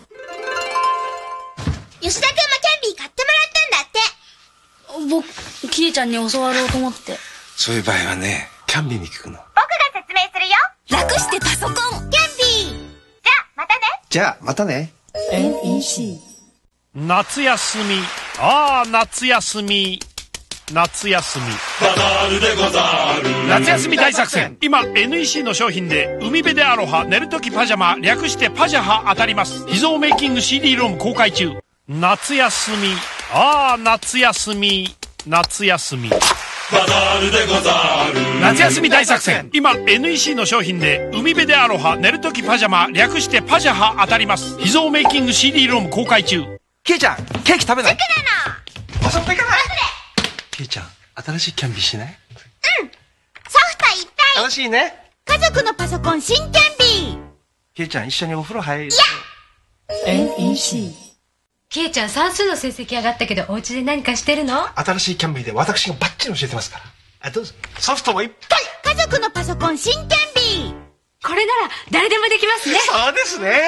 吉田君もキャンビー買ってもらったんだって。 僕、キエちゃんに教わろうと思って。 そういう場合はね、キャンビーに聞くの。 僕が説明するよ。 楽してパソコン。 キャンビー。じゃあ、またね。 じゃあ、またね。 エヌイーシー。 夏休み、ああ夏休み、夏休み、 バザールでござる。 夏休み大作戦。今 エヌイーシー の商品で海辺でアロハ寝るときパジャマ略してパジャハ当たります。秘蔵メイキング シーディー ローム公開中。夏休み、ああ夏休み、夏休み、 バザールでござる。 夏休み大作戦。今 エヌイーシー の商品で海辺でアロハ寝るときパジャマ略してパジャハ当たります。秘蔵メイキング シーディー ローム公開中。 ケイちゃん、ケーキ食べない？ 塾なの。 お散歩行かない？ ケイちゃん、新しいキャンビーしない？ うん。ソフトいっぱい。 楽しいね。 家族のパソコン新キャンビー。 ケイちゃん、一緒にお風呂入る？ いや。 エヌイーシー。 ケイちゃん算数の成績上がったけどお家で何かしてるの？ 新しいキャンビーで私がバッチリ教えてますから。あ、どうぞ。 ソフトもいっぱい。 家族のパソコン新キャンビー。 これなら誰でもできますね。 そうですね。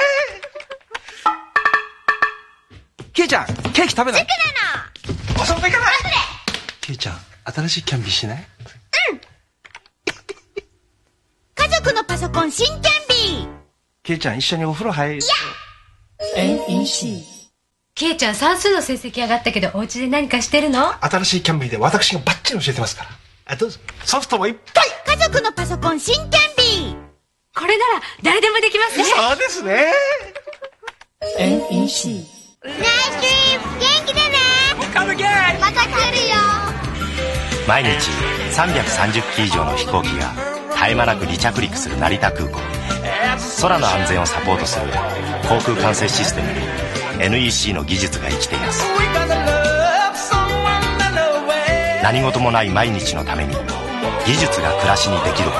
ケイちゃん、ケーキ食べない？ 塾なの。 お散歩行かない？ ケイちゃん、新しいキャンビーしない？ うん。家族のパソコン新キャンビー。 ケイちゃん、一緒にお風呂入る？いや。 エヌイーシー。 ケイちゃん算数の成績上がったけどお家で何かしてるの？ 新しいキャンビーで私がバッチリ教えてますから。あ、どうぞ。 ソフトもいっぱい。 家族のパソコン新キャンビー。 これなら誰でもできますね。 そうですね。 エヌイーシー。 ナイスドリーム、元気でね。 カムゲー。 また来るよ。 毎日さんびゃくさんじゅっき以上の飛行機が絶え間なく離着陸する成田空港。空の安全をサポートする航空管制システムに エヌイーシー の技術が生きています。何事もない毎日のために技術が暮らしにできること、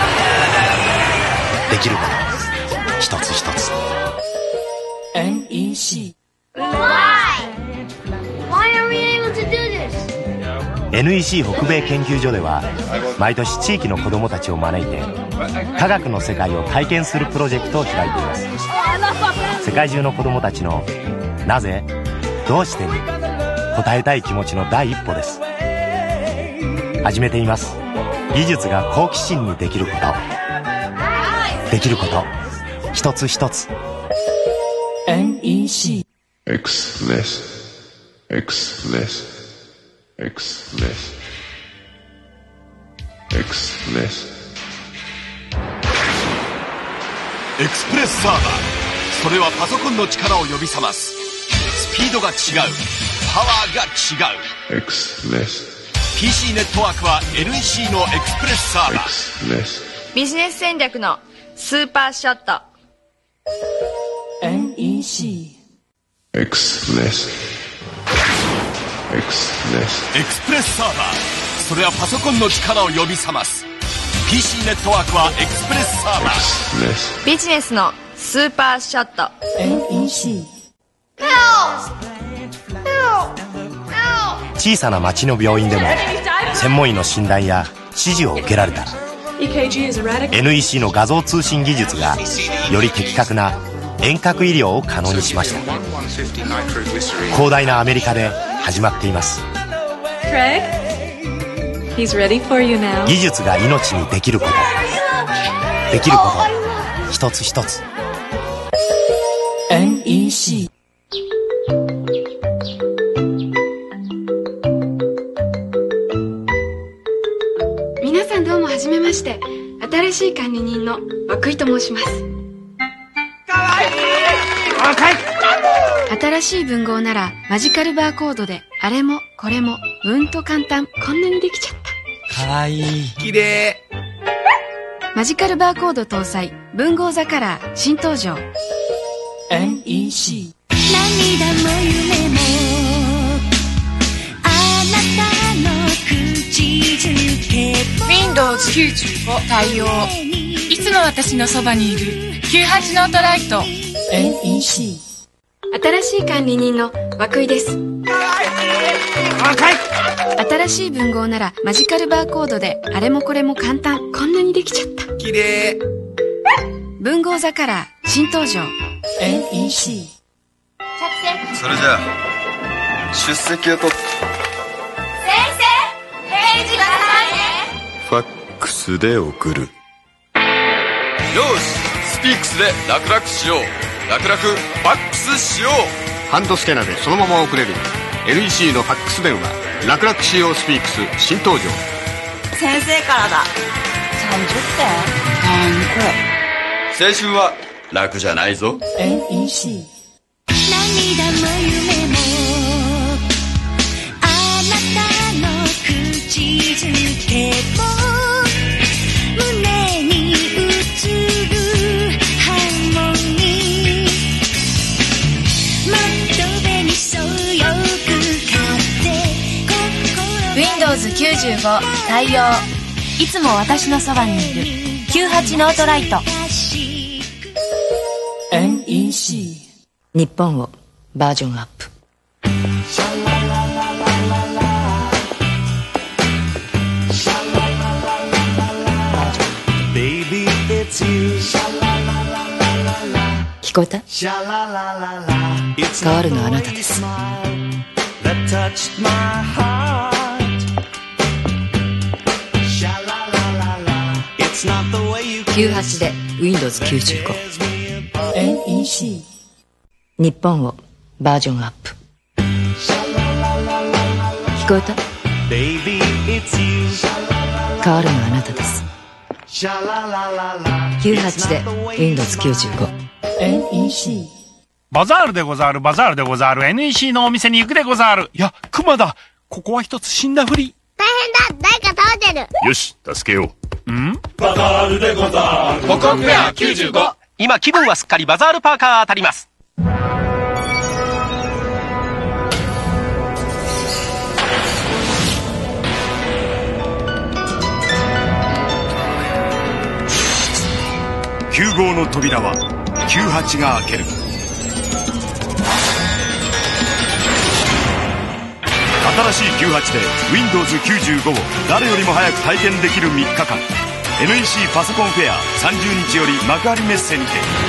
できること一つ一つ。 エヌイーシー。 Why? Why are we able to do this? エヌイーシー 北米研究所では毎年地域の子どもたちを招いて科学の世界を体験するプロジェクトを開いています。世界中の子どもたちのなぜ、どうしてに答えたい気持ちの第一歩です。始めています。技術が好奇心にできること、できること一つ一つ。 エヌイーシー。 Express Express Express Express エクスプレスサーバー、それはパソコンの力を呼び覚ます。スピードが違う、パワーが違う。 Express ピーシー ネットワークは エヌイーシー のエクスプレスサーバー。 Express ビジネス戦略のスーパーショット。 エヌイーシー。 Express Express エクスプレスサーバー、それはパソコンの力を呼び覚ます。 ピーシー ネットワークはエクスプレスサーバー。 ビジネスのスーパーショット。 エヌイーシー。 小さな町の病院でも専門医の診断や指示を受けられたらエヌイーシー の画像通信技術がより的確な遠隔医療を可能にしました。広大なアメリカで始まっています。技術が命にできること、できること一つ一つ。 エヌイーシー。 皆さんどうもはじめまして。新しい管理人の涌井と申します。新しい文豪ならマジカルバーコードであれもこれもうんと簡単、こんなにできちゃった。 かわいい。きれい。 マジカルバーコード搭載文豪ザカラー新登場。 エヌイーシー。 涙も夢もあなたの口づけウィンドウズきゅうじゅうご 対応。いつも私のそばにいるきゅうじゅうはちノートライト。 エヌイーシー。 新しい管理人の涌井です。新しい文豪ならマジカルバーコードであれもこれも簡単、こんなにできちゃった。 きれい。 文豪ザカラー新登場。 エヌイーシー。 それじゃあ出席を取って。 先生、返事くださいね。 ファックスで送る。よし、スピークスで楽々しよう。楽々ファックスしよう。 ハンドスキャナーでそのまま送れる エヌイーシー のファックス電話楽々しようスピークス新登場。 先生からだ。さんじゅってん。何これ。 青春は楽じゃないぞ。 エヌイーシー。 涙も夢もあなたの口づけも胸に映るハーモニー。窓辺にそよぐ風。 ウィンドウズきゅうじゅうご 対応。いつも私のそばにいるきゅうじゅうはちノートライト。 エヌイーシー。 日本をバージョンアップ。聞こえた？変わるのはあなたです。きゅうじゅうはちで ウィンドウズきゅうじゅうご。 エヌイーシー。 日本をバージョンアップ。聞こえた？変わるのはあなたです。きゅうじゅうはちで ウィンドウズきゅうじゅうご。 エヌイーシー。 バザールでござる、バザールでござる、エヌイーシー のお店に行くでござる。いや、クマだ。ここは一つ死んだふり。 大変だ、誰か倒れてる。 よし、助けよう。 ん？ バザールでござる。 ホクホクフェアきゅうじゅうご。今気分はすっかりバザールパーカー当たります。 きゅうごうの扉はきゅうじゅうはちが開ける。新しいきゅうじゅうはちで ウィンドウズきゅうじゅうご を誰よりも早く体験できるみっかかん。 エヌイーシー パソコンフェアさんじゅうにちより幕張メッセにて。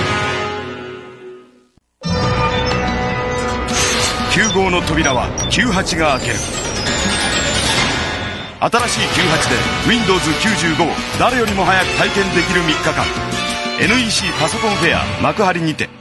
きゅうごうの扉はきゅうじゅうはちが開ける。新しいきゅうじゅうはちで ウィンドウズきゅうじゅうご を誰よりも早く体験できるみっかかん。 エヌイーシー パソコンフェア幕張にて。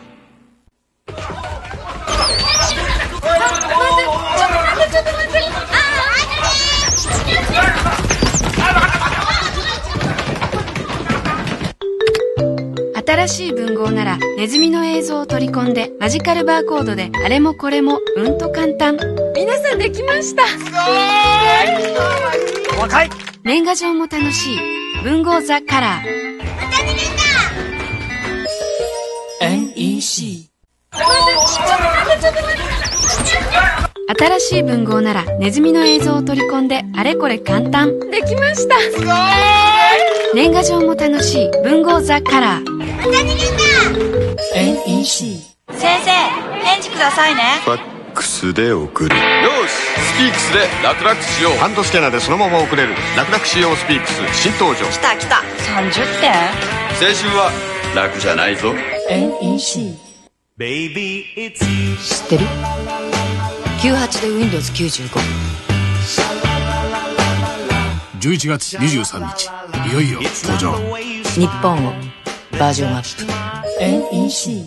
新しい文豪ならネズミの映像を取り込んでマジカルバーコードであれもこれもうんと簡単。皆さんできました。すごーい。 若い。 年賀状も楽しい文豪ザカラー。 エヌイーシー。 新しい文豪ならネズミの映像を取り込んであれこれ簡単。できました。すごーい。年賀状も楽しい文豪ザカラー。 エヌイーシー。 先生、返事くださいね。 ファックスで送る。よし、スピピークスで楽々しよう。ハンドスキャナーでそのまま送れる楽々しようスピークス新登場。 きたきたさんじゅってん。 青春は楽じゃないぞ。 エヌイーシー。 知ってる？きゅうじゅうはちで ウィンドウズきゅうじゅうご。 じゅういちがつにじゅうさんにち、いよいよ登場。 日本をバージョンアップ。 エヌイーシー。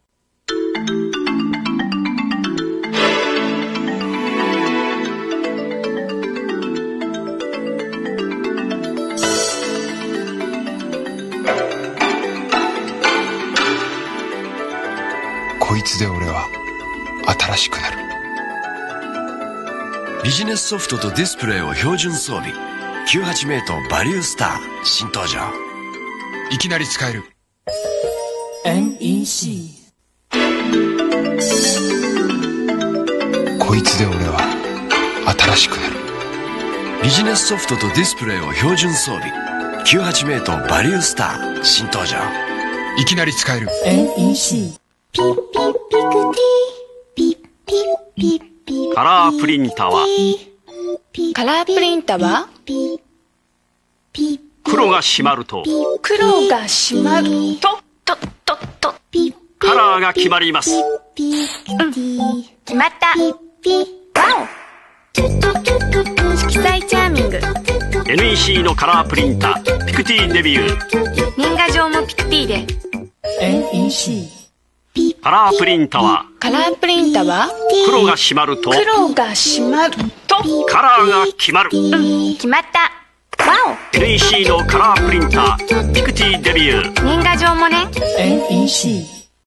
こいつで俺は新しくなる。 ビジネスソフトとディスプレイを標準装備。きゅうじゅうはちメイトバリュースター新登場。 いきなり使える。 エヌイーシー。こいつで俺は新しくなる。 ビジネスソフトとディスプレイを標準装備。きゅうじゅうはちメイトバリュースター新登場。 いきなり使える。 ー。エヌイーシー。 ピッピッピクティピッピッピッピッ。 カラープリンターはカラープリンターは黒が締まると黒が締まるととととカラーが決まります。 うん決まった。ワオ色彩チャーミング。 エヌイーシー のカラープリンターピクティデビュー。 年賀状もピクティで。 エヌイーシー。 カラープリンターはカラープリンターは黒が締まると黒が締まるとカラーが決まる。 うん決まった。ワオエヌイーシー のカラープリンターピクティデビュー。 年賀状もね。 エヌイーシー。